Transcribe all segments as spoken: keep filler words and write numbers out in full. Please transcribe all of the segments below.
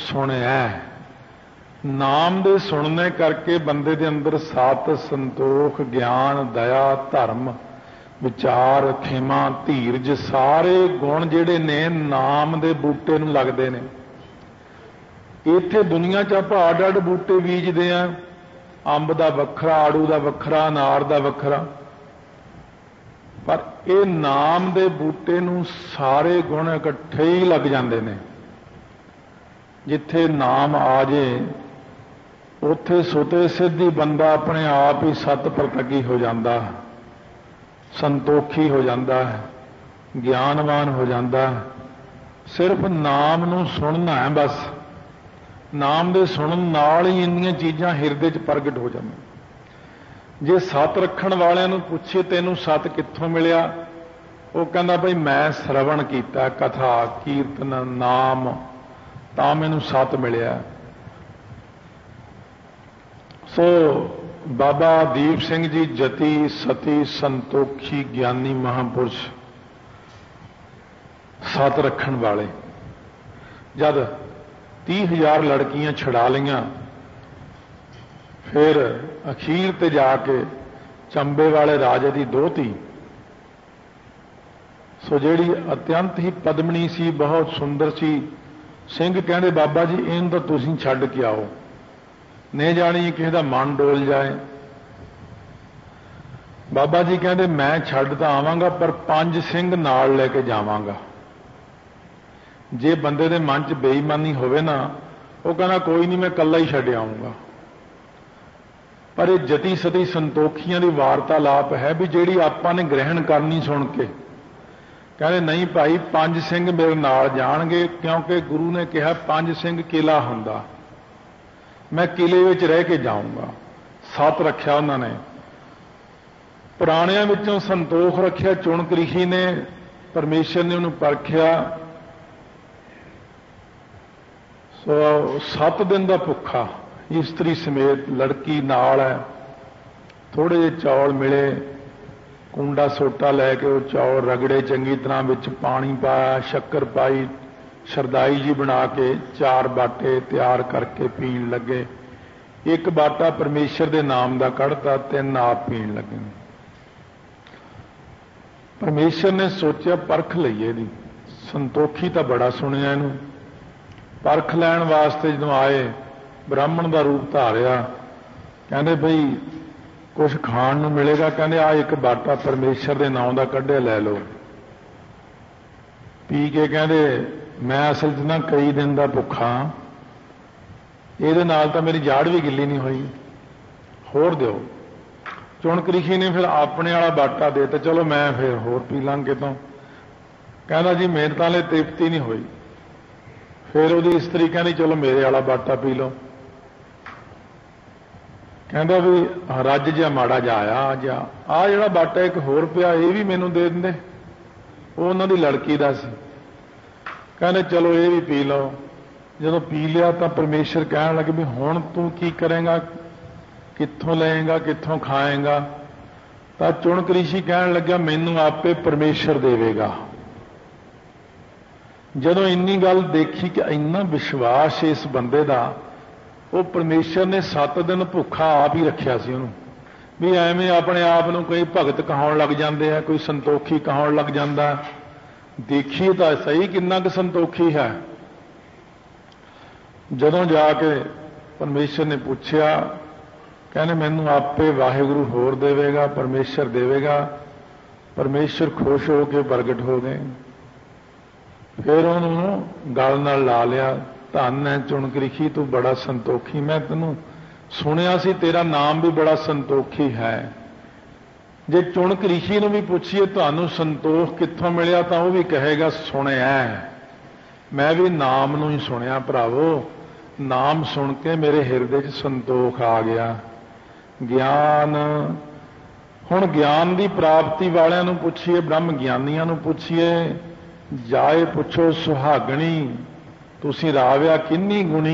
सुनिया। नाम दे सुनने करके बंदे दे अंदर सत, संतोख, ज्ञान, दया, धर्म, विचार, खेमा, धीरज सारे गुण जिहड़े ने नाम दे बूटे नूं लगदे ने। इत्थे दुनिया च आपां अड अड बूटे बीजदे आ, अंब दा वखरा, आड़ू दा वखरा, अनार दा वखरा, पर ये नाम दे बूटे नूं सारे गुण इकट्ठे ही लग जाते हैं। जिथे नाम आ जाए उथे सुते सिद्धि बंदा अपने आप ही सत प्रतगी हो जाता, संतोखी हो जाता है, ज्ञानवान हो जाता है। सिर्फ नाम नूं सुनना है, बस नाम दे सुनन नाल ही इन्नियां चीज़ां हिरदे च प्रगट हो जांदियां। जे सत रखण वालिਆਂ ਨੂੰ ਪੁੱਛੇ ਤੈਨੂੰ सत कित्थों मिलिया, वो कहता भाई मैं श्रवण किया, कथा कीर्तन नाम, तां मैनूं सत मिलिया। सो बाबा दीप सिंह जी जति सती संतोखी ज्ञानी महापुरुष सत रखण वाले, जद तीह हजार लड़कियां छड़ा लियां, फिर अखीर ते जाके चंबे वाले राजे की दोहती, सो जिहड़ी अत्यंत ही पद्मनी सी, बहुत सुंदर सी, सिंह कहते बाबा जी इन तो तुसीं छड्ड के आओ, नहीं जानी किसी का मन डोल जाए। बाबा जी कहते मैं छड्ड तां आवांगा पर पंज सिंह नाल लैके जावांगा। जे बंदे दे मन च बेईमानी होवे ना, वो कहना कोई नहीं मैं कल्ला ही छड्ड आऊंगा। पर यह जति सती संतोखियां की वार्तालाप है भी जिहड़ी आपां ने ग्रहण करनी सुन के। कहते नहीं भाई पंज सिंह मेरे नाल जाणगे, क्योंकि गुरु ने कहा पंज सिंह किला हुंदा, मैं किले विच रह के जाऊंगा। सत रखिया उन्होंने, पुराणियां विचों संतोख रखिया, चुणक ऋषि ने, परमेश्वर ने उन्होंने परखिया। सो सत दिन का भुखा इस्त्री समेत लड़की नाल है, थोड़े जे चौल मिले, कुंडा सोटा लैके वो चौल रगड़े चंगी तरह, विच पानी पाया, शक्कर पाई, शरदाई जी बना के चार बाटे तैयार करके पीण लगे। एक बाटा परमेश्वर के नाम का कढ़ता, तीन आप पीण लगे। परमेश्वर ने सोचा परख लईए दी, संतोखी तो बड़ा सुनिया इनू। परख लैण वास्ते जो आए, ब्राह्मण का रूप धारिया, कहते बई कुछ खाण नूं मिलेगा, कहते आ एक बाटा परमेश्वर के नाम का कढ़िया लै लो। पी के कहते मैं असल च ना कई दिन का भुखा, ये नाल तां मेरी जाड़ भी गिली नहीं हुई, होर दिओ। चुणक ऋषि ने फिर अपने वाला बाटा दे, तो चलो मैं फिर होर पी लां कितों। कहना जी मेरे तां ले तृप्ति नहीं हुई। फिर वो इस्त्री कहनी चलो मेरे वाला बाटा पी लो। कहता भी रज जा माड़ा जा आया जा, आ जिहड़ा बाटा एक होर पिया ये भी मैनू दे देंदे, वो उन्हां दी लड़की दा सी। कहने चलो ये भी पी लो। जदों पी लिया तो परमेश्वर कहन लगे भी हुण तू की करेंगा, कित्थों लेगा, कित्थों खाएगा। तो चुणक ऋषि कहन लग्या मैनू आपे परमेश्वर देवेगा। जदों इन्नी गल देखी कि इन्ना विश्वास इस बंदे का, वो परमेश्वर ने सत दिन भुखा आप ही रखिया सी उन्होंने, भी एवें अपने आप को कोई भगत कहाउण लग जाते हैं, कोई संतोखी कहाउण लग जाता। देखिए तो सही किन्ना क संतोखी है। जदों जाके परमेश्वर ने पूछया, कहने मैनू आपे वाहिगुरु होर देवेगा, परमेश्वर देवेगा। परमेश्वर खुश हो के प्रगट हो गए। फिर उन्होंने गल नाल ला लिया, धन है चुणक ऋषि तू बड़ा संतोखी, मैं तेनू सुनिया सी तेरा नाम भी बड़ा संतोखी है। जे चुणक ऋषि ने भी पूछिए तुहानू संतोख कित्थों मिलिया, तो वह भी कहेगा सुनिया, मैं भी नाम नू ही सुनिया भरावो, नाम सुन के मेरे हिरदे च संतोख आ गया। ज्ञान, हुण ज्ञान की प्राप्ति वालियां नू पुछिए, ब्रह्म ज्ञानियां नू पुछिए, जाए पुछो सुहागणी तुसी राविया किन्नी गुणी।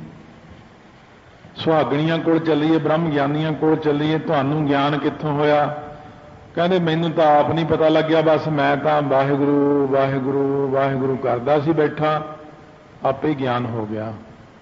सुहागणियां कोल चलीए, ब्रह्म ज्ञानियां कोल चलीए, तुहानू ज्ञान कित्थों होया। कहते मैनू तो आप नहीं पता लग्या, बस मैं तो वाहिगुरु वाहिगुरु वाहिगुरु करदा सी बैठा, आपे ही ज्ञान हो गया।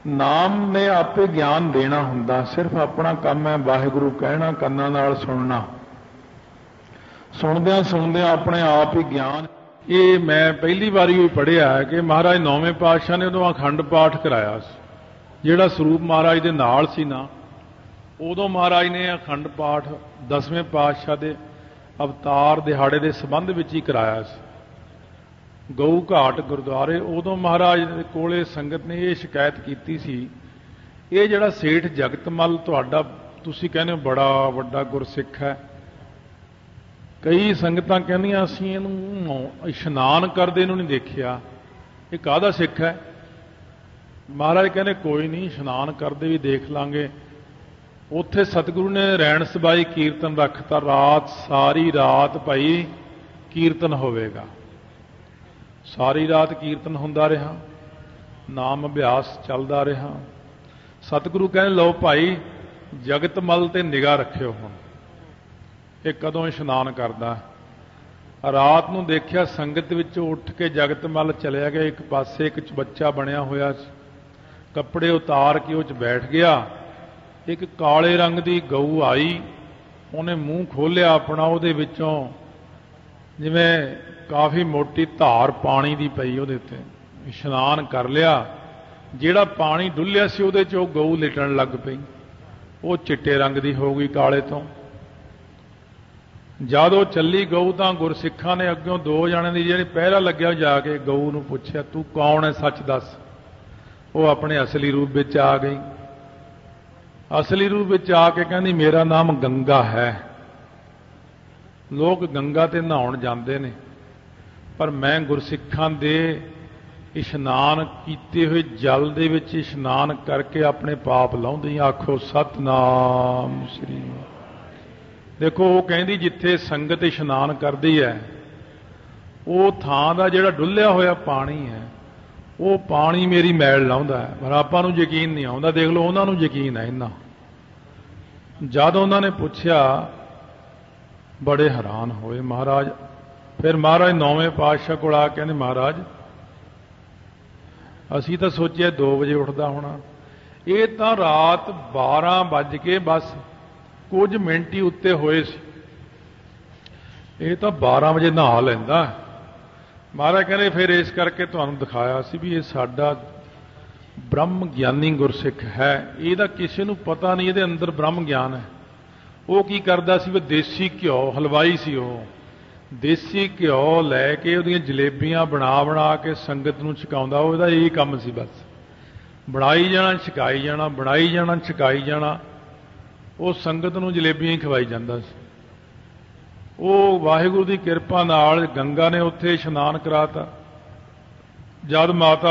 ਨਾਮ ਨੇ ਆਪੇ ਗਿਆਨ ਦੇਣਾ ਹੁੰਦਾ, ਸਿਰਫ ਆਪਣਾ ਕੰਮ ਹੈ ਵਾਹਿਗੁਰੂ ਕਹਿਣਾ, ਕੰਨਾਂ ਨਾਲ ਸੁਣਨਾ, ਸੁਣਦਿਆਂ ਸੁਣਦਿਆਂ ਆਪਣੇ ਆਪ ਹੀ ਗਿਆਨ। ਇਹ ਮੈਂ ਪਹਿਲੀ ਵਾਰੀ ਹੋਈ ਪੜ੍ਹਿਆ ਕਿ ਮਹਾਰਾਜ ਨੌਵੇਂ ਪਾਤਸ਼ਾਹ ਨੇ ਉਦੋਂ ਅਖੰਡ ਪਾਠ ਕਰਾਇਆ ਸੀ, ਜਿਹੜਾ ਸਰੂਪ ਮਹਾਰਾਜ ਦੇ ਨਾਲ ਸੀ ਨਾ, ਉਦੋਂ ਮਹਾਰਾਜ ਨੇ ਅਖੰਡ ਪਾਠ ਦਸਵੇਂ ਪਾਤਸ਼ਾਹ ਦੇ ਅਵਤਾਰ ਦਿਹਾੜੇ ਦੇ ਸੰਬੰਧ ਵਿੱਚ ਹੀ ਕਰਾਇਆ ਸੀ। ਗਊ ਘਾਟ ਗੁਰਦੁਆਰੇ ਉਦੋਂ ਮਹਾਰਾਜ ਦੇ ਕੋਲੇ ਸੰਗਤ ਨੇ ਇਹ ਸ਼ਿਕਾਇਤ ਕੀਤੀ ਸੀ, ਇਹ ਜਿਹੜਾ ਸੇਠ ਜਗਤਮਲ ਤੁਹਾਡਾ, ਤੁਸੀਂ ਕਹਿੰਦੇ ਹੋ ਬੜਾ ਵੱਡਾ ਗੁਰਸਿੱਖ ਹੈ, ਕਈ ਸੰਗਤਾਂ ਕਹਿੰਦੀਆਂ ਅਸੀਂ ਇਹਨੂੰ ਇਸ਼ਨਾਨ ਕਰਦੇ ਨੂੰ ਨਹੀਂ ਦੇਖਿਆ, ਇਹ ਕਾਹਦਾ ਸਿੱਖ ਹੈ? ਮਹਾਰਾਜ ਕਹਿੰਦੇ ਕੋਈ ਨਹੀਂ, ਇਸ਼ਨਾਨ ਕਰਦੇ ਵੀ ਦੇਖ ਲਾਂਗੇ। ਉੱਥੇ ਸਤਿਗੁਰੂ ਨੇ ਰੈਣ ਸਬਾਈ ਕੀਰਤਨ ਰੱਖਤਾ, ਰਾਤ ਸਾਰੀ ਰਾਤ ਭਾਈ ਕੀਰਤਨ ਹੋਵੇਗਾ। ਸਾਰੀ ਰਾਤ ਕੀਰਤਨ ਹੁੰਦਾ ਰਿਹਾ, ਨਾਮ ਅਭਿਆਸ ਚੱਲਦਾ ਰਿਹਾ। ਸਤਿਗੁਰੂ ਕਹਿੰਦੇ ਲਓ ਭਾਈ ਜਗਤਮਲ ਤੇ ਨਿਗਾਹ ਰੱਖਿਓ, ਹੁਣ ਇਹ ਕਦੋਂ ਇਸ਼ਨਾਨ ਕਰਦਾ। ਰਾਤ ਨੂੰ ਦੇਖਿਆ ਸੰਗਤ ਵਿੱਚ ਉੱਠ ਕੇ ਜਗਤਮਲ ਚਲਿਆ ਗਿਆ, ਇੱਕ ਪਾਸੇ ਇੱਕ ਚਬੱਚਾ ਬਣਿਆ ਹੋਇਆ ਸੀ, ਕੱਪੜੇ ਉਤਾਰ ਕੇ ਉਹ 'ਚ ਬੈਠ ਗਿਆ। ਇੱਕ ਕਾਲੇ ਰੰਗ ਦੀ ਗਊ ਆਈ, ਉਹਨੇ ਮੂੰਹ ਖੋਲ੍ਹਿਆ ਆਪਣਾ, ਉਹਦੇ ਵਿੱਚੋਂ ਜਿਵੇਂ ਕਾਫੀ ਮੋਟੀ ਧਾਰ ਪਾਣੀ ਦੀ ਪਈ ਉਹਦੇ ਉੱਤੇ। ਇਸ਼ਨਾਨ ਕਰ ਲਿਆ, ਜਿਹੜਾ ਪਾਣੀ ਡੁੱਲਿਆ ਸੀ ਉਹਦੇ 'ਚ ਉਹ ਗਊ ਲਿਟਣ ਲੱਗ ਪਈ, ਉਹ ਚਿੱਟੇ ਰੰਗ ਦੀ ਹੋ ਗਈ ਕਾਲੇ ਤੋਂ। ਜਦ ਉਹ ਚੱਲੀ ਗਊ ਤਾਂ ਗੁਰਸਿੱਖਾਂ ਨੇ ਅੱਗੋਂ ਦੋ ਜਣਿਆਂ ਦੀ ਜਿਹੜੀ ਪਹਿਰਾ ਲੱਗਿਆ ਜਾ ਕੇ ਗਊ ਨੂੰ ਪੁੱਛਿਆ ਤੂੰ ਕੌਣ ਹੈ, ਸੱਚ ਦੱਸ। ਉਹ ਆਪਣੇ ਅਸਲੀ ਰੂਪ ਵਿੱਚ ਆ ਗਈ। ਅਸਲੀ ਰੂਪ ਵਿੱਚ ਆ ਕੇ ਕਹਿੰਦੀ ਮੇਰਾ ਨਾਮ ਗੰਗਾ ਹੈ। ਲੋਕ ਗੰਗਾ ਤੇ ਨਹਾਉਣ ਜਾਂਦੇ ਨੇ, ਪਰ ਮੈਂ ਗੁਰਸਿੱਖਾਂ ਦੇ ਇਸ਼ਨਾਨ ਕੀਤੇ ਹੋਏ ਜਲ ਦੇ ਵਿੱਚ ਇਸ਼ਨਾਨ ਕਰਕੇ ਆਪਣੇ ਪਾਪ ਲਾਉਂਦੀ। ਆਖੋ ਸਤਨਾਮ ਸ੍ਰੀ। ਦੇਖੋ ਉਹ ਕਹਿੰਦੀ ਜਿੱਥੇ ਸੰਗਤ ਇਸ਼ਨਾਨ ਕਰਦੀ ਹੈ ਉਹ ਥਾਂ ਦਾ ਜਿਹੜਾ ਡੁੱਲਿਆ ਹੋਇਆ ਪਾਣੀ ਹੈ ਉਹ ਪਾਣੀ ਮੇਰੀ ਮੈਲ ਲਾਉਂਦਾ ਹੈ, ਪਰ ਆਪਾਂ ਨੂੰ ਯਕੀਨ ਨਹੀਂ ਆਉਂਦਾ। ਦੇਖ ਲਓ ਉਹਨਾਂ ਨੂੰ ਯਕੀਨ ਹੈ ਇੰਨਾ। ਜਦ ਉਹਨਾਂ ਨੇ ਪੁੱਛਿਆ ਬੜੇ ਹੈਰਾਨ ਹੋਏ ਮਹਾਰਾਜ। ਫਿਰ ਮਹਾਰਾਜ ਨੌਵੇਂ ਪਾਤਸ਼ਾਹ ਕੋਲ ਆ ਕਹਿੰਦੇ ਮਹਾਰਾਜ ਅਸੀਂ ਤਾਂ ਸੋਚਿਆ ਦੋ ਵਜੇ ਉੱਠਦਾ ਹੋਣਾ, ਇਹ ਤਾਂ ਰਾਤ ਬਾਰਾਂ ਵੱਜ ਕੇ ਬਸ ਕੁਝ ਮਿੰਟ ਹੀ ਉੱਤੇ ਹੋਏ ਸੀ, ਇਹ ਤਾਂ ਬਾਰਾਂ ਵਜੇ ਨਹਾ ਲੈਂਦਾ। ਮਹਾਰਾਜ ਕਹਿੰਦੇ ਫਿਰ ਇਸ ਕਰਕੇ ਤੁਹਾਨੂੰ ਦਿਖਾਇਆ ਸੀ ਵੀ ਇਹ ਸਾਡਾ ਬ੍ਰਹਮ ਗਿਆਨੀ ਗੁਰਸਿੱਖ ਹੈ, ਇਹਦਾ ਕਿਸੇ ਨੂੰ ਪਤਾ ਨਹੀਂ ਇਹਦੇ ਅੰਦਰ ਬ੍ਰਹਮ ਗਿਆਨ ਹੈ। ਉਹ ਕੀ ਕਰਦਾ ਸੀ ਵੀ ਦੇਸੀ ਘਿਓ, ਹਲਵਾਈ ਸੀ ਉਹ, ਦੇਸੀ ਘਿਓ ਲੈ ਕੇ ਉਹਦੀਆਂ ਜਲੇਬੀਆਂ ਬਣਾ ਬਣਾ ਕੇ ਸੰਗਤ ਨੂੰ ਛਕਾਉਂਦਾ। ਉਹਦਾ ਇਹੀ ਕੰਮ ਸੀ, ਬਸ ਬਣਾਈ ਜਾਣਾ ਛਕਾਈ ਜਾਣਾ, ਬਣਾਈ ਜਾਣਾ ਛਕਾਈ ਜਾਣਾ। ਉਹ ਸੰਗਤ ਨੂੰ ਜਲੇਬੀਆਂ ਹੀ ਖਵਾਈ ਜਾਂਦਾ ਸੀ। ਉਹ ਵਾਹਿਗੁਰੂ ਦੀ ਕਿਰਪਾ ਨਾਲ ਗੰਗਾ ਨੇ ਉੱਥੇ ਇਸ਼ਨਾਨ ਕਰਾਤਾ। ਜਦ ਮਾਤਾ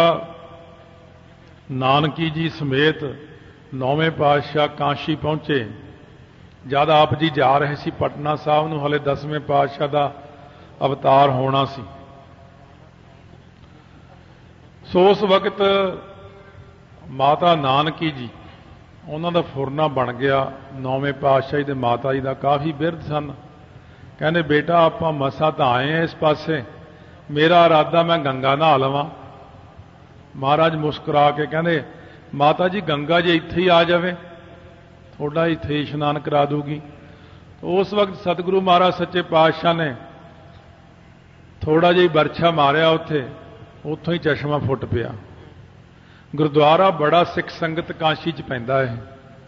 ਨਾਨਕੀ ਜੀ ਸਮੇਤ ਨੌਵੇਂ ਪਾਤਸ਼ਾਹ ਕਾਂਸ਼ੀ ਪਹੁੰਚੇ, ਜਦ ਆਪ ਜੀ ਜਾ ਰਹੇ ਸੀ ਪਟਨਾ ਸਾਹਿਬ ਨੂੰ, ਹਲੇ ਦਸਵੇਂ ਪਾਤਸ਼ਾਹ ਦਾ ਅਵਤਾਰ ਹੋਣਾ ਸੀ। ਸੋ ਉਸ ਵਕਤ ਮਾਤਾ ਨਾਨਕੀ ਜੀ ਉਹਨਾਂ ਦਾ ਫੁਰਨਾ ਬਣ ਗਿਆ। ਨੌਵੇਂ ਪਾਤਸ਼ਾਹ ਦੇ ਮਾਤਾ ਜੀ ਦਾ ਕਾਫੀ ਬਿਰਧ ਸਨ। ਕਹਿੰਦੇ ਬੇਟਾ ਆਪਾਂ ਮਸਾਂ ਤਾਂ ਆਏ ਹਾਂ ਇਸ ਪਾਸੇ, ਮੇਰਾ ਇਰਾਦਾ ਮੈਂ ਗੰਗਾ ਨਹਾ ਲਵਾਂ। ਮਹਾਰਾਜ ਮੁਸਕਰਾ ਕੇ ਕਹਿੰਦੇ ਮਾਤਾ ਜੀ ਗੰਗਾ ਜੇ ਇੱਥੇ ਹੀ ਆ ਜਾਵੇ ਤੁਹਾਡਾ ਇੱਥੇ ਇਸ਼ਨਾਨ ਕਰਾ ਦੂਗੀ। ਉਸ ਵਕਤ ਸਤਿਗੁਰੂ ਮਹਾਰਾਜ ਸੱਚੇ ਪਾਤਸ਼ਾਹ ਨੇ ਥੋੜਾ ਜਿਹਾ ਬਰਛਾ ਮਾਰਿਆ, ਉੱਥੇ ਉੱਥੋਂ ਹੀ ਚਸ਼ਮਾ ਫੁੱਟ ਪਿਆ। ਗੁਰਦੁਆਰਾ ਬੜਾ ਸਿੱਖ ਸੰਗਤ ਕਾਂਸ਼ੀ 'ਚ ਪੈਂਦਾ ਹੈ,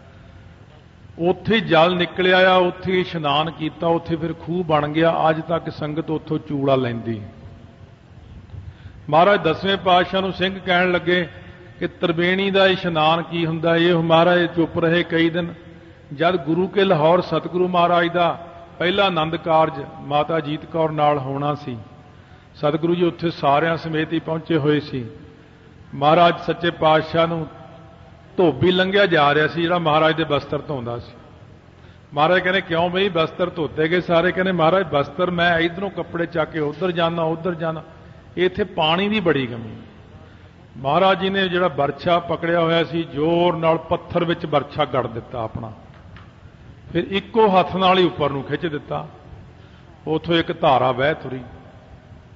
ਉੱਥੇ ਜਲ ਨਿਕਲਿਆ ਆ, ਉੱਥੇ ਇਸ਼ਨਾਨ ਕੀਤਾ, ਉੱਥੇ ਫਿਰ ਖੂਹ ਬਣ ਗਿਆ। ਅੱਜ ਤੱਕ ਸੰਗਤ ਉੱਥੋਂ ਚੂੜਾ ਲੈਂਦੀ। ਮਹਾਰਾਜ ਦਸਵੇਂ ਪਾਤਸ਼ਾਹ ਨੂੰ ਸਿੰਘ ਕਹਿਣ ਲੱਗੇ ਕਿ ਤ੍ਰਿਵੇਣੀ ਦਾ ਇਸ਼ਨਾਨ ਕੀ ਹੁੰਦਾ। ਇਹ ਮਹਾਰਾਜ ਚੁੱਪ ਰਹੇ ਕਈ ਦਿਨ। ਜਦ ਗੁਰੂ ਕੇ ਲਾਹੌਰ ਸਤਿਗੁਰੂ ਮਹਾਰਾਜ ਦਾ ਪਹਿਲਾ ਆਨੰਦ ਕਾਰਜ ਮਾਤਾ ਜੀਤ ਕੌਰ ਨਾਲ ਹੋਣਾ ਸੀ, ਸਤਿਗੁਰੂ ਜੀ ਉੱਥੇ ਸਾਰਿਆਂ ਸਮੇਤ ਹੀ ਪਹੁੰਚੇ ਹੋਏ ਸੀ। ਮਹਾਰਾਜ ਸੱਚੇ ਪਾਤਸ਼ਾਹ ਨੂੰ ਧੋਬੀ ਲੰਘਿਆ ਜਾ ਰਿਹਾ ਸੀ, ਜਿਹੜਾ ਮਹਾਰਾਜ ਦੇ ਬਸਤਰ ਧੋਂਦਾ ਸੀ। ਮਹਾਰਾਜ ਕਹਿੰਦੇ ਕਿਉਂ ਬਈ ਬਸਤਰ ਧੋਤੇ ਗਏ ਸਾਰੇ? ਕਹਿੰਦੇ ਮਹਾਰਾਜ ਬਸਤਰ ਮੈਂ ਇਧਰੋਂ ਕੱਪੜੇ ਚੱਕ ਕੇ ਉਧਰ ਜਾਣਾ ਉਧਰ ਜਾਣਾ, ਇੱਥੇ ਪਾਣੀ ਦੀ ਬੜੀ ਕਮੀ। ਮਹਾਰਾਜ ਜੀ ਨੇ ਜਿਹੜਾ ਬਰਛਾ ਪਕੜਿਆ ਹੋਇਆ ਸੀ ਜ਼ੋਰ ਨਾਲ ਪੱਥਰ ਵਿੱਚ ਬਰਛਾ ਗੜ ਦਿੱਤਾ ਆਪਣਾ, ਫਿਰ ਇੱਕੋ ਹੱਥ ਨਾਲ ਹੀ ਉੱਪਰ ਨੂੰ ਖਿੱਚ ਦਿੱਤਾ। ਉਥੋਂ ਇੱਕ ਧਾਰਾ ਵਹਿ ਤੁਰੀ।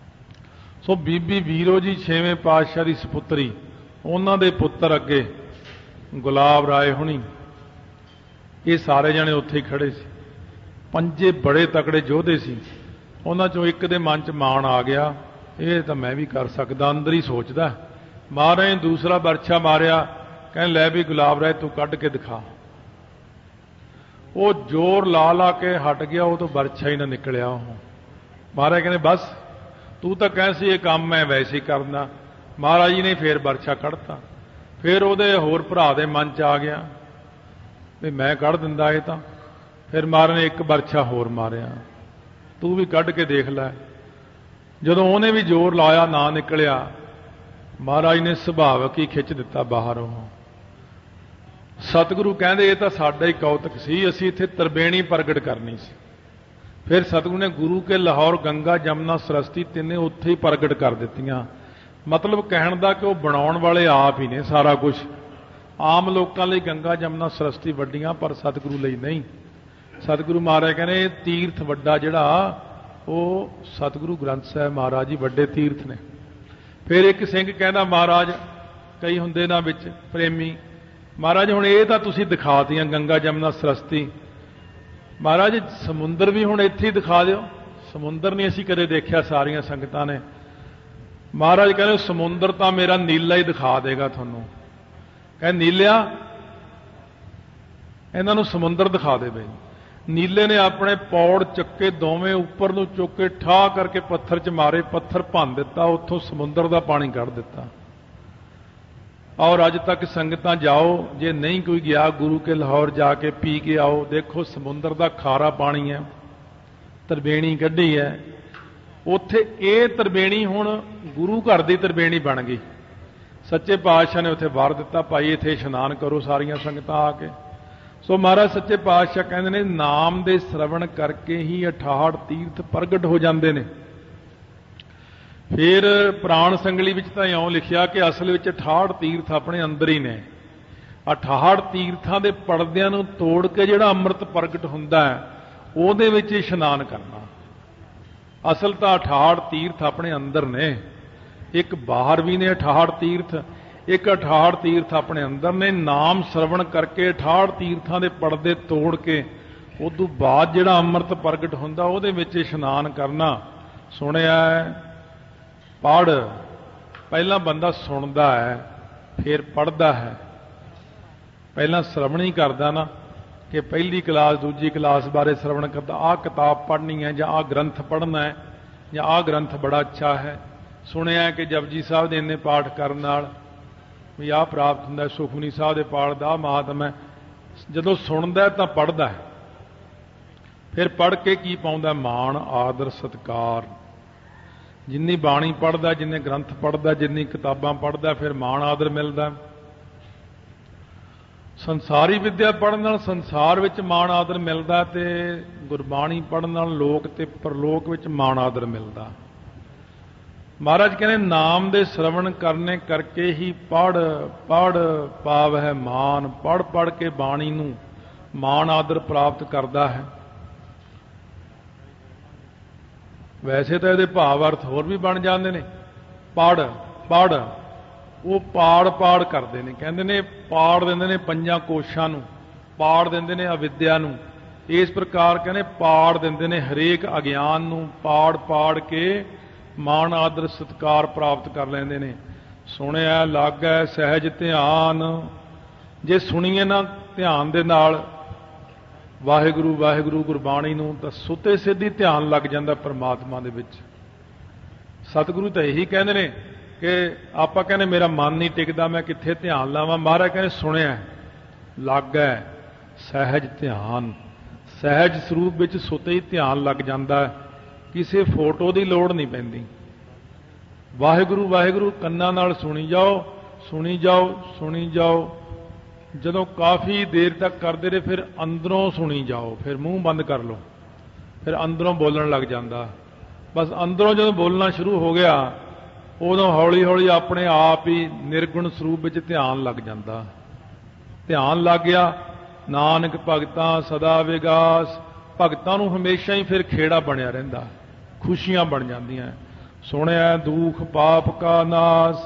ਸੋ ਬੀਬੀ ਵੀਰੋ ਜੀ ਛੇਵੇਂ ਪਾਤਸ਼ਾਹ ਦੀ ਸਪੁੱਤਰੀ, ਉਹਨਾਂ ਦੇ ਪੁੱਤਰ ਅੱਗੇ गुलाब राय हुणी, ये सारे जने उत्थे ही खड़े सी। पंजे बड़े तकड़े योधे सी। उन्हां चों एक दे मन च माण आ गया, ये तो मैं भी कर सकदा, अंदर ही सोचदा। महाराज ने दूसरा बरछा मारिया, कहने लै भी गुलाब राय तू कढ के दिखा। वो जोर ला ला के हट गया, वो तो बरछा ही ना निकलिया। महाराज कहने बस तू तो कह सी ये काम मैं वैसे ही करना। महाराज जी ने फिर बरछा कढ़ता। फिर वो होर भरा दे मन च आ गया भी मैं कढ़ दिंदा ये तां। फिर महाराज ने एक बरछा होर मारिया, तू भी कढ़ के देख लै। जदों उहने भी जोर लाया ना निकलिया, महाराज ने सुभावक ही खिच दिता बाहरों। सतगुरु कहंदे ये तां साडा ही कौतक सी, असीं इत्थे तरबेणी प्रगट करनी सी। फिर सतगुरु ने गुरु के लाहौर गंगा जमुना सरस्वती तिन्ने उत्थे ही प्रगट कर दित्तियां। मतलब कहण दा कि वो बनाउण वाले आप ही ने सारा कुछ। आम लोकां लई गंगा जमुना सरस्वती वड्डियां, पर सतगुरु लई नहीं। सतगुरु महाराज कहने तीर्थ वड्डा जिहड़ा वो सतगुरु ग्रंथ साहिब महाराज जी वड्डे तीर्थ ने। फिर एक सिंह कहंदा महाराज कई हुंदे ना विच प्रेमी, महाराज हुण ये तां तुसीं दिखातियां गंगा जमुना सरस्वती, महाराज समुंदर भी हुण इत्थे ही दिखा दिओ। समुंदर नहीं असीं कदे देखिया सारियां संगतां ने। महाराज कहने समुंदर तां मेरा नीला ही दिखा देगा तुहानूं। कह नीलिया इन्हां नूं समुंदर दिखा दे बई। नीले ने अपने पौड़ चक्के दोवें उपर नूं चुक के ठा करके पत्थर च मारे, पत्थर भंन दिता, उत्थों समुंदर का पानी कढ़ दिता। और अज तक संगतां जाओ, जे नहीं कोई गया गुरु के लाहौर जाके पी के आओ, देखो समुंदर का खारा पानी है, तरबेणी कढ़ी है उत्थे। ये तरबेणी हुण गुरु घर की तरबेणी बन गई। सच्चे पातशाह ने उत्थे वार दिता, भाई इत्थे इशनान करो सारियां संगतां आके। सो महाराज सच्चे पातशाह कहंदे ने नाम दे श्रवण करके ही अठाहठ तीर्थ प्रगट हो जाते हैं। फिर पुराण संगली विच तां इउं लिखिया कि असल विच अठाहठ तीर्थ अपने अंदर ही ने। अठाहठ तीर्थां दे पड़दियां नूं तोड़ के जिहड़ा अंम੍ਰਿਤ प्रगट हुंदा है, ਉਹਦੇ ਵਿੱਚ इशनान करना। असल तो अठाहठ तीर्थ अपने अंदर ने, एक बाहर भी ने अठाहठ तीर्थ, एक अठाहठ तीर्थ अपने अंदर ने। नाम श्रवण करके अठाहठ तीर्थां दे पड़दे तोड़ के उदों बाद जिहड़ा अंम੍ਰਿਤ प्रगट हुंदा ਉਹਦੇ ਵਿੱਚ इशनान करना। सुनिया है पढ़, पहला बंदा सुनता है फिर पढ़ता है। पहला श्रवण ही करता ना कि पहली क्लास दूजी क्लास बारे श्रवण करता, आ किताब पढ़नी है या आ ग्रंथ पढ़ना है या आ ग्रंथ बड़ा अच्छा है। सुनिया कि जपजी साहब के इन्ने पाठ करने नाल भी आ प्राप्त होंदा, सुखमनी साहब के पाठ का महात्म है। जदों सुनता तो पढ़ता है, फिर पढ़ के की पाउंदा मान आदर सत्कार। जिन्नी बाणी पढ़दा, जिन्ने ग्रंथ पढ़दा, जिन्नी किताबां पढ़दा, फिर मान आदर मिलदा। संसारी विद्या पढ़न नाल संसार विच मान आदर मिलदा, ते गुरबाणी पढ़न नाल लोक ते परलोक विच मान आदर मिलदा। महाराज कहने नाम दे श्रवण करने करके ही पढ़ पढ़ पावै मान। पढ़ पढ़ के बाणी नूं मान आदर प्राप्त करदा है। वैसे तो ये भाव अर्थ होर भी बन जाते हैं। पढ़ पढ़ वो पाड़ पाड़ करते हैं, कहते ने पाड़ देंदे ने पंजां कोशां नूं, पाड़ देंदे ने अविद्या नूं। इस प्रकार कहने पाड़ देंदे ने हरेक अज्ञान नूं, पाड़ पाड़ के मान आदर सत्कार प्राप्त कर लेंदे ने। सुनिया लागै सहज ध्यान, जे सुनीए ना ध्यान दे नाल वाहिगुरू वाहिगुरू गुरबाणी नूं तां सुते सिद्धी ध्यान लग जांदा परमात्मा दे विच। सतगुरु तो यही कहंदे ने कि आपां कहने मेरा मन नहीं टिकदा, मैं कित्थे ध्यान लावां। महाराज कहने सुनिया लागै सहज ध्यान, सहज स्वरूप विच सुते ही ध्यान लग जांदा है, किसी फोटो की लोड़ नहीं पैंदी। वाहिगुरू वाहिगुरू कन्नां नाल सुनी जाओ सुनी जाओ सुनी जाओ। जदों काफ़ी देर तक करते रहे फिर अंदरों सुनी जाओ, फिर मूँह बंद कर लो, फिर अंदरों बोलण लग जाता। बस अंदरों जो बोलना शुरू हो गया उदों हौली हौली अपने आप ही निर्गुण स्वरूप विच ध्यान लग जाता। ध्यान लग गया नानक भगतां सदा विगास। भगतां नूं हमेशा ही फिर खेड़ा बनिया रहिंदा, खुशियां बन जांदियां। सुनिया दुख पाप का नाश,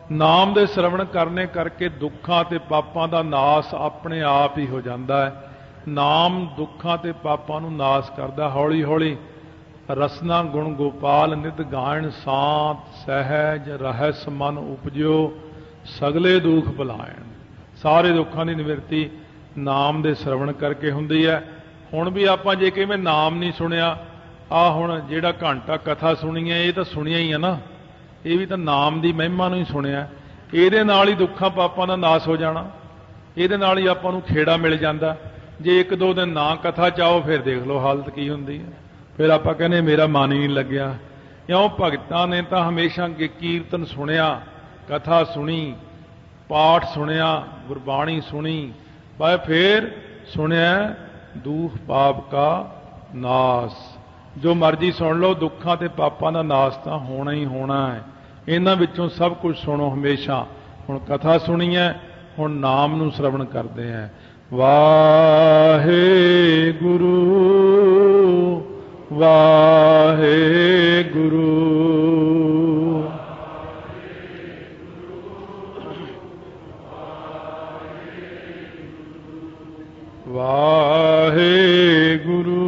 ਨਾਮ ਦੇ ਸ਼ਰਵਣ ਕਰਨੇ ਕਰਕੇ ਦੁੱਖਾਂ ਤੇ ਪਾਪਾਂ ਦਾ ਨਾਸ ਆਪਣੇ ਆਪ ਹੀ ਹੋ ਜਾਂਦਾ ਹੈ। ਨਾਮ ਦੁੱਖਾਂ ਤੇ ਪਾਪਾਂ ਨੂੰ ਨਾਸ ਕਰਦਾ। ਹੌਲੀ ਹੌਲੀ ਰਸਨਾ ਗੁਣ ਗੋਪਾਲ ਨਿਤ ਗਾਇਣ ਸਾਤ ਸਹਿਜ ਰਹਿਸ ਮਨ ਉਪਜਿਓ ਸਗਲੇ ਦੁੱਖ ਭੁਲਾਇਣ। ਸਾਰੇ ਦੁੱਖਾਂ ਦੀ ਨਿਵਰਤੀ ਨਾਮ ਦੇ ਸ਼ਰਵਣ ਕਰਕੇ ਹੁੰਦੀ ਹੈ। ਹੁਣ ਵੀ ਆਪਾਂ ਜੇ ਕਿਵੇਂ ਨਾਮ ਨਹੀਂ ਸੁਣਿਆ, ਆ ਹੁਣ ਜਿਹੜਾ ਘੰਟਾ ਕਥਾ ਸੁਣੀ ਹੈ ਇਹ ਤਾਂ ਸੁਣਿਆ ਹੀ ਹੈ ਨਾ, ਇਹ ਵੀ ਤਾਂ ਨਾਮ ਦੀ ਮਹਿਮਾ ਨੂੰ ਹੀ ਸੁਣਿਆ। ਇਹਦੇ ਨਾਲ ਹੀ ਦੁੱਖਾਂ ਪਾਪਾਂ ਦਾ ਨਾਸ ਹੋ ਜਾਣਾ, ਇਹਦੇ ਨਾਲ ਹੀ ਆਪਾਂ ਨੂੰ ਖੇੜਾ ਮਿਲ ਜਾਂਦਾ। ਜੇ ਇੱਕ ਦੋ ਦਿਨ ਨਾ ਕਥਾ ਚਾਹੋ ਫਿਰ ਦੇਖ ਲਓ ਹਾਲਤ ਕੀ ਹੁੰਦੀ ਹੈ। ਫਿਰ ਆਪਾਂ ਕਹਿੰਦੇ ਮੇਰਾ ਮਨ ਹੀ ਨਹੀਂ ਲੱਗਿਆ। ਕਿਉਂ? ਭਗਤਾਂ ਨੇ ਤਾਂ ਹਮੇਸ਼ਾ ਕੀਰਤਨ ਸੁਣਿਆ, ਕਥਾ ਸੁਣੀ, ਪਾਠ ਸੁਣਿਆ, ਗੁਰਬਾਣੀ ਸੁਣੀ, ਪਰ ਫਿਰ ਸੁਣਿਆ ਦੁੱਖ ਪਾਪ ਕਾ ਨਾਸ। ਜੋ ਮਰਜ਼ੀ ਸੁਣ ਲਓ, ਦੁੱਖਾਂ ਤੇ ਪਾਪਾਂ ਦਾ ਨਾਸ ਤਾਂ ਹੋਣਾ ਹੀ ਹੋਣਾ ਹੈ। ਇਹਨਾਂ ਵਿੱਚੋਂ ਸਭ ਕੁਝ ਸੁਣੋ ਹਮੇਸ਼ਾ। ਹੁਣ ਕਥਾ ਸੁਣੀ ਹੈ, ਹੁਣ ਨਾਮ ਨੂੰ ਸ਼ਰਵਣ ਕਰਦੇ ਹਾਂ। ਵਾਹਿਗੁਰੂ ਵਾਹਿਗੁਰੂ ਵਾਹਿਗੁਰੂ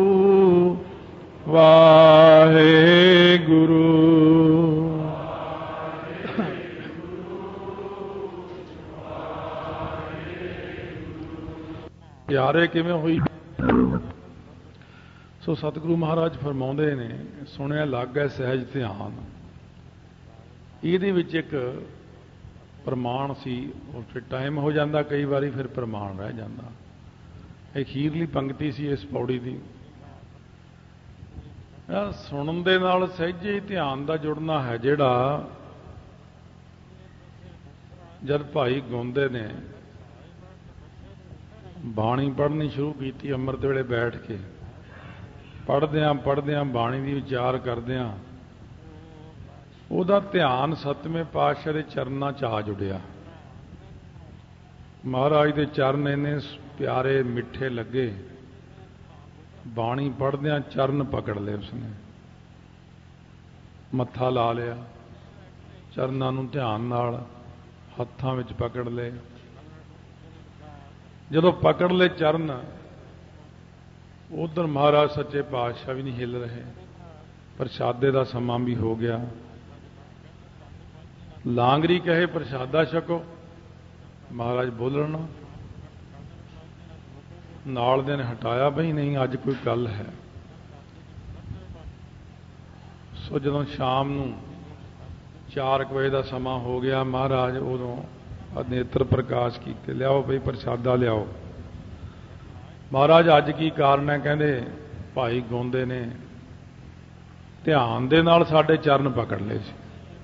ਵਾਹਿਗੁਰੂ। ਪਿਆਰੇ ਕਿਵੇਂ ਹੋਈ? ਸੋ ਸਤਿਗੁਰੂ ਮਹਾਰਾਜ ਫਰਮਾਉਂਦੇ ਨੇ, ਸੁਣਿਆ ਲਾਗੈ ਸਹਿਜ ਧਿਆਨ। ਇਹਦੇ ਵਿੱਚ ਇੱਕ ਪ੍ਰਮਾਣ ਸੀ, ਉਹ ਫਿਰ ਟਾਈਮ ਹੋ ਜਾਂਦਾ ਕਈ ਵਾਰੀ, ਫਿਰ ਪ੍ਰਮਾਣ ਰਹਿ ਜਾਂਦਾ। ਇਹ ਅਖੀਰਲੀ ਪੰਕਤੀ ਸੀ ਇਸ ਪੌੜੀ ਦੀ। ਸੁਣਨ ਦੇ ਨਾਲ ਸਹਿਜੇ ਹੀ ਧਿਆਨ ਦਾ ਜੁੜਨਾ ਹੈ, ਜਿਹੜਾ ਜਦ ਭਾਈ ਗਾਉਂਦੇ ਨੇ ਬਾਣੀ ਪੜ੍ਹਨੀ ਸ਼ੁਰੂ ਕੀਤੀ, ਅੰਮ੍ਰਿਤ ਵੇਲੇ ਬੈਠ ਕੇ ਪੜ੍ਹਦਿਆਂ ਪੜ੍ਹਦਿਆਂ ਬਾਣੀ ਦੀ ਵਿਚਾਰ ਕਰਦਿਆਂ ਉਹਦਾ ਧਿਆਨ ਸਤਵੇਂ ਪਾਤਸ਼ਾਹ ਦੇ ਚਰਨਾਂ 'ਚ ਆ ਜੁੜਿਆ। ਮਹਾਰਾਜ ਦੇ ਚਰਨ ਇੰਨੇ ਪਿਆਰੇ ਮਿੱਠੇ ਲੱਗੇ, ਬਾਣੀ ਪੜ੍ਹਦਿਆਂ ਚਰਨ ਪਕੜ ਲਏ, ਉਸਨੇ ਮੱਥਾ ਲਾ ਲਿਆ, ਚਰਨਾਂ ਨੂੰ ਧਿਆਨ ਨਾਲ ਹੱਥਾਂ ਵਿੱਚ ਪਕੜ ਲਏ। ਜਦੋਂ ਪਕੜ ਲਏ ਚਰਨ, ਉਧਰ ਮਹਾਰਾਜ ਸੱਚੇ ਪਾਤਸ਼ਾਹ ਵੀ ਨਹੀਂ ਹਿੱਲ ਰਹੇ। ਪ੍ਰਸ਼ਾਦੇ ਦਾ ਸਮਾਂ ਵੀ ਹੋ ਗਿਆ। ਲਾਂਗਰੀ ਕਹੇ ਪ੍ਰਸ਼ਾਦਾ ਛਕੋ, ਮਹਾਰਾਜ ਬੋਲਣ ਨਾਲ ਦੇ ਨੇ ਹਟਾਇਆ, ਬਈ ਨਹੀਂ ਅੱਜ ਕੋਈ ਗੱਲ ਹੈ। ਸੋ ਜਦੋਂ ਸ਼ਾਮ ਨੂੰ ਚਾਰ ਕੁ ਵਜੇ ਦਾ ਸਮਾਂ ਹੋ ਗਿਆ, ਮਹਾਰਾਜ ਉਦੋਂ ਨੇਤਰ ਪ੍ਰਕਾਸ਼ ਕੀਤੇ, ਲਿਆਓ ਬਈ ਪ੍ਰਸ਼ਾਦਾ ਲਿਆਓ। ਮਹਾਰਾਜ ਅੱਜ ਕੀ ਕਾਰਨ ਹੈ? ਕਹਿੰਦੇ ਭਾਈ ਗਾਉਂਦੇ ਨੇ ਧਿਆਨ ਦੇ ਨਾਲ ਸਾਡੇ ਚਰਨ ਪਕੜ ਲਏ ਸੀ।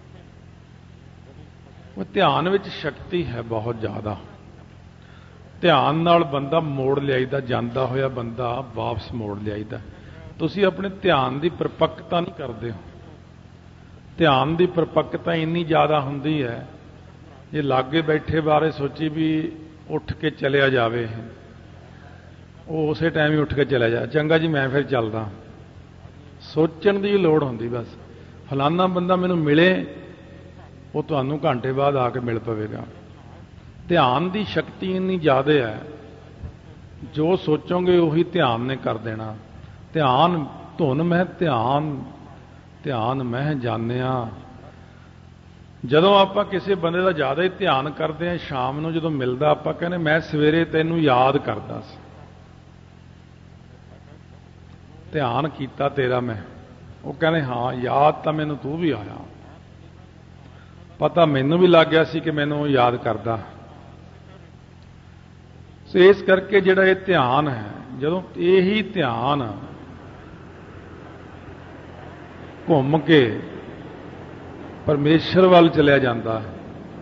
ਉਹ ਧਿਆਨ ਵਿੱਚ ਸ਼ਕਤੀ ਹੈ ਬਹੁਤ ਜ਼ਿਆਦਾ। ਧਿਆਨ ਨਾਲ ਬੰਦਾ ਮੋੜ ਲਿਆਈਦਾ, ਜਾਂਦਾ ਹੋਇਆ ਬੰਦਾ ਵਾਪਸ ਮੋੜ ਲਿਆਈਦਾ। ਤੁਸੀਂ ਆਪਣੇ ਧਿਆਨ ਦੀ ਪਰਪੱਕਤਾ ਨਹੀਂ ਕਰਦੇ ਹੋ। ਧਿਆਨ ਦੀ ਪਰਪੱਕਤਾ ਇੰਨੀ ਜ਼ਿਆਦਾ ਹੁੰਦੀ ਹੈ, ਜੇ ਲਾਗੇ ਬੈਠੇ ਬਾਰੇ ਸੋਚੀ ਵੀ ਉੱਠ ਕੇ ਚਲਿਆ ਜਾਵੇ, ਉਹ ਉਸੇ ਟਾਈਮ ਹੀ ਉੱਠ ਕੇ ਚਲਿਆ ਜਾ, ਚੰਗਾ ਜੀ ਮੈਂ ਫਿਰ ਚੱਲਦਾ। ਸੋਚਣ ਦੀ ਲੋੜ ਹੁੰਦੀ, ਬਸ ਫਲਾਨਾ ਬੰਦਾ ਮੈਨੂੰ ਮਿਲੇ, ਉਹ ਤੁਹਾਨੂੰ ਘੰਟੇ ਬਾਅਦ ਆ ਕੇ ਮਿਲ ਪਵੇਗਾ। ਧਿਆਨ ਦੀ ਸ਼ਕਤੀ ਇੰਨੀ ਜ਼ਿਆਦਾ ਹੈ, ਜੋ ਸੋਚੋਗੇ ਉਹੀ ਧਿਆਨ ਨੇ ਕਰ ਦੇਣਾ। ਧਿਆਨ ਧੁਨ ਮਹਿ ਧਿਆਨ, ਧਿਆਨ ਮਹਿ ਜਾਣਿਆ। ਜਦੋਂ ਆਪਾਂ ਕਿਸੇ ਬੰਦੇ ਦਾ ਜ਼ਿਆਦਾ ਹੀ ਧਿਆਨ ਕਰਦੇ ਹਾਂ, ਸ਼ਾਮ ਨੂੰ ਜਦੋਂ ਮਿਲਦਾ, ਆਪਾਂ ਕਹਿੰਦੇ ਮੈਂ ਸਵੇਰੇ ਤੈਨੂੰ ਯਾਦ ਕਰਦਾ ਸੀ, ਧਿਆਨ ਕੀਤਾ ਤੇਰਾ ਮੈਂ। ਉਹ ਕਹਿੰਦੇ ਹਾਂ ਯਾਦ ਤਾਂ ਮੈਨੂੰ ਤੂੰ ਵੀ ਆਇਆ, ਪਤਾ ਮੈਨੂੰ ਵੀ ਲੱਗ ਗਿਆ ਸੀ ਕਿ ਮੈਨੂੰ ਯਾਦ ਕਰਦਾ। ਸੋ ਇਸ ਕਰਕੇ ਜਿਹੜਾ ਇਹ ਧਿਆਨ ਹੈ, ਜਦੋਂ ਇਹੀ ਧਿਆਨ ਘੁੰਮ ਕੇ ਪਰਮੇਸ਼ਰ ਵੱਲ ਚਲਿਆ ਜਾਂਦਾ ਹੈ।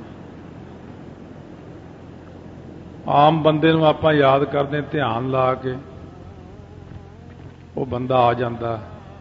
ਆਮ ਬੰਦੇ ਨੂੰ ਆਪਾਂ ਯਾਦ ਕਰਦੇ ਧਿਆਨ ਲਾ ਕੇ, ਉਹ ਬੰਦਾ ਆ ਜਾਂਦਾ।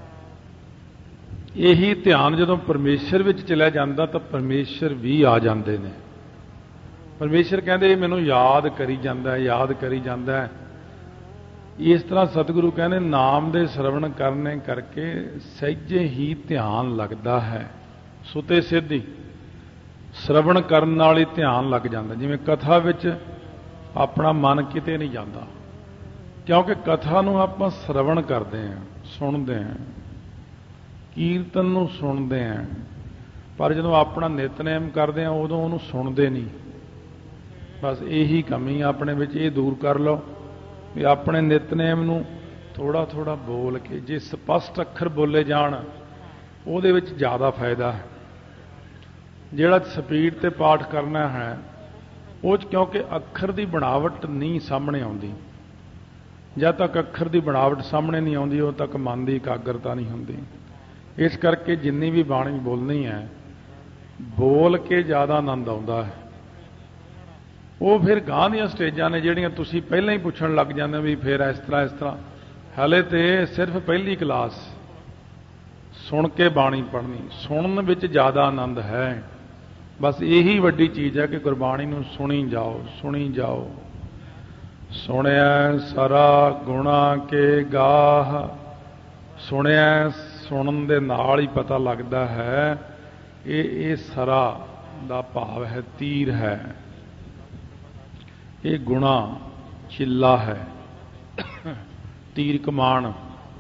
ਇਹੀ ਧਿਆਨ ਜਦੋਂ ਪਰਮੇਸ਼ਰ ਵਿੱਚ ਚਲਿਆ ਜਾਂਦਾ ਤਾਂ ਪਰਮੇਸ਼ਰ ਵੀ ਆ ਜਾਂਦੇ ਨੇ। ਪਰਮੇਸ਼ਰ ਕਹਿੰਦੇ ਮੈਨੂੰ ਯਾਦ ਕਰੀ ਜਾਂਦਾ, ਯਾਦ ਕਰੀ ਜਾਂਦਾ। ਇਸ ਤਰ੍ਹਾਂ ਸਤਿਗੁਰੂ ਕਹਿੰਦੇ ਨਾਮ ਦੇ ਸ਼ਰਵਣ ਕਰਨੇ ਕਰਕੇ ਸਹਿਜੇ ਹੀ ਧਿਆਨ ਲੱਗਦਾ ਹੈ। ਸੁਤੇ ਸਿੱਧੀ श्रवण करन नाल ही ध्यान लग जाता। जिवें कथा विच अपना मन किते नहीं जाता, क्योंकि कथा नूं आपां श्रवण करते हैं, सुनते हैं, कीर्तन नूं सुनते हैं, पर जदों अपना नितनेम करते हैं उदों उहनूं सुनते नहीं। बस यही कमी अपने विच ये दूर कर लो भी अपने नितनेम नूं थोड़ा थोड़ा बोल के, जे स्पष्ट अखर बोले जाण उहदे विच ज़्यादा फायदा है। जिहड़ा स्पीड ते पाठ करना है वो क्योंकि अखर की बनावट नहीं सामने आउंदी, जब तक अखर की बनावट सामने नहीं आउंदी उद तक मन की एकाग्रता नहीं हुंदी। इस करके जिन्नी भी बाणी बोलनी है बोल के ज़्यादा आनंद आउंदा है। वो फिर गांह दी स्टेजां ने जिहड़ियां तुसीं पहलां ही पुछण लग जांदे भी फिर इस तरह इस तरह, हाले तो सिर्फ पहली क्लास सुन के बाणी पढ़नी, सुनन विच ज़्यादा आनंद है। बस यही वड्डी चीज़ है कि गुरबाणी नूं सुनी जाओ, सुनी जाओ। सुनिया सरा गुणा के गाह, सुनिया सुनन दे नाल ही पता लगता है ये ये सरा दा भाव है, तीर है, ये गुणा चिल्ला है। तीर कमान,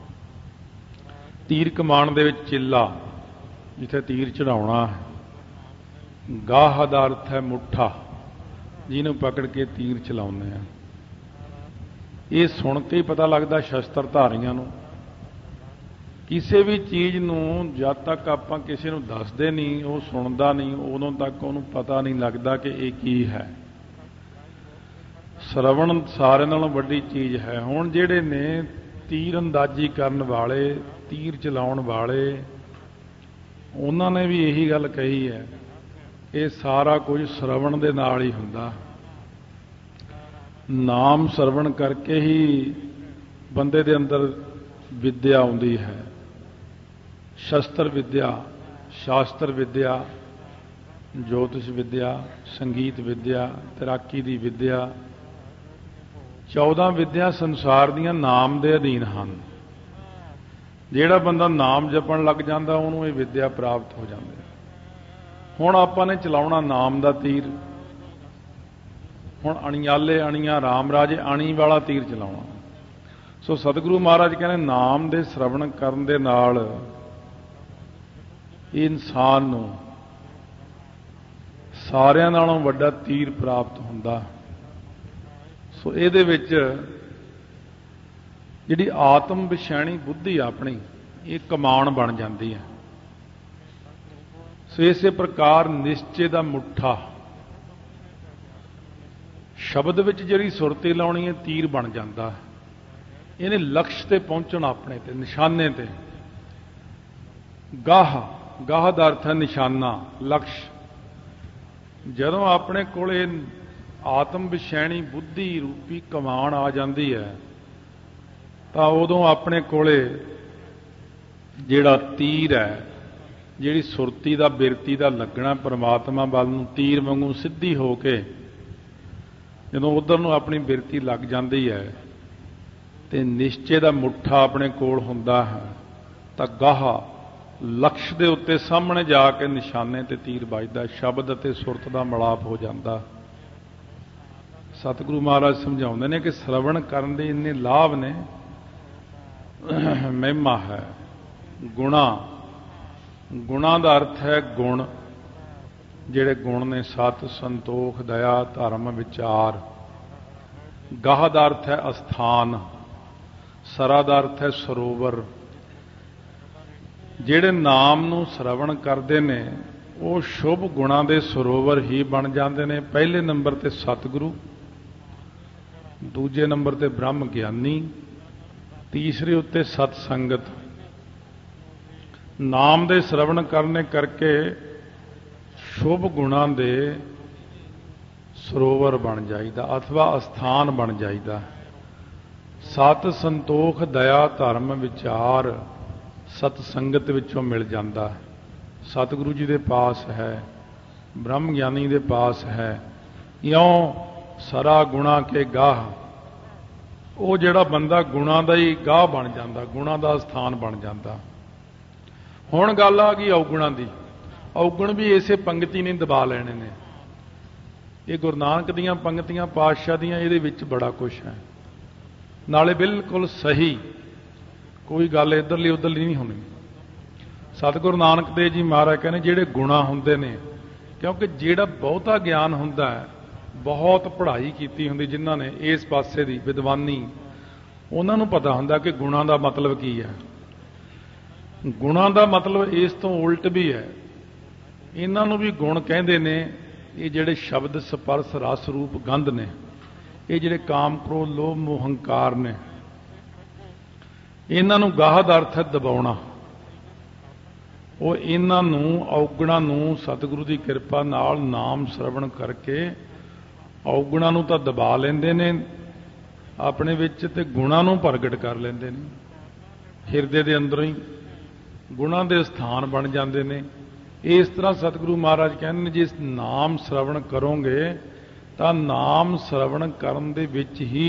तीर कमान दे विच चिल्ला जिथे तीर चढ़ाउणा है। गाह दा अर्थ है मुठा, जिन्हों पकड़ के तीर चलाउंदे हैं। ये सुन के ही पता लगता शस्त्रधारियां नूं। किसी भी चीज़ नूं जद तक आपां किसी नूं दसदे नहीं, वो सुनदा नहीं, उदों तक उहनूं पता नहीं लगता कि ये की है। श्रवण सारे नालों वड्डी चीज़ है। हुण जिहड़े ने तीर अंदाजी करन वाले, तीर चलाउण वाले, उन्हां ने भी यही गल कही है, ये सारा कुछ श्रवण दे नाल ही हुंदा। नाम श्रवण करके ही बंदे दे अंदर विद्या आउंदी है। शस्त्र विद्या, शास्त्र विद्या, ज्योतिष विद्या, संगीत विद्या, तैराकी दी विद्या, चौदह विद्या संसार दियां नाम दे अधीन हैं। जिहड़ा बंदा नाम जपण लग जांदा उहनूं ये विद्या प्राप्त हो जाती है। हुण आपां ने चलाउणा नाम दा तीर। हुण अणियाले अणिया राम राजे अणी वाला तीर चलाउणा। सो सतगुरु महाराज कहने नाम दे श्रवण करन दे नाल इंसान नूं सारियां नालों वड्डा तीर प्राप्त हुंदा। सो इहदे विच जिहड़ी आत्म विषैणी बुद्धि अपनी ये कमान बन जाती है। सो इस प्रकार निश्चय का मुठा शब्द विच जिहड़ी सुरती लाउणी है तीर बन जाता है। इहने लक्ष्य ते पहुंचना अपने ते निशाने ते। गाह गाह दा अर्थ है निशाना, लक्ष्य। जदों अपने कोले आत्म विषैणी बुद्धि रूपी कमान आ जाती है तो उदों अपने कोले जिहड़ा तीर है, जिहड़ी सुरती दा बिरती दा लगना परमात्मा वल नूं तीर वांगू सिद्धी हो के जदों उधर नूं अपनी बिरती लग जाती है तो निश्चय दा मुठा अपने कोल हुंदा है। तो गाह लक्ष्य दे उत्ते सामने जाके निशाने ते तीर वजदा, शब्द अते सुरत दा मिलाप हो जाता। सतगुरु महाराज समझाउंदे ने कि श्रवण करन दे इन्ने लाभ ने, महिमा है। गुणा, गुणा का अर्थ है गुण, जिहड़े गुण ने सत संतोख दया धर्म विचार। गाह का अर्थ है अस्थान, सरा का अर्थ है सरोवर। जिहड़े नाम नूं श्रवण करते ने वो शुभ गुणा के सरोवर ही बन जाते हैं। पहले नंबर ते सतगुरु, दूजे नंबर ते ब्रह्म ज्ञानी, तीसरे उत्ते सतसंगत। नाम दे श्रवण करने करके शुभ गुणा दे सरोवर बन जाइदा अथवा अस्थान बन जाइदा। सत संतोख दया धर्म विचार सतसंगत विचों मिल जाता। सतगुरु जी दे पास है, ब्रह्म ज्ञानी दे पास है। इयों सरा गुणा के गाह, वो जिहड़ा बंदा गुणा का ही गाह बन जाता, गुणा का स्थान बन जाता। हुण गल आ गई अवगुणा की। ਔਗਣ भी इसे पंक्ति नहीं दबा लेने ने। ये गुरु नानक दीयां पंक्तियां पातशाह दीयां इहदे विच बड़ा कुछ है, नाले बिल्कुल सही, कोई गल इधरली उधरली नहीं होनी। सतगुरु नानक देव जी महाराज कहने जिहड़े गुणा हुंदे ने, क्योंकि जिहड़ा बहुता ज्ञान हुंदा है, बहुत पढ़ाई कीती हुंदी जिन्हां ने इस पासे दी विद्वानी, उन्हां नूं पता हुंदा कि गुणा दा मतलब की है। गुणा दा मतलब इस तो उल्ट भी है। इन्हां नूं भी गुण कहंदे ने। ये जिहड़े शब्द स्पर्श रस रूप गंध ने, ये जिहड़े काम क्रोध लोभ मोह हंकार ने, इन्हां नूं गाह दा अर्थ है दबाउणा। वो इन्हां नूं औगणां नूं सतगुरु की किरपा नाल नाम श्रवण करके औगणां नूं तां दबा लैंदे ने अपने विच, ते गुणां नूं प्रगट कर लैंदे ने। हिरदे दे अंदरों ही गुणां दे स्थान बन जांदे ने। इस तरह सतगुरु महाराज कहते हैं, जिस नाम श्रवण करोगे तो नाम श्रवण करन दे विच ही,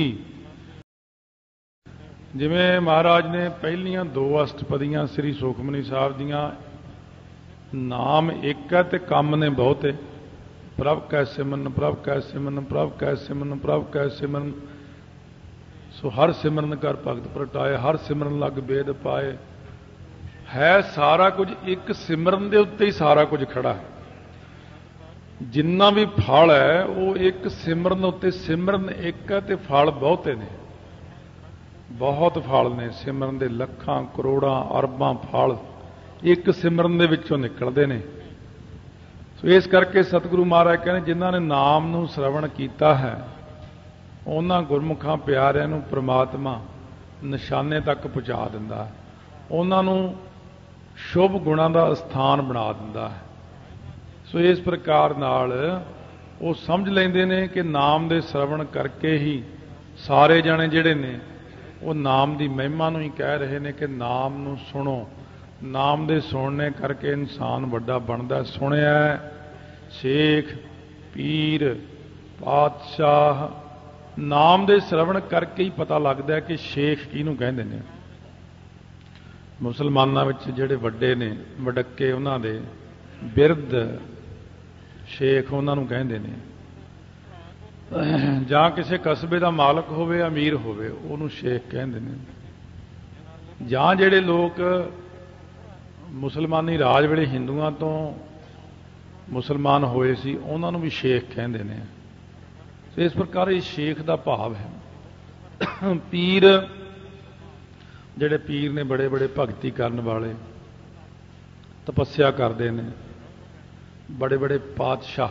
जिवें महाराज ने पहलियां दो अष्टपदियां श्री सुखमनी साहब दियां, नाम एक है ते काम ने बहुत है। प्रभ कै सिमरन प्रभ कै सिमरन प्रभ कै सिमरन प्रभ कै सिमरन, सो हर सिमरन कर भगत प्रगटाए, हर सिमरन लग बेद पाए। है सारा कुछ एक सिमरन दे उत्ते ही सारा कुछ खड़ा है। जिन्ना भी फल है वो एक सिमरन उत्ते, सिमरन एक है ते फल बहुते ने, बहुत फल ने सिमरन दे, लखां करोड़ां अरबां फल एक सिमरन दे विचों निकलदे ने। सो इस करके सतगुरु महाराज कहने, जिन्हां ने नाम नूं श्रवण कीता है उन्हां गुरमुखां प्यारिआं नूं परमात्मा निशाने तक पहुंचा दिंदा है, उन्हां नूं शुभ गुणां दा स्थान बना दिंदा है। सो इस प्रकार नाल वो समझ लैंदे ने कि नाम दे श्रवण करके ही सारे जने जिहड़े ने वो नाम दी महिमा नूं ही कह रहे ने कि नाम नूं सुनो। नाम दे सुनने करके इंसान वड्डा बनदा। सुनिया शेख पीर पातशाह, नाम दे श्रवण करके ही पता लगदा है कि शेख किहनूं कहंदे ने। मुसलमानां विच जिहड़े वड्डे ने वडक्के, उन्हां दे बिरध शेख उन्हां नूं कहंदे ने। जां किसी कस्बे दा मालक होवे, अमीर होवे, उहनूं शेख कहंदे ने। जां जिहड़े लोक मुसलमानी राज वेले हिंदुआं तो मुसलमान होए सी, उन्हां नूं भी शेख कहंदे ने। इस प्रकार ये शेख दा भाव है। पीर जिहड़े पीर ने बड़े बड़े भगती करन वाले, तपस्या करते हैं, बड़े बड़े पातशाह,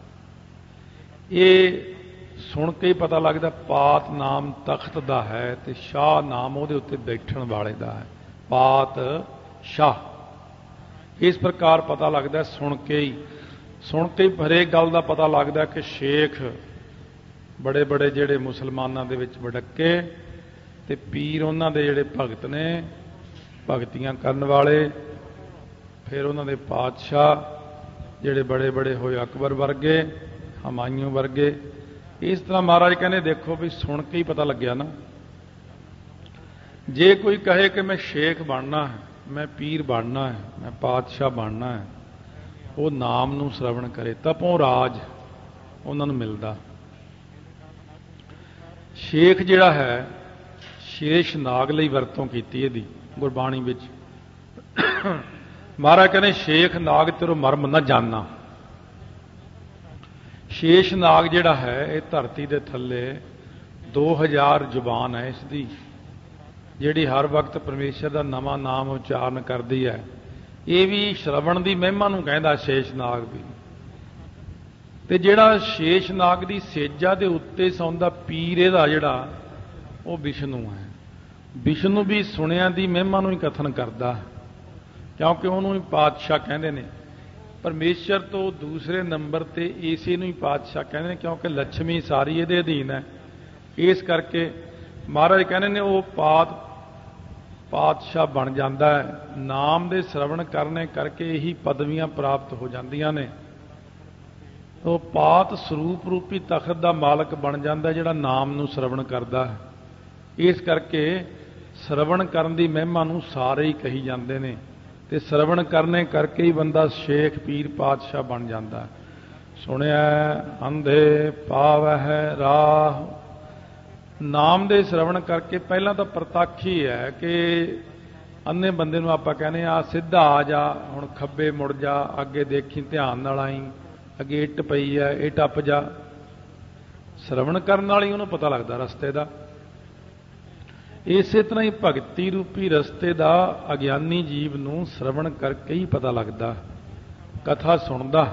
ये सुन के ही पता लगता पात नाम तख्त दा है ते शाह नाम उहदे उत्ते बैठण वाले दा है, पात शाह। इस प्रकार पता लगता है सुन के ही, सुन के ही हरेक गल दा पता लगता कि शेख बड़े बड़े जिहड़े मुसलमानां दे विच वडक्के ते पीर उन्हां दे जिहड़े भगत ने, भगतियां करन वाले, फिर उन्हां दे पातशाह जिहड़े बड़े बड़े होए अकबर वर्गे, हमायूं वर्गे। इस तरह महाराज कहने देखो भी सुन के ही पता लग्या ना। जे कोई कहे कि मैं शेख बनना है, मैं पीर बनना है, मैं पातशाह बनना है, वो नाम नूं श्रवण करे, तपों राज उन्हां नूं मिलदा। शेख जिहड़ा है शेष नाग लई वरतों कीती इहदी गुरबाणी विच। महाराज कहने शेख नाग तेरो मर्म न जाना। शेष नाग जिहड़ा है ये धरती दे थल्ले दो हज़ार जुबान है इसदी, जिहड़ी हर वक्त परमेश्वर दा नवां नाम उच्चारण करदी है। ये भी श्रवण दी महिमा नूं कहंदा शेष नाग भी। ते जिहड़ा शेष नाग दी सेजा दे उत्ते सौंदा पीर इहदा जिहड़ा वो विष्णु है। विष्णु भी सुनिया दी महिमा नूं ही कथन करदा, क्योंकि उन्होंने पातशाह कहते हैं। परमेश्वर तो दूसरे नंबर ते इसे नूं ही पातशाह कहते हैं, क्योंकि लक्ष्मी सारी इहदे अधीन है। इस करके महाराज कहते हैं वो पात पातशाह बन जाता है। नाम दे श्रवण करने करके ही पदवियां प्राप्त हो जांदियां ने। तो पात स्वरूप रूपी तखत दा मालक बन जाता है जिहड़ा नाम नूं श्रवण करदा है। इस करके श्रवण करन दी महिमा नूं सारे ही कही जांदे ने। ਤੇ ਸਰਵਣ ਕਰਨੇ ਕਰਕੇ ਹੀ ਬੰਦਾ ਸ਼ੇਖ ਪੀਰ ਪਾਤਸ਼ਾਹ ਬਣ ਜਾਂਦਾ। ਸੁਣਿਆ ਅੰਧੇ ਪਾਵਹਿ ਰਾਹ, ਨਾਮ ਦੇ ਸਰਵਣ ਕਰਕੇ ਪਹਿਲਾਂ ਤਾਂ ਪ੍ਰਤੱਖ ਹੀ ਹੈ ਕਿ ਅੰਨੇ ਬੰਦੇ ਨੂੰ ਆਪਾਂ ਕਹਿੰਦੇ ਆ ਸਿੱਧਾ ਆ ਜਾ, ਹੁਣ ਖੱਬੇ ਮੁੜ ਜਾ, ਅੱਗੇ ਦੇਖੀ ਧਿਆਨ ਨਾਲ ਆਈ, ਅੱਗੇ ਇੱਟ ਪਈ ਹੈ ਇਹ ਟੱਪ ਜਾ। ਸਰਵਣ ਕਰਨ ਨਾਲ ਹੀ ਉਹਨੂੰ ਪਤਾ ਲੱਗਦਾ ਰਸਤੇ ਦਾ। ਇਸੇ ਤਰ੍ਹਾਂ ਹੀ ਭਗਤੀ ਰੂਪੀ ਰਸਤੇ ਦਾ ਅਗਿਆਨੀ ਜੀਵ ਨੂੰ ਸਰਵਣ ਕਰਕੇ ਹੀ ਪਤਾ ਲੱਗਦਾ, ਕਥਾ ਸੁਣਦਾ।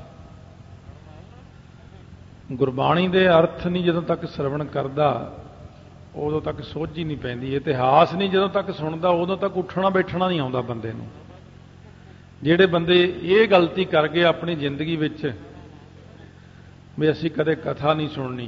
ਗੁਰਬਾਣੀ ਦੇ ਅਰਥ ਨਹੀਂ ਜਦੋਂ ਤੱਕ ਸਰਵਣ ਕਰਦਾ ਉਦੋਂ ਤੱਕ ਸੋਝੀ ਨਹੀਂ ਪੈਂਦੀ। ਇਤਿਹਾਸ ਨਹੀਂ ਜਦੋਂ ਤੱਕ ਸੁਣਦਾ ਉਦੋਂ ਤੱਕ ਉੱਠਣਾ ਬੈਠਣਾ ਨਹੀਂ ਆਉਂਦਾ ਬੰਦੇ ਨੂੰ। ਜਿਹੜੇ ਬੰਦੇ ਇਹ ਗਲਤੀ ਕਰ ਗਏ ਆਪਣੀ ਜ਼ਿੰਦਗੀ ਵਿੱਚ ਵੀ ਅਸੀਂ ਕਦੇ ਕਥਾ ਨਹੀਂ ਸੁਣਨੀ,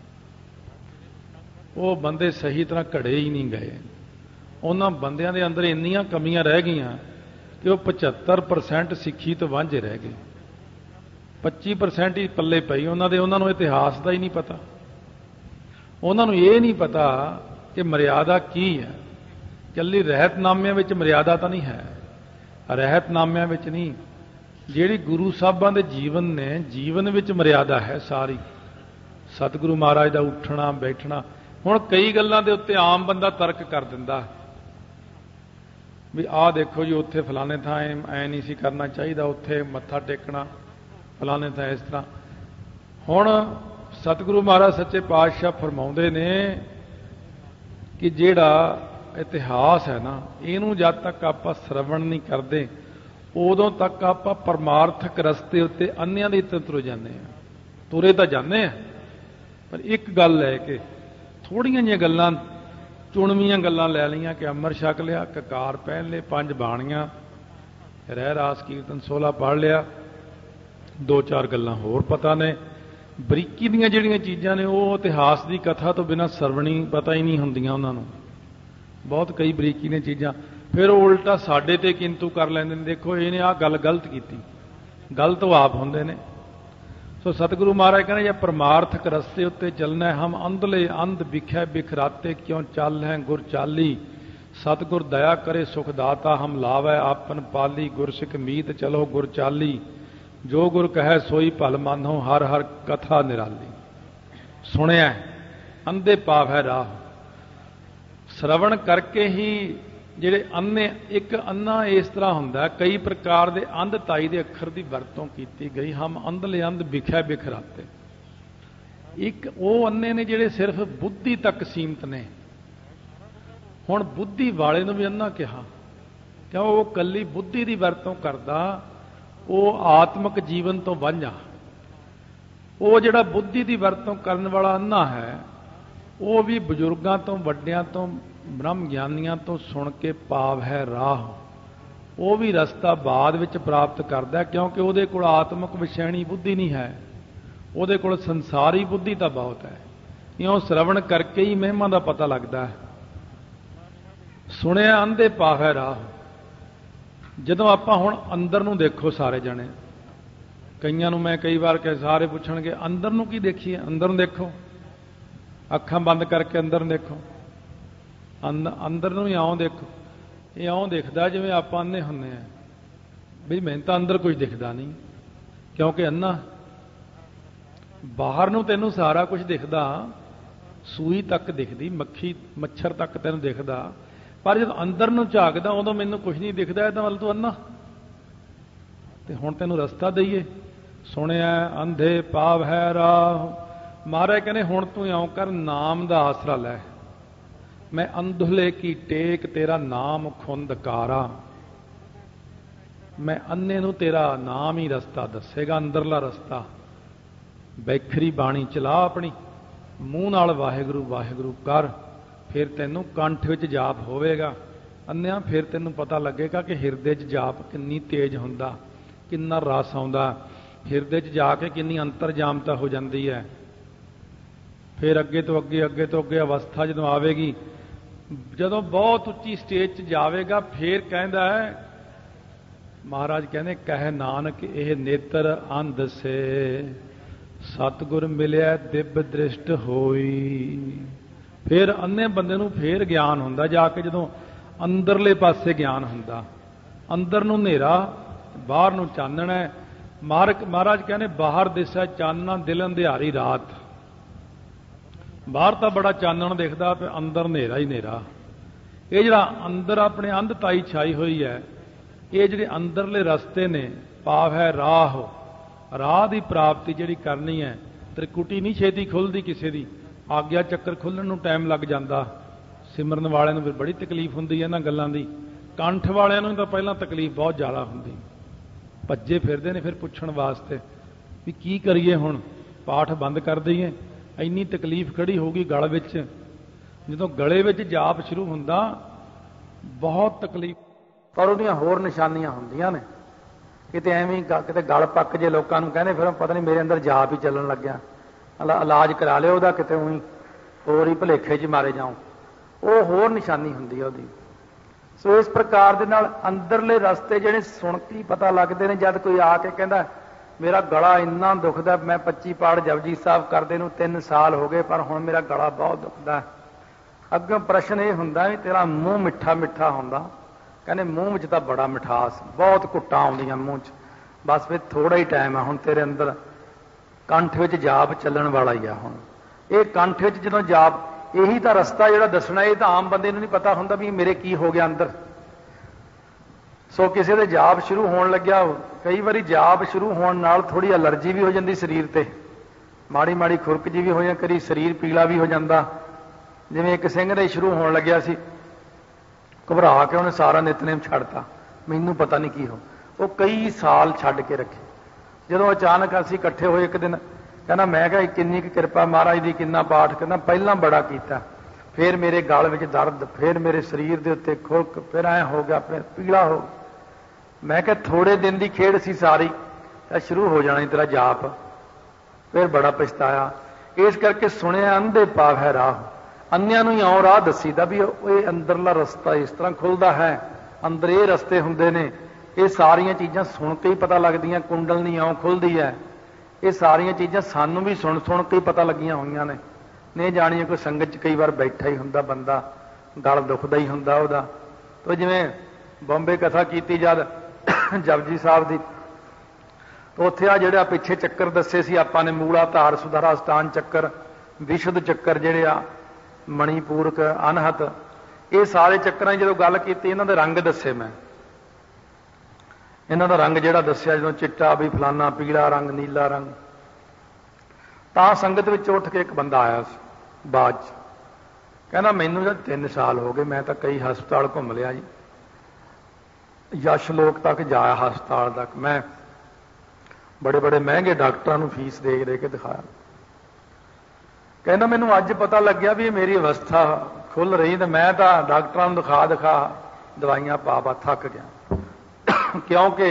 ਉਹ ਬੰਦੇ ਸਹੀ ਤਰ੍ਹਾਂ ਘੜੇ ਹੀ ਨਹੀਂ ਗਏ। ਉਹਨਾਂ ਬੰਦਿਆਂ ਦੇ ਅੰਦਰ ਇੰਨੀਆਂ ਕਮੀਆਂ ਰਹਿ ਗਈਆਂ ਕਿ ਉਹ ਪਝੱਤਰ ਪਰਸੈਂਟ ਸਿੱਖੀ ਤੋਂ ਵਾਂਝੇ ਰਹਿ ਗਏ। ਪੱਚੀ ਪਰਸੈਂਟ ਹੀ ਪੱਲੇ ਪਈ ਉਹਨਾਂ ਦੇ। ਉਹਨਾਂ ਨੂੰ ਇਤਿਹਾਸ ਦਾ ਹੀ ਨਹੀਂ ਪਤਾ, ਉਹਨਾਂ ਨੂੰ ਇਹ ਨਹੀਂ ਪਤਾ ਕਿ ਮਰਿਆਦਾ ਕੀ ਹੈ। ਇਕੱਲੀ ਰਹਿਤਨਾਮਿਆਂ ਵਿੱਚ ਮਰਿਆਦਾ ਤਾਂ ਨਹੀਂ ਹੈ, ਰਹਿਤਨਾਮਿਆਂ ਵਿੱਚ ਨਹੀਂ, ਜਿਹੜੀ ਗੁਰੂ ਸਾਹਿਬਾਂ ਦੇ ਜੀਵਨ ਨੇ, ਜੀਵਨ ਵਿੱਚ ਮਰਿਆਦਾ ਹੈ ਸਾਰੀ। ਸਤਿਗੁਰੂ ਮਹਾਰਾਜ ਦਾ ਉੱਠਣਾ ਬੈਠਣਾ। ਹੁਣ ਕਈ ਗੱਲਾਂ ਦੇ ਉੱਤੇ ਆਮ ਬੰਦਾ ਤਰਕ ਕਰ ਦਿੰਦਾ ਵੀ ਆਹ ਦੇਖੋ ਜੀ ਉੱਥੇ ਫਲਾਣੇ ਥਾਂ ਐ ਨਹੀਂ ਸੀ ਕਰਨਾ ਚਾਹੀਦਾ, ਉੱਥੇ ਮੱਥਾ ਟੇਕਣਾ ਫਲਾਣੇ ਥਾਂ ਇਸ ਤਰ੍ਹਾਂ। ਹੁਣ ਸਤਿਗੁਰੂ ਮਹਾਰਾਜ ਸੱਚੇ ਪਾਤਸ਼ਾਹ ਫਰਮਾਉਂਦੇ ਨੇ ਕਿ ਜਿਹੜਾ ਇਤਿਹਾਸ ਹੈ ਨਾ, ਇਹਨੂੰ ਜਦ ਤੱਕ ਆਪਾਂ ਸਰਵਣ ਨਹੀਂ ਕਰਦੇ ਉਦੋਂ ਤੱਕ ਆਪਾਂ ਪਰਮਾਰਥਕ ਰਸਤੇ ਉੱਤੇ ਅੰਨਿਆਂ ਦੀ ਤਰ੍ਹਾਂ ਤੁਰ ਜਾਂਦੇ ਹਾਂ। ਤੁਰੇ ਤਾਂ ਜਾਂਦੇ ਆ, ਪਰ ਇੱਕ ਗੱਲ ਹੈ ਕਿ ਥੋੜ੍ਹੀਆਂ ਜਿਹੀਆਂ ਗੱਲਾਂ, ਚੁਣਵੀਆਂ ਗੱਲਾਂ ਲੈ ਲਈਆਂ ਕਿ ਅੰਮ੍ਰਿਤ ਛਕ ਲਿਆ, ਕਕਾਰ ਪਹਿਨ ਲਏ, ਪੰਜ ਬਾਣੀਆਂ, ਰਹਿ ਰਾਸ ਕੀਰਤਨ ਸੋਲਾ ਪੜ੍ਹ ਲਿਆ, ਦੋ ਚਾਰ ਗੱਲਾਂ ਹੋਰ ਪਤਾ ਨੇ। ਬਰੀਕੀ ਦੀਆਂ ਜਿਹੜੀਆਂ ਚੀਜ਼ਾਂ ਨੇ ਉਹ ਇਤਿਹਾਸ ਦੀ ਕਥਾ ਤੋਂ ਬਿਨਾਂ ਸਰਵਣੀ ਪਤਾ ਹੀ ਨਹੀਂ ਹੁੰਦੀਆਂ ਉਹਨਾਂ ਨੂੰ। ਬਹੁਤ ਕਈ ਬਰੀਕੀ ਦੀਆਂ ਚੀਜ਼ਾਂ ਫਿਰ ਉਹ ਉਲਟਾ ਸਾਡੇ ਤੇ ਕਿੰਤੂ ਕਰ ਲੈਂਦੇ ਨੇ, ਦੇਖੋ ਇਹਨੇ ਆਹ ਗੱਲ ਗਲਤ ਕੀਤੀ। ਗਲਤ ਉਹ ਆਪ ਹੁੰਦੇ ਨੇ। ਸੋ ਸਤਿਗੁਰੂ ਮਹਾਰਾਜ ਕਹਿੰਦੇ ਜੇ ਪਰਮਾਰਥਕ ਰਸਤੇ ਉੱਤੇ ਚੱਲਣਾ, ਹਮ ਅੰਧਲੇ ਅੰਧ ਵਿਖੈ ਬਿਖਰਾਤੇ ਕਿਉਂ ਚੱਲ ਹੈ ਗੁਰ ਚਾਲੀ, ਸਤਿਗੁਰ ਦਇਆ ਕਰੇ ਸੁਖ ਦਾਤਾ ਹਮ ਲਾਵੈ ਆਪਨ ਪਾਲੀ, ਗੁਰਸਿੱਖ ਮੀਤ ਚਲੋ ਗੁਰ ਚਾਲੀ, ਜੋ ਗੁਰ ਕਹੈ ਸੋਈ ਭਲ ਮਾਨੋ ਹਰ ਹਰ ਕਥਾ ਨਿਰਾਲੀ। ਸੁਣਿਆ ਅੰਧੇ ਪਾਵੈ ਰਾਹ, ਸਰਵਣ ਕਰਕੇ ਹੀ ਜਿਹੜੇ ਅੰਨੇ, ਇੱਕ ਅੰਨਾ ਇਸ ਤਰ੍ਹਾਂ ਹੁੰਦਾ, ਕਈ ਪ੍ਰਕਾਰ ਦੇ ਅੰਧਤਾਈ ਦੇ ਅੱਖਰ ਦੀ ਵਰਤੋਂ ਕੀਤੀ ਗਈ। ਹਮ ਅੰਧਲੇ ਅੰਧ ਵਿਖੈ ਬਿਖਰਾਤੇ। ਇੱਕ ਉਹ ਅੰਨੇ ਨੇ ਜਿਹੜੇ ਸਿਰਫ ਬੁੱਧੀ ਤੱਕ ਸੀਮਤ ਨੇ। ਹੁਣ ਬੁੱਧੀ ਵਾਲੇ ਨੂੰ ਵੀ ਅੰਨਾ ਕਿਹਾ ਕਿਉਂ? ਉਹ ਕੱਲੀ ਬੁੱਧੀ ਦੀ ਵਰਤੋਂ ਕਰਦਾ, ਉਹ ਆਤਮਿਕ ਜੀਵਨ ਤੋਂ ਵਾਂਝਾ। ਉਹ ਜਿਹੜਾ ਬੁੱਧੀ ਦੀ ਵਰਤੋਂ ਕਰਨ ਵਾਲਾ ਅੰਨਾ ਹੈ, ਉਹ ਵੀ ਬਜ਼ੁਰਗਾਂ ਤੋਂ, ਵੱਡਿਆਂ ਤੋਂ, ਬ੍ਰਹਮ ਗਿਆਨੀਆਂ ਤੋਂ ਸੁਣ ਕੇ ਪਾਵ ਹੈ ਰਾਹ। ਉਹ ਵੀ ਰਸਤਾ ਬਾਅਦ ਵਿੱਚ ਪ੍ਰਾਪਤ ਕਰਦਾ, ਕਿਉਂਕਿ ਉਹਦੇ ਕੋਲ ਆਤਮਿਕ ਵਿਸ਼ੈਣੀ ਬੁੱਧੀ ਨਹੀਂ ਹੈ, ਉਹਦੇ ਕੋਲ ਸੰਸਾਰੀ ਬੁੱਧੀ ਤਾਂ ਬਹੁਤ ਹੈ। ਇਉਂ ਸਰਵਣ ਕਰਕੇ ਹੀ ਮਹਿਮਾ ਦਾ ਪਤਾ ਲੱਗਦਾ ਹੈ। ਸੁਣਿਆ ਅੰਧੇ ਪਾਵੈ ਰਾਹ। ਜਦੋਂ ਆਪਾਂ ਹੁਣ ਅੰਦਰ ਨੂੰ ਦੇਖੋ ਸਾਰੇ ਜਣੇ, ਕਈਆਂ ਨੂੰ ਮੈਂ ਕਈ ਵਾਰ ਕਹੇ, ਸਾਰੇ ਪੁੱਛਣਗੇ ਅੰਦਰ ਨੂੰ ਕੀ ਦੇਖੀਏ? ਅੰਦਰ ਨੂੰ ਦੇਖੋ, ਅੱਖਾਂ ਬੰਦ ਕਰਕੇ ਅੰਦਰ ਨੂੰ ਦੇਖੋ। ਅੰਦ ਅੰਦਰ ਨੂੰ ਹੀ ਆਉਂ ਦੇਖੋ। ਇਹ ਆਉਂ ਦਿਖਦਾ ਜਿਵੇਂ ਆਪਾਂ ਅੰਨੇ ਹੁੰਦੇ ਆ ਵੀ ਮੈਨੂੰ ਤਾਂ ਅੰਦਰ ਕੁਝ ਦਿਖਦਾ ਨਹੀਂ, ਕਿਉਂਕਿ ਅੰਨਾ। ਬਾਹਰ ਨੂੰ ਤੈਨੂੰ ਸਾਰਾ ਕੁਝ ਦਿਖਦਾ, ਸੂਈ ਤੱਕ ਦਿਖਦੀ, ਮੱਖੀ ਮੱਛਰ ਤੱਕ ਤੈਨੂੰ ਦਿਖਦਾ, ਪਰ ਜਦੋਂ ਅੰਦਰ ਨੂੰ ਝਾਕਦਾ ਉਦੋਂ ਮੈਨੂੰ ਕੁਝ ਨਹੀਂ ਦਿਖਦਾ। ਇਹਦਾ ਮਤਲਬ ਤੂੰ ਅੰਨਾ। ਤੇ ਹੁਣ ਤੈਨੂੰ ਰਸਤਾ ਦਈਏ। ਸੁਣਿਆ ਅੰਧੇ ਪਾਵ ਹੈ ਰਾਹ। ਮਹਾਰਾਜ ਕਹਿੰਦੇ ਹੁਣ ਤੂੰ ਇਉਂ ਕਰ, ਨਾਮ ਦਾ ਆਸਰਾ ਲੈ। ਮੈਂ ਅੰਧਲੇ ਕੀ ਟੇਕ ਤੇਰਾ ਨਾਮ ਖੁੰਦਕਾਰਾ। ਮੈਂ ਅੰਨੇ ਨੂੰ ਤੇਰਾ ਨਾਮ ਹੀ ਰਸਤਾ ਦੱਸੇਗਾ, ਅੰਦਰਲਾ ਰਸਤਾ। ਬੈਖਰੀ ਬਾਣੀ ਚਲਾ ਆਪਣੀ, ਮੂੰਹ ਨਾਲ ਵਾਹਿਗੁਰੂ ਵਾਹਿਗੁਰੂ ਕਰ, ਫਿਰ ਤੈਨੂੰ ਕੰਠ ਵਿੱਚ ਜਾਪ ਹੋਵੇਗਾ। ਅੰਨਿਆਂ ਫਿਰ ਤੈਨੂੰ ਪਤਾ ਲੱਗੇਗਾ ਕਿ ਹਿਰਦੇ 'ਚ ਜਾਪ ਕਿੰਨੀ ਤੇਜ਼ ਹੁੰਦਾ, ਕਿੰਨਾ ਰਸ ਆਉਂਦਾ, ਹਿਰਦੇ 'ਚ ਜਾ ਕੇ ਕਿੰਨੀ ਅੰਤਰਜਾਮਤਾ ਹੋ ਜਾਂਦੀ ਹੈ। ਫਿਰ ਅੱਗੇ ਤੋਂ ਅੱਗੇ ਅੱਗੇ ਤੋਂ ਅੱਗੇ ਅਵਸਥਾ ਜਦੋਂ ਆਵੇਗੀ, ਜਦੋਂ ਬਹੁਤ ਉੱਚੀ ਸਟੇਜ 'ਚ ਜਾਵੇਗਾ, ਫਿਰ ਕਹਿੰਦਾ ਹੈ ਮਹਾਰਾਜ ਕਹਿੰਦੇ ਕਹਿ ਨਾਨਕ ਇਹ ਨੇਤਰ ਅੰਧ ਸੇ ਸਤਿਗੁਰ ਮਿਲਿਆ ਦਿਵ ਦ੍ਰਿਸ਼ਟ ਹੋਈ। ਫਿਰ ਅੰਨੇ ਬੰਦੇ ਨੂੰ ਫਿਰ ਗਿਆਨ ਹੁੰਦਾ, ਜਾ ਕੇ ਜਦੋਂ ਅੰਦਰਲੇ ਪਾਸੇ ਗਿਆਨ ਹੁੰਦਾ। अंदर नूं हनेरा बाहर नूं चानण है। मारक महाराज कहने बाहर दिसा चानना दिल अंधियारी रात। बाहर तो बड़ा चानण दिखदा पे अंदर हनेरा ही हनेरा। ये जिहड़ा अंदर अपने अंधताई छाई हुई है, ये जिहड़े अंदरले रस्ते ने भाव है राह, राह की प्राप्ति जिहड़ी करनी है। त्रिकुटी नहीं छेती खुलदी किसी दी, आग्या चक्कर खुलण नूं टाइम लग जांदा। सिमरन वालिਆਂ ਨੂੰ फिर बड़ी तकलीफ हुंदी है इन्हां गल्लां दी। कंठ वालिਆਂ ਨੂੰ ਤਾਂ ਪਹਿਲਾਂ तकलीफ बहुत ज़्यादा हुंदी, भज्जे फिरदे ने फिर पुछण वास्ते भी की करिए हुण, पाठ बंद कर दईए, इन्नी तकलीफ खड़ी होगी गल विच। जदों गले विच जाप शुरू हुंदा बहुत तकलीफ, पर उहदियां होर निशानियां हुंदियां ने। किते एवें किते गल पक जे लोकां नूं कहंदे फिर पता नहीं मेरे अंदर जाप ही चलन लग गया, इलाज करा लिओ उहदा, किते उही होर ही भुलेखे च मारे जाओ, वो होर निशानी हुंदी है उहदी। सो इस प्रकार दे नाल अंदरले रस्ते जिहड़े सुण के पता लगते हैं। जद कोई आके कहता मेरा गला इन्ना दुखदा, मैं पच्ची पाठ जपजी साहब करदे नूं तीन साल हो गए पर हुण मेरा गला बहुत दुखदा, अग्गों प्रश्न ये हुंदा भी तेरा मूँह मिठा मिठा हुंदा? कहने मूँह विच तां बड़ा मिठास, बहुत घुट्टां आउंदियां मूँह च, बस फिर थोड़ा ही टाइम है हुण तेरे अंदर कंठ विच जाप चलण वाला ही आ। हुण ये कंठ विच जदों जाप, यही तो रस्ता जिहड़ा दसना, ये तो आम बंदे नूं नहीं पता हुंदा भी मेरे की हो गया अंदर। सो किसी दे जाप शुरू होण लग्या, कई बारी जाप शुरू होण नाल थोड़ी एलर्जी भी हो जाती शरीर ते, माड़ी माड़ी खुरक जी भी हो जाती, कभी शरीर पीला भी हो जाता। जिवें एक सिंह दे शुरू होण लग्या सी, घबरा के उन्हें सारा नितनेम छड्डता, मैनूं पता नहीं की हो, वो कई साल छड्ड के रखे। जदों अचानक असीं इकट्ठे होए एक दिन, कहना मैं कहा किन्नी की कृपा महाराज दी, किन्ना पाठ, कहना पहला बड़ा कीता, फिर मेरे गल विच दर्द, फिर मेरे शरीर दे उत्ते खुरक, फिर ऐ हो गया, फिर पीला हो। मैं कहा थोड़े दिन की खेड़ सी सारी, तो शुरू हो जाना तेरा जाप। फिर बड़ा पछताया। इस करके सुनिया अंधे पाव है राह, अन्यां नूं इउं राह दसीदा भी ये अंदरला रस्ता इस तरह खुलदा है, अंदर ये रस्ते हुंदे ने। ये सारियां चीज़ां सुन के ही पता लगदियां, कुंडलनी इउं खुलदी है। ये सारियां चीज़ां सानूं भी सुन सुन के ही पता लगियां होईयां ने। नहीं जाणिए कोई संगत च कई बार बैठा ही हुंदा बंदा, गल दुखदा ही हुंदा उहदा। तो जिवें बॉम्बे कथा कीती जद जपजी साहब दी, तो उत्थे आ जिहड़ा पिछे चक्कर दस्से सी आपां ने, मूला धार सुधारा सटान चक्कर, विशुद्ध चक्कर जिहड़े आ, मणिपूरक अनहत, ये सारे चक्करां की जदों गल कीती, इन्हां दे रंग दस्से मैं, इन्हां दा रंग जिहड़ा दस्सिया जदों चिट्टा भी फलाना, पीला रंग, नीला रंग, तां संगत विच उठ के एक बंदा आया बाज, कहना मैनूं जद तीन साल हो गए, मैं तो कई हस्पताल घूम लिया जी, यशलोक तक जाया हस्पताल तक, मैं बड़े बड़े महंगे डॉक्टरों को फीस दे दे के दिखाया। कहना मैनूं अज पता लग गया भी मेरी अवस्था खुल रही, तो मैं तो डॉक्टरों को दिखा दिखा दवाइयां पा पा थक गया, क्योंकि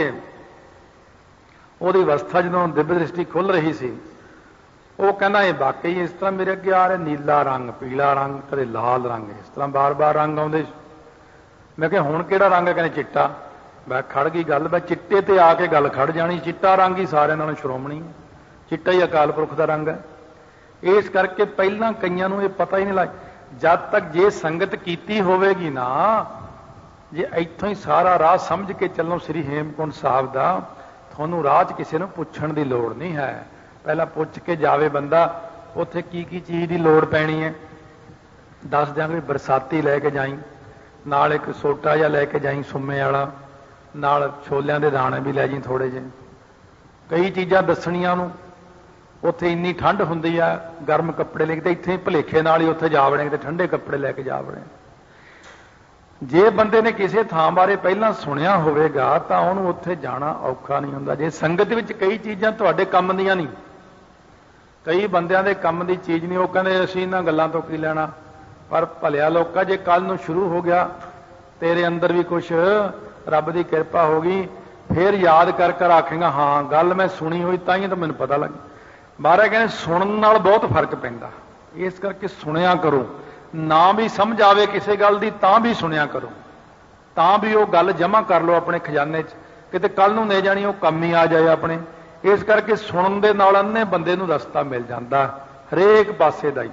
वो अवस्था जो दिव्य दृष्टि खुल रही सी, वो कहना ये वाकई इस तरह मेरे अगे आ रहा, नीला रंग, पीला रंग, कदे लाल रंग, इस तरह बार बार रंग आउंदे। मैं कहा हुण किहड़ा रंग है? कहने चिट्टा। मैं खड़ गई गल, मैं चिट्टे ते आके गल खड़ जानी, चिट्टा रंग ही सारे नालों श्रोमणी, चिट्टा ही अकाल पुरख का रंग है। इस करके पहलां कईयां नूं ये पता ही नहीं लग, जब तक जे संगत कीती होवेगी ना, जे इत्थों ही सारा राह समझ के चलो श्री हेमकुंड साहब दा, तुहानूं राह च किसी नूं पुछण दी लोड़ नहीं है। पहला पुछ के जावे बंदा, उत्थे की की चीज़ की लोड़ पैनी है, दस देंगे, बरसाती लैके जाई, नाल एक सोटा जिहा लैके जाई सुम्मे वाला, नाल छोलियां दे दाणे भी लै जी थोड़े जे, कई चीज़ां दसणियां नूं। उत्थे इन्नी ठंड हुंदी आ, गर्म कपड़े लेके, इत्थे भुलेखे नाल ही उत्थे जा वड़े, ठंडे कपड़े लैके जा वड़े। जे बंदे ने किसी थां बारे पहलां सुनिया होवेगा तां उहनूं उत्थे जाना औखा नहीं हुंदा। जे संगत विच कई चीज़ां तुहाडे काम दीयां नहीं, कई बंदियां दे काम दी चीज़ नहीं, वो कहंदे असीं इन्हां गल्लां तो की लैणा, पर भलिया लोका जे कल नूं शुरू हो गया, तेरे अंदर भी कुछ रब दी किरपा होगी, फिर याद कर कर आखेगा हाँ गल मैं सुनी हुई तां तो मैनूं पता लग। महाराज कहने सुनन नाल बहुत फर्क पैंदा, इस करके सुनिया करो, ना भी समझ आवे किसी गल दी तां भी सुनिया करो, तां भी वो गल जमा कर लो अपने खजाने च, किते कल नूं ले जानी वो कम ही आ जाए अपने। इस करके सुनन दे नाल अन्ने बंदे नूं रस्ता मिल जाता हरेक पासे दा ही।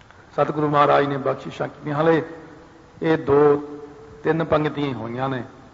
सतगुरु महाराज ने बख्शिशां कीतियां, हले ये दो तीन पंक्तियां होईयां ने,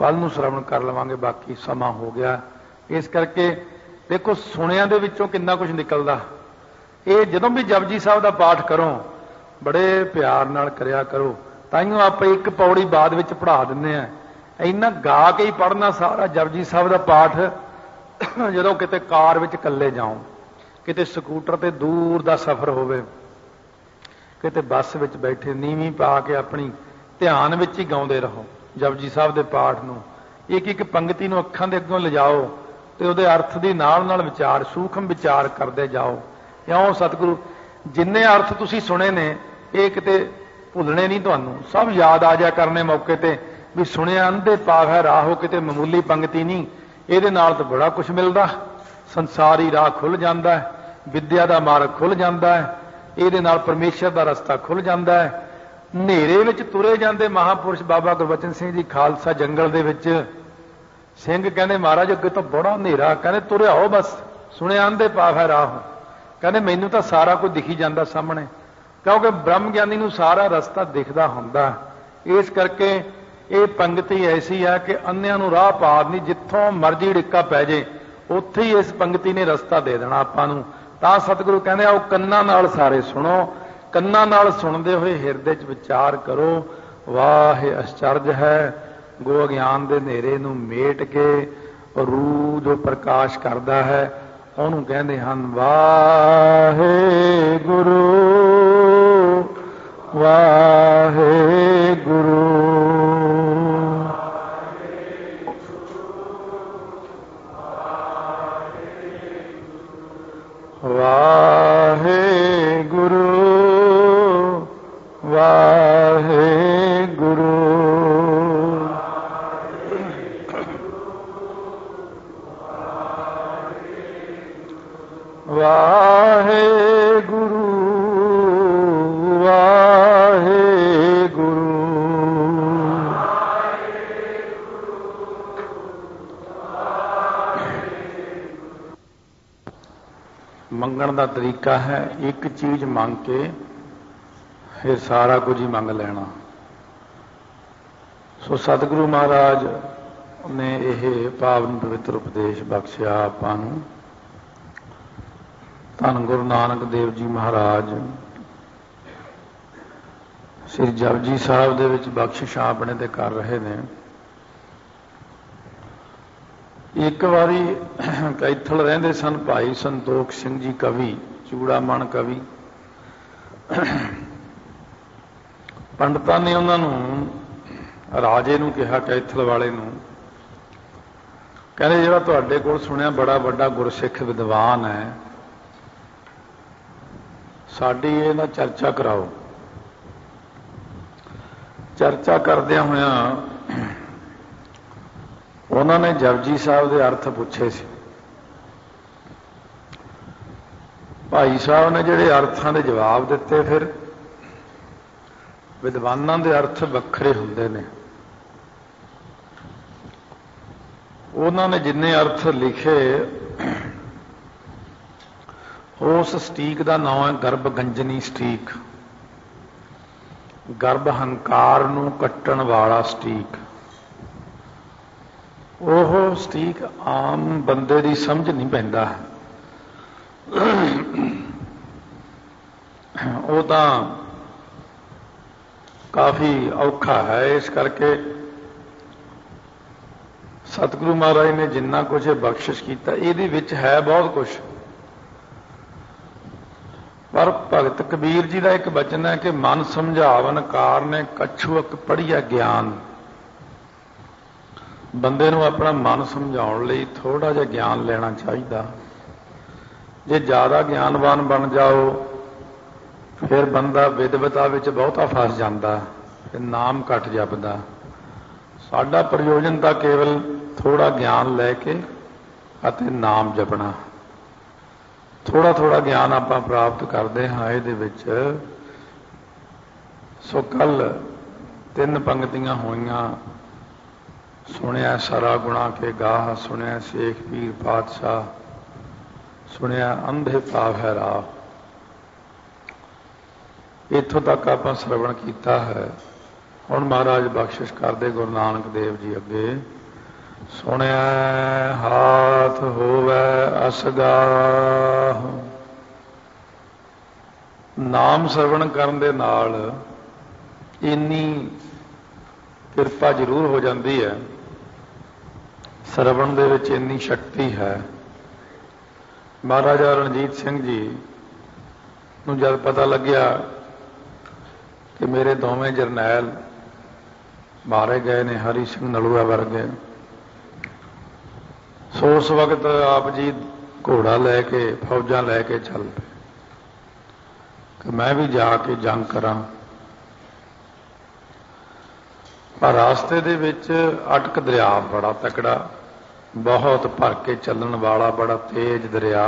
कल नूं श्रवण कर लवांगे, बाकी समा हो गया। इस करके देखो सुनिया दे विचों कितना कुछ निकलदा। ये जदों भी जपजी साहब का पाठ करो बड़े प्यार नाल करया करो, ताइयों आप एक पौड़ी बाद विच पढ़ा दिंदे आ। इन्ना गा के ही पढ़ना सारा जपजी साहब का पाठ, जदों किते कार विच कल्ले जाओ, किते स्कूटर ते दूर दा सफर होवे, किते बस विच बैठे नीवीं पा के अपनी ध्यान विच ही गाउंदे रहो जपजी साहब दे पाठ नूं। एक एक पंक्ति नूं अखां दे अग्गों लिजाओ ते उहदे अर्थ दी नाल नाल विचार सूखम विचार करदे जाओ। क्यों सतगुरु जिन्ने अर्थ तुसीं सुने ने ये किते भुलने नहीं, तुहानूं सब याद आ जा करने मौके ते भी सुनिया अंधे पावै राहो, किते मामूली पंक्ति नहीं, ਇਹਦੇ ਨਾਲ ਤਾਂ बड़ा कुछ मिलता। संसारी राह खुल जाता है, विद्या का मार्ग खुल जाता है, ਇਹਦੇ ਨਾਲ परमेश्वर का रस्ता खुल जाता है। ਹਨੇਰੇ ਵਿੱਚ ਤੁਰੇ ਜਾਂਦੇ महापुरुष बाबा गुरबचन सिंह जी खालसा जंगल ਦੇ ਵਿੱਚ ਸਿੰਘ ਕਹਿੰਦੇ महाराज ਅੱਗੇ ਤਾਂ बड़ा ਹਨੇਰਾ, ਕਹਿੰਦੇ ਤੁਰਿਆ ਹੋ बस सुनिया अंधे पावै राहो, ਕਹਿੰਦੇ ਮੈਨੂੰ ਤਾਂ सारा कुछ दिखी जाता सामने, क्योंकि ब्रह्म ज्ञानी ਨੂੰ सारा रस्ता दिखदा ਹੁੰਦਾ। इस करके ये पंक्ति ऐसी है कि अन्या नूं राह पा नहीं, जिथों मर्जी डिक्का पै जे उत्थे ही इस पंक्ति ने रस्ता दे देना आपां नूं। तां सतगुरु कहंदे आओ कन्नां नाल सारे सुनो, कन्नां नाल सुणदे होए हिरदे च विचार करो। वाह आश्चर्य है गो अज्ञान दे नेरे नूं मेट के रूह जो प्रकाश करदा है ਉਹਨੂੰ ਕਹਿੰਦੇ ਹਨ ਵਾਹਿਗੁਰੂ ਵਾਹਿਗੁਰੂ ਵਾਹਿਗੁਰੂ ਵਾਹਿਗੁਰੂ ਵਾਹਿਗੁਰੂ ਵਾਹਿਗੁਰੂ ਮੰਗਣ ਦਾ ਤਰੀਕਾ ਹੈ ਇੱਕ ਚੀਜ਼ ਮੰਗ ਕੇ ਫਿਰ ਸਾਰਾ ਕੁਝ ਹੀ ਮੰਗ ਲੈਣਾ। ਸੋ ਸਤਿਗੁਰੂ ਮਹਾਰਾਜ ਨੇ ਇਹ ਪਾਵਨ ਪਵਿੱਤਰ ਉਪਦੇਸ਼ ਬਖਸ਼ਿਆ ਆਪਾਂ ਨੂੰ। ਧੰਨ ਗੁਰੂ ਨਾਨਕ ਦੇਵ ਜੀ ਮਹਾਰਾਜ ਸ੍ਰੀ ਜਪਜੀ ਸਾਹਿਬ ਦੇ ਵਿੱਚ ਬਖਸ਼ਿਸ਼ਾਂ ਆਪਣੇ ਤੇ ਕਰ ਰਹੇ ਨੇ। ਇੱਕ ਵਾਰੀ ਕੈਥਲ ਰਹਿੰਦੇ ਸਨ ਭਾਈ ਸੰਤੋਖ ਸਿੰਘ ਜੀ ਕਵੀ, ਚੂੜਾਮਣ ਕਵੀ। ਪੰਡਤਾਂ ਨੇ ਉਹਨਾਂ ਨੂੰ ਰਾਜੇ ਨੂੰ ਕਿਹਾ, ਕੈਥਲ ਵਾਲੇ ਨੂੰ, ਕਹਿੰਦੇ ਜਿਹੜਾ ਤੁਹਾਡੇ ਕੋਲ ਸੁਣਿਆ ਬੜਾ ਵੱਡਾ ਗੁਰਸਿੱਖ ਵਿਦਵਾਨ ਹੈ, ਸਾਡੀ ਇਹਨਾਂ ਚਰਚਾ ਕਰਾਓ। ਚਰਚਾ ਕਰਦਿਆਂ ਹੋਇਆਂ ਉਹਨਾਂ ਨੇ ਜਪਜੀ ਸਾਹਿਬ ਦੇ ਅਰਥ ਪੁੱਛੇ ਸੀ। ਭਾਈ ਸਾਹਿਬ ਨੇ ਜਿਹੜੇ ਅਰਥਾਂ ਦੇ ਜਵਾਬ ਦਿੱਤੇ, ਫਿਰ ਵਿਦਵਾਨਾਂ ਦੇ ਅਰਥ ਵੱਖਰੇ ਹੁੰਦੇ ਨੇ। ਉਹਨਾਂ ਨੇ ਜਿੰਨੇ ਅਰਥ ਲਿਖੇ, ਉਸ ਸਟੀਕ ਦਾ ਨਾਮ ਹੈ ਗਰਭ ਗੰਜਨੀ ਸਟੀਕ, ਗਰਭ ਹੰਕਾਰ ਨੂੰ ਕੱਟਣ ਵਾਲਾ ਸਟੀਕ। ਉਹ ਸਟੀਕ ਆਮ ਬੰਦੇ ਦੀ ਸਮਝ ਨਹੀਂ ਪੈਂਦਾ, ਉਹ ਤਾਂ ਕਾਫੀ ਔਖਾ ਹੈ। ਇਸ ਕਰਕੇ ਸਤਿਗੁਰੂ ਮਹਾਰਾਜ ਨੇ ਜਿੰਨਾ ਕੁਝ ਬਖਸ਼ਿਸ਼ ਕੀਤਾ ਇਹਦੇ ਵਿੱਚ ਹੈ ਬਹੁਤ ਕੁਝ। पर भगत कबीर जी का एक बचन है कि मन समझावन कार ने कछुअक पढ़िया ज्ञान। बंदे नूं अपना मन समझाउण लई थोड़ा जिहा ज्ञान लेना चाहिए। जे ज़्यादा ज्ञानवान बन जाओ फिर बंदा विदवता विच बहुता फस जाता, फिर नाम घट जपदा। साडा प्रयोजन तां केवल थोड़ा ज्ञान लैके अते नाम जपना। थोड़ा थोड़ा ज्ञान आप प्राप्त करते हाँ ये। सो कल तीन पंक्तियां होइयां, सुनिया सारा गुणा के गाह, सुनिया शेख पीर पातशाह, सुनिया अंधे पावै राह। इत्थों तक आप श्रवण किया है। ਹੁਣ महाराज बख्शिश करते गुरु नानक देव जी अगे, सुनिया हाथ होवै असगाह। नाम श्रवण करन दे नाल इन्नी किरपा जरूर हो जाती है, श्रवण दे विच इन्नी शक्ति है। महाराजा रणजीत सिंह जी नूं जब पता लग्या कि मेरे दोवें जरनैल मारे गए ने, हरी सिंह नलूआ वर्गे, सो उस वक्त आप जी घोड़ा लैके फौजां लैके चल पे कि मैं भी जाके जंग करा। पर रास्ते दे विच अटक दरिया बड़ा तकड़ा, बहुत भर के चलण वाला, बड़ा तेज दरिया।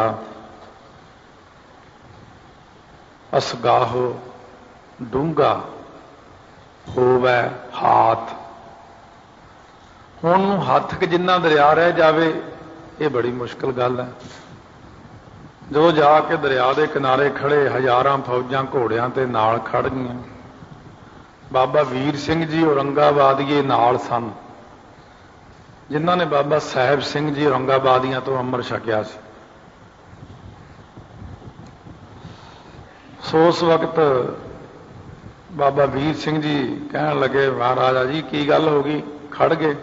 असगाहो डूंगा होवै हाथ। हुण हथ क जिन्ना दरिया रह जावे ये बड़ी मुश्किल गल है। जो जाके दरिया के किनारे खड़े हजारां फौजां घोड़ियां ते नाल खड़ गईयां। बाबा वीर सिंह जी औरंगाबादीए नाल सन, जिन्हां ने बाबा साहिब सिंह जी औरंगाबादियां तो अमर छकिया सी। सो उस वक्त बाबा वीर सिंह जी कहन लगे, महाराजा जी की गल हो गई, खड़ गए?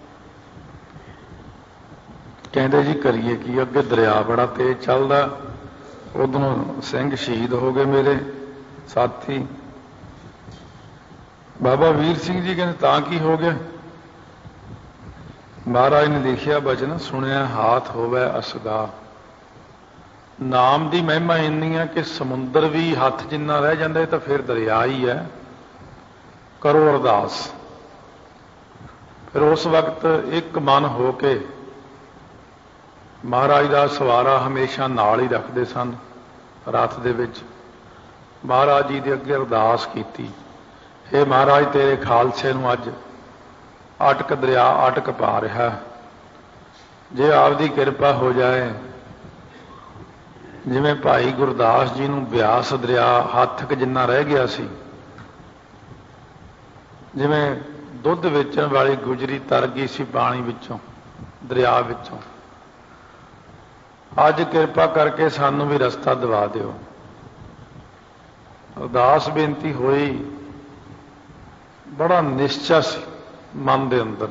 कहते जी करिए की, अगे दरिया बड़ा तेज चलदा, उधरों सिंह शहीद हो गए मेरे साथी। बाबा वीर सिंह जी कहते तां की हो गया? महाराज ने लिखिया बचन, सुनिया हाथ होवै असगा। नाम की महिमा इन्नी है कि समुंदर भी हथ जिन्ना रह जाता तो फिर दरिया ही है। करो अरदास। फिर उस वक्त एक मन हो के महाराज का सवारा हमेशा नाल ही रखते सन रथ दे विच। महाराज जी के अगे अरदास की, हे महाराज तेरे खालसे नूं अज अटक दरिया अटक पा रहा, जे आपकी किरपा हो जाए, जिवें भाई गुरदास जी नूं ब्यास दरिया हथ क जिन्ना रह गया सी, जिवें दुध वेचण वाली गुजरी तर गई सी पानी विचों, दरिया विचों, अज किरपा करके सानू भी रस्ता दवा दिओ। अरदास बेनती होई, बड़ा निश्चय सी मन दे अंदर,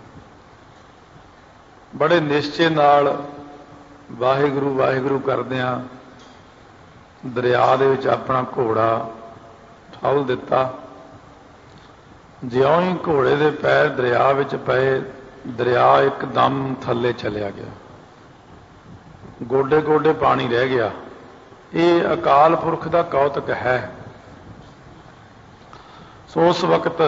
बड़े निश्चय नाल वाहिगुरू वाहिगुरू करदिआं दरिया दे विच अपना घोड़ा ठौल दिता। ज्यों ही घोड़े दे पैर दरिया विच पए, दरिया एकदम थल्ले चलिया गया, गोडे गोडे पानी रह गया। ये अकाल पुरख का कौतक है। सो उस वक्त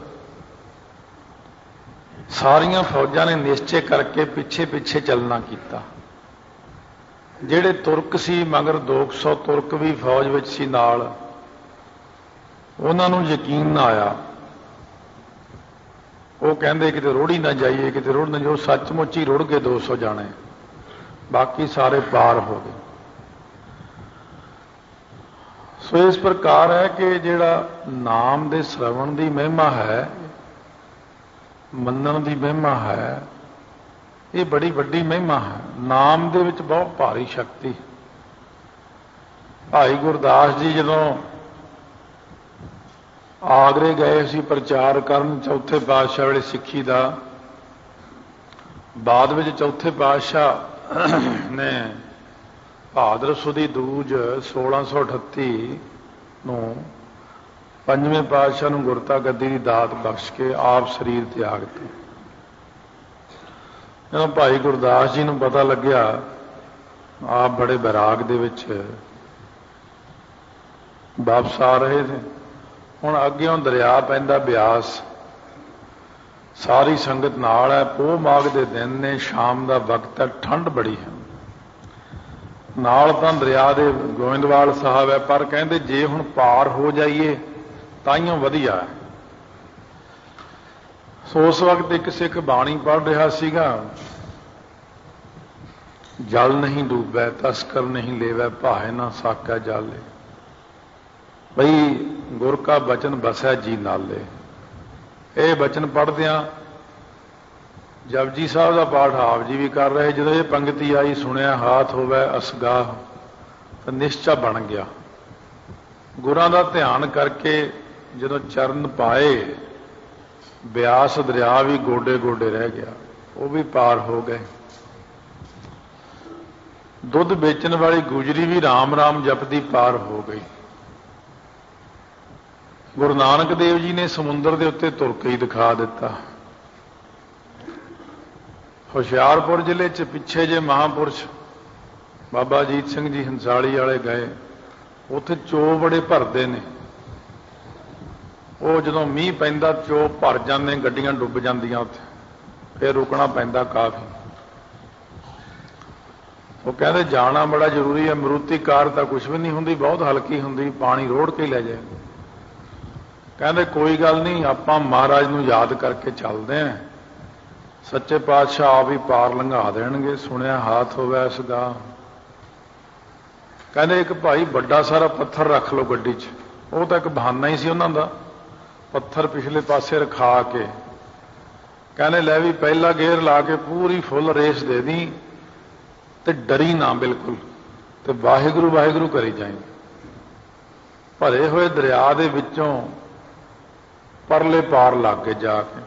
सारियां फौजां ने निश्चय करके पिछे पिछे चलना किया। जिहड़े तुर्क सी मगर दो सौ तुर्क भी फौज विच सी नाल, उन्हां नूं यकीन ना आया। वो कहंदे किते रुड़ ही ना जाइए, किते रुड़ ना जो, सचमुच ही रुड़ गए दो सौ जाने, बाकी सारे पार हो गए। सो इस प्रकार है कि जिहड़ा नाम दे श्रवण की महिमा है, मनण की महिमा है, ये बड़ी वड्डी महिमा है। नाम दे विच बहुत भारी शक्ति। भाई गुरदास जी जदों आगरे गए सी प्रचार करन, चौथे पातशाह वेले सिੱਖੀ ਦਾ, बाद विच चौथे पातशाह ने भादर सुदी दूज सोलह सौ अठत्ती नूं पंजवें पातशाह नूं गुरता गद्दी की दात बख्श के आप शरीर त्याग दिता। जदों भाई गुरदास जी नूं पता लग्या, आप बड़े बैराग दे विच वापस आ रहे थे। हुण अग्गेों दरिया पैंदा ब्यास, सारी संगत नाल है। पोह माघ दे दिन ने, शाम का वक्त है, ठंड बड़ी है। नाल तां दरिया दे गोविंदवाल साहब है, पर कहंदे जे हुण पार हो जाइए ताइयों वधिया है। सो उस वक्त एक सिख बाणी पढ़ रहा सीगा, जल नहीं डूबै तस्कर नहीं लेवै, भाए ना साकै जाले। भई गुर का बचन बसै जी नाले। ਇਹ ਬਚਨ ਪੜ੍ਹਦਿਆਂ ਜਪਜੀ ਸਾਹਿਬ ਦਾ ਪਾਠ ਆਪ ਜੀ ਵੀ ਕਰ ਰਹੇ, ਜਦੋਂ ਇਹ ਪੰਗਤੀ ਆਈ ਸੁਣਿਆ ਹਾਥ ਹੋਵੇ ਅਸਗਾਹ, ਤਾਂ ਨਿਸ਼ਚਾ ਬਣ ਗਿਆ। ਗੁਰਾਂ ਦਾ ਧਿਆਨ ਕਰਕੇ ਜਦੋਂ ਚਰਨ ਪਾਏ, ਬਿਆਸ ਦਰਿਆ ਵੀ ਗੋਡੇ ਗੋਡੇ ਰਹਿ ਗਿਆ, ਉਹ ਵੀ ਪਾਰ ਹੋ ਗਏ। ਦੁੱਧ ਵੇਚਣ ਵਾਲੀ ਗੁਜਰੀ ਵੀ ਰਾਮ ਰਾਮ ਜਪਦੀ ਪਾਰ ਹੋ ਗਈ। ਗੁਰੂ ਨਾਨਕ ਦੇਵ ਜੀ ਨੇ ਸਮੁੰਦਰ ਦੇ ਉੱਤੇ ਤੁਰ ਕੇ ਹੀ ਦਿਖਾ ਦਿੱਤਾ। ਹੁਸ਼ਿਆਰਪੁਰ ਜ਼ਿਲ੍ਹੇ 'ਚ ਪਿੱਛੇ ਜੇ ਮਹਾਂਪੁਰਸ਼ ਬਾਬਾ ਅਜੀਤ ਸਿੰਘ ਜੀ ਹੰਸਾਲੀ ਵਾਲੇ ਗਏ, ਉੱਥੇ ਚੋ ਬੜੇ ਭਰਦੇ ਨੇ। ਉਹ ਜਦੋਂ ਮੀਂਹ ਪੈਂਦਾ ਚੋ ਭਰ ਜਾਂਦੇ, ਗੱਡੀਆਂ ਡੁੱਬ ਜਾਂਦੀਆਂ ਉੱਥੇ, ਫਿਰ ਰੁਕਣਾ ਪੈਂਦਾ ਕਾਫੀ। ਉਹ ਕਹਿੰਦੇ ਜਾਣਾ ਬੜਾ ਜ਼ਰੂਰੀ ਹੈ, ਮਰੂਤੀ ਕਾਰ ਤਾਂ ਕੁਛ ਵੀ ਨਹੀਂ ਹੁੰਦੀ, ਬਹੁਤ ਹਲਕੀ ਹੁੰਦੀ, ਪਾਣੀ ਰੋੜ ਕੇ ਲੈ ਜਾਏ। ਕਹਿੰਦੇ ਕੋਈ ਗੱਲ ਨਹੀਂ, ਆਪਾਂ ਮਹਾਰਾਜ ਨੂੰ ਯਾਦ ਕਰਕੇ ਚੱਲਦੇ ਹਾਂ, ਸੱਚੇ ਪਾਤਸ਼ਾਹ ਆਪ ਹੀ ਪਾਰ ਲੰਘਾ ਦੇਣਗੇ। ਸੁਣਿਆ ਹਾਥ ਹੋਵੇ ਇਸਦਾ। ਕਹਿੰਦੇ ਇੱਕ ਭਾਈ ਵੱਡਾ ਸਾਰਾ ਪੱਥਰ ਰੱਖ ਲਓ ਗੱਡੀ 'ਚ, ਉਹ ਤਾਂ ਇੱਕ ਬਹਾਨਾ ਹੀ ਸੀ ਉਹਨਾਂ ਦਾ। ਪੱਥਰ ਪਿਛਲੇ ਪਾਸੇ ਰਖਾ ਕੇ ਕਹਿੰਦੇ ਲੈ ਵੀ ਪਹਿਲਾ ਗੇਅਰ ਲਾ ਕੇ ਪੂਰੀ ਫੁੱਲ ਰੇਸ ਦੇ ਦੀ ਤੇ ਡਰੀ ਨਾ ਬਿਲਕੁਲ, ਤੇ ਵਾਹਿਗੁਰੂ ਵਾਹਿਗੁਰੂ ਕਰੀ ਜਾਈਂ। ਭਰੇ ਹੋਏ ਦਰਿਆ ਦੇ ਵਿੱਚੋਂ ਪਰਲੇ ਪਾਰ ਲੱਗ ਕੇ ਜਾ ਕੇ।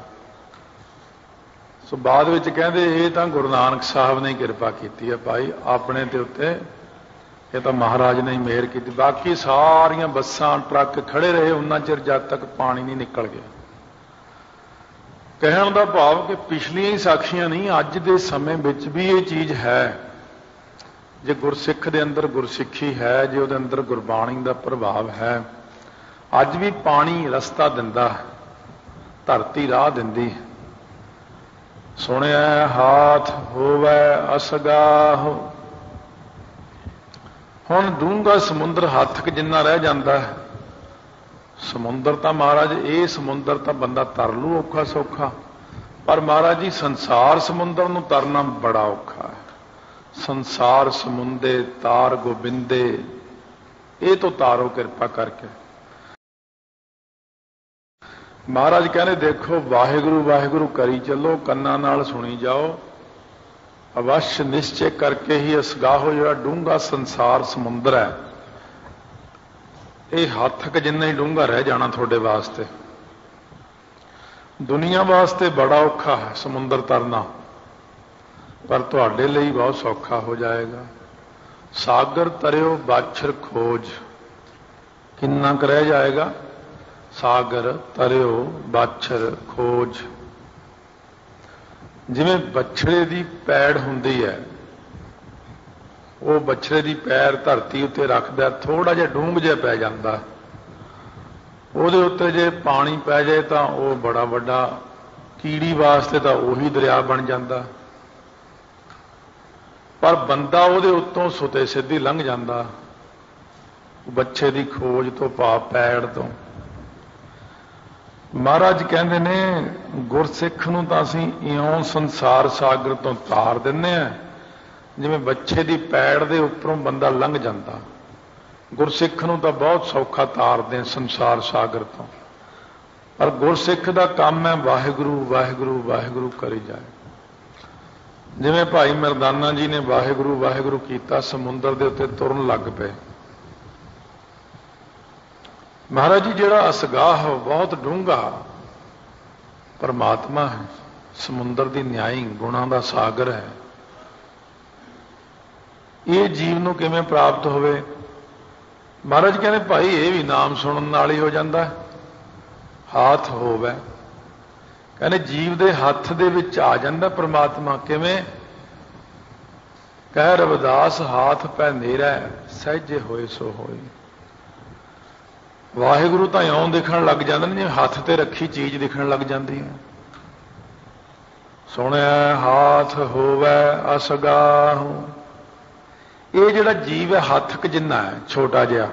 ਸੋ ਬਾਅਦ ਵਿੱਚ ਕਹਿੰਦੇ ਇਹ ਤਾਂ ਗੁਰੂ ਨਾਨਕ ਸਾਹਿਬ ਨੇ ਕਿਰਪਾ ਕੀਤੀ ਹੈ ਭਾਈ ਆਪਣੇ ਤੇ ਉੱਤੇ, ਇਹ ਤਾਂ ਮਹਾਰਾਜ ਨੇ ਹੀ ਮਿਹਰ ਕੀਤੀ। ਬਾਕੀ ਸਾਰੀਆਂ ਬੱਸਾਂ ਟਰੱਕ ਖੜੇ ਰਹੇ ਉਹਨਾਂ ਚਿਰ ਜਦ ਤੱਕ ਪਾਣੀ ਨਹੀਂ ਨਿਕਲ ਗਿਆ। ਕਹਿਣ ਦਾ ਭਾਵ ਕਿ ਪਿਛਲੀਆਂ ਹੀ ਸਾਖੀਆਂ ਨਹੀਂ, ਅੱਜ ਦੇ ਸਮੇਂ ਵਿੱਚ ਵੀ ਇਹ ਚੀਜ਼ ਹੈ। ਜੇ ਗੁਰਸਿੱਖ ਦੇ ਅੰਦਰ ਗੁਰਸਿੱਖੀ ਹੈ, ਜੇ ਉਹਦੇ ਅੰਦਰ ਗੁਰਬਾਣੀ ਦਾ ਪ੍ਰਭਾਵ ਹੈ, ਅੱਜ ਵੀ ਪਾਣੀ ਰਸਤਾ ਦਿੰਦਾ, ਧਰਤੀ ਰਾਹ ਦਿੰਦੀ। ਸੁਣਿਆ ਹਾਥ ਹੋਵੇ ਅਸਗਾਹ। ਹੁਣ ਡੂੰਘਾ ਸਮੁੰਦਰ ਹੱਥ ਕ ਜਿੰਨਾ ਰਹਿ ਜਾਂਦਾ ਹੈ। ਸਮੁੰਦਰ ਤਾਂ ਮਹਾਰਾਜ, ਇਹ ਸਮੁੰਦਰ ਤਾਂ ਬੰਦਾ ਤਰ ਲੂ ਔਖਾ ਸੌਖਾ, ਪਰ ਮਹਾਰਾਜ ਜੀ ਸੰਸਾਰ ਸਮੁੰਦਰ ਨੂੰ ਤਰਨਾ ਬੜਾ ਔਖਾ ਹੈ। ਸੰਸਾਰ ਸਮੁੰਦੇ ਤਾਰ ਗੋਬਿੰਦੇ, ਇਹ ਤੋਂ ਤਾਰੋ ਕਿਰਪਾ ਕਰਕੇ। ਮਹਾਰਾਜ ਕਹਿੰਦੇ ਦੇਖੋ ਵਾਹਿਗੁਰੂ ਵਾਹਿਗੁਰੂ ਕਰੀ ਚੱਲੋ, ਕੰਨਾਂ ਨਾਲ ਸੁਣੀ ਜਾਓ, ਅਵਸ਼ ਨਿਸ਼ਚੈ ਕਰਕੇ ਹੀ ਅਸਗਾਹੋ ਜਿਹੜਾ ਡੂੰਘਾ ਸੰਸਾਰ ਸਮੁੰਦਰ ਹੈ, ਇਹ ਹੱਥ ਕ ਜਿੰਨਾ ਹੀ ਡੂੰਘਾ ਰਹਿ ਜਾਣਾ ਤੁਹਾਡੇ ਵਾਸਤੇ। ਦੁਨੀਆ ਵਾਸਤੇ ਬੜਾ ਔਖਾ ਹੈ ਸਮੁੰਦਰ ਤਰਨਾ, ਪਰ ਤੁਹਾਡੇ ਲਈ ਬਹੁਤ ਸੌਖਾ ਹੋ ਜਾਏਗਾ। ਸਾਗਰ ਤਰਿਓ ਬਾਛਰ ਖੋਜ, ਕਿੰਨਾ ਕੁ ਰਹਿ ਜਾਏਗਾ? ਸਾਗਰ ਤਰਿਓ ਬਾਛਰ ਖੋਜ। ਜਿਵੇਂ ਬਛੜੇ ਦੀ ਪੈੜ ਹੁੰਦੀ ਹੈ, ਉਹ ਬਛੜੇ ਦੀ ਪੈਰ ਧਰਤੀ ਉੱਤੇ ਰੱਖਦਾ, ਥੋੜਾ ਜਿਹਾ ਡੂੰਘ ਜਿਹਾ ਪੈ ਜਾਂਦਾ, ਉਹਦੇ ਉੱਤੇ ਜੇ ਪਾਣੀ ਪੈ ਜਾਏ ਤਾਂ ਉਹ ਬੜਾ ਵੱਡਾ, ਕੀੜੀ ਵਾਸਤੇ ਤਾਂ ਉਹੀ ਦਰਿਆ ਬਣ ਜਾਂਦਾ। ਪਰ ਬੰਦਾ ਉਹਦੇ ਉੱਤੋਂ ਸੁਤੇ ਸਿੱਧੀ ਲੰਘ ਜਾਂਦਾ, ਬੱਚੇ ਦੀ ਖੋਜ ਤੋਂ ਭਾਵ ਪੈੜ ਤੋਂ। ਮਹਾਰਾਜ ਕਹਿੰਦੇ ਨੇ ਗੁਰਸਿੱਖ ਨੂੰ ਤਾਂ ਅਸੀਂ ਇਉਂ ਸੰਸਾਰ ਸਾਗਰ ਤੋਂ ਤਾਰ ਦਿੰਦੇ ਹਾਂ, ਜਿਵੇਂ ਬੱਚੇ ਦੀ ਪੈੜ ਦੇ ਉੱਪਰੋਂ ਬੰਦਾ ਲੰਘ ਜਾਂਦਾ। ਗੁਰਸਿੱਖ ਨੂੰ ਤਾਂ ਬਹੁਤ ਸੌਖਾ ਤਾਰਦੇ ਹਾਂ ਸੰਸਾਰ ਸਾਗਰ ਤੋਂ, ਪਰ ਗੁਰਸਿੱਖ ਦਾ ਕੰਮ ਹੈ ਵਾਹਿਗੁਰੂ ਵਾਹਿਗੁਰੂ ਵਾਹਿਗੁਰੂ ਕਰੀ ਜਾਏ। ਜਿਵੇਂ ਭਾਈ ਮਰਦਾਨਾ ਜੀ ਨੇ ਵਾਹਿਗੁਰੂ ਵਾਹਿਗੁਰੂ ਕੀਤਾ, ਸਮੁੰਦਰ ਦੇ ਉੱਤੇ ਤੁਰਨ ਲੱਗ ਪਏ। ਮਹਾਰਾਜ ਜੀ ਜਿਹੜਾ ਅਸਗਾਹ ਬਹੁਤ ਡੂੰਘਾ ਪਰਮਾਤਮਾ ਹੈ, ਸਮੁੰਦਰ ਦੀ ਨਿਆਈ ਗੁਣਾਂ ਦਾ ਸਾਗਰ ਹੈ, ਇਹ ਜੀਵ ਨੂੰ ਕਿਵੇਂ ਪ੍ਰਾਪਤ ਹੋਵੇ? ਮਹਾਰਾਜ ਕਹਿੰਦੇ ਭਾਈ ਇਹ ਵੀ ਨਾਮ ਸੁਣਨ ਨਾਲ ਹੀ ਹੋ ਜਾਂਦਾ। ਹਾਥ ਹੋਵੇ, ਕਹਿੰਦੇ ਜੀਵ ਦੇ ਹੱਥ ਦੇ ਵਿੱਚ ਆ ਜਾਂਦਾ ਪਰਮਾਤਮਾ। ਕਿਵੇਂ? ਕਹਿ ਰਵਿਦਾਸ ਹਾਥ ਪੈ ਨੇਰਾ, ਸਹਿਜੇ ਹੋਏ ਸੋ ਹੋਏ। ਵਾਹਿਗੁਰੂ ਤਾਂ ਇਉਂ ਦਿਖਣ ਲੱਗ ਜਾਂਦਾ ਨੇ ਜਿਵੇਂ ਹੱਥ ਤੇ ਰੱਖੀ ਚੀਜ਼ ਦਿਖਣ ਲੱਗ ਜਾਂਦੀ ਹੈ। ਸੁਣਿਆ ਹਾਥ ਹੋਵੇ ਅਸਗਾਹ। ਇਹ ਜਿਹੜਾ ਜੀਵ ਹੈ ਹੱਥ ਕ ਜਿੰਨਾ ਹੈ, ਛੋਟਾ ਜਿਹਾ,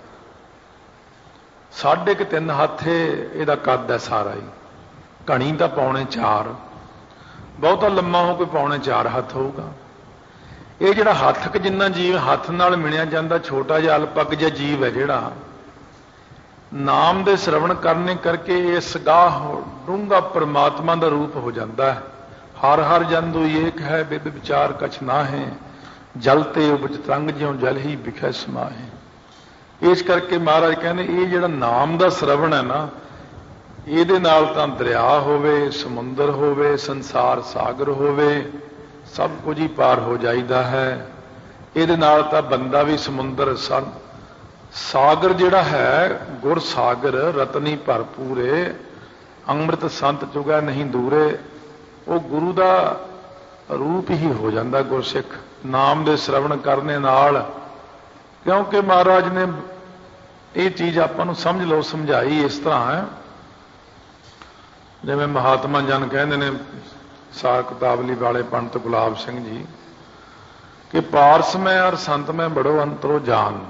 ਸਾਢੇ ਕੁ ਤਿੰਨ ਹੱਥ ਇਹਦਾ ਕੱਦ ਹੈ ਸਾਰਾ ਹੀ। ਘਣੀ ਤਾਂ ਪੌਣੇ ਚਾਰ, ਬਹੁਤਾ ਲੰਮਾ ਹੋ ਕੋਈ ਪੌਣੇ ਚਾਰ ਹੱਥ ਹੋਊਗਾ। ਇਹ ਜਿਹੜਾ ਹੱਥ ਕ ਜਿੰਨਾ ਜੀਵ, ਹੱਥ ਨਾਲ ਮਿਣਿਆ ਜਾਂਦਾ ਛੋਟਾ ਜਿਹਾ ਅਲਪਗ ਜਿਹਾ ਜੀਵ ਹੈ ਜਿਹੜਾ, ਨਾਮ ਦੇ ਸ਼ਰਵਣ ਕਰਨੇ ਕਰਕੇ ਇਸ ਗਾਹ ਡੂੰਘਾ ਪਰਮਾਤਮਾ ਦਾ ਰੂਪ ਹੋ ਜਾਂਦਾ ਹੈ। ਹਰ ਹਰ ਜਨ ਦੋ ਏਕ ਹੈ, ਬਿਦ ਵਿਚਾਰ ਕਛ ਨਾ ਹੈ, ਜਲ ਤੇ ਉਪਜ ਤਰੰਗ ਜਿਉ ਜਲ ਹੀ ਵਿਖੈ ਸਮਾਹੇ। ਇਸ ਕਰਕੇ ਮਹਾਰਾਜ ਕਹਿੰਦੇ ਇਹ ਜਿਹੜਾ ਨਾਮ ਦਾ ਸ਼ਰਵਣ ਹੈ ਨਾ, ਇਹਦੇ ਨਾਲ ਤਾਂ ਦਰਿਆ ਹੋਵੇ, ਸਮੁੰਦਰ ਹੋਵੇ, ਸੰਸਾਰ ਸਾਗਰ ਹੋਵੇ, ਸਭ ਕੁਝ ਹੀ ਪਾਰ ਹੋ ਜਾਈਦਾ ਹੈ। ਇਹਦੇ ਨਾਲ ਤਾਂ ਬੰਦਾ ਵੀ ਸਮੁੰਦਰ ਸੰ ਸਾਗਰ ਜਿਹੜਾ ਹੈ, ਗੁਰ ਸਾਗਰ ਰਤਨੀ ਭਰਪੂਰੇ, ਅੰਮ੍ਰਿਤ ਸੰਤ ਚੁਗੈ ਨਹੀਂ ਦੂਰੇ, ਉਹ ਗੁਰੂ ਦਾ ਰੂਪ ਹੀ ਹੋ ਜਾਂਦਾ ਗੁਰਸਿੱਖ ਨਾਮ ਦੇ ਸ਼ਰਵਣ ਕਰਨੇ ਨਾਲ। ਕਿਉਂਕਿ ਮਹਾਰਾਜ ਨੇ ਇਹ ਚੀਜ਼ ਆਪਾਂ ਨੂੰ ਸਮਝ ਲਓ ਸਮਝਾਈ ਇਸ ਤਰ੍ਹਾਂ ਹੈ, ਜਿਵੇਂ ਮਹਾਤਮਾ ਜਨ ਕਹਿੰਦੇ ਨੇ ਸਾਰ ਕਿਤਾਬਲੀ ਵਾਲੇ ਪੰਡਤ ਗੁਲਾਬ ਸਿੰਘ ਜੀ ਕਿ ਪਾਰਸ ਮੈਂ ਔਰ ਸੰਤ ਮੈਂ ਬੜੋ ਅੰਤਰੋ ਜਾਨ।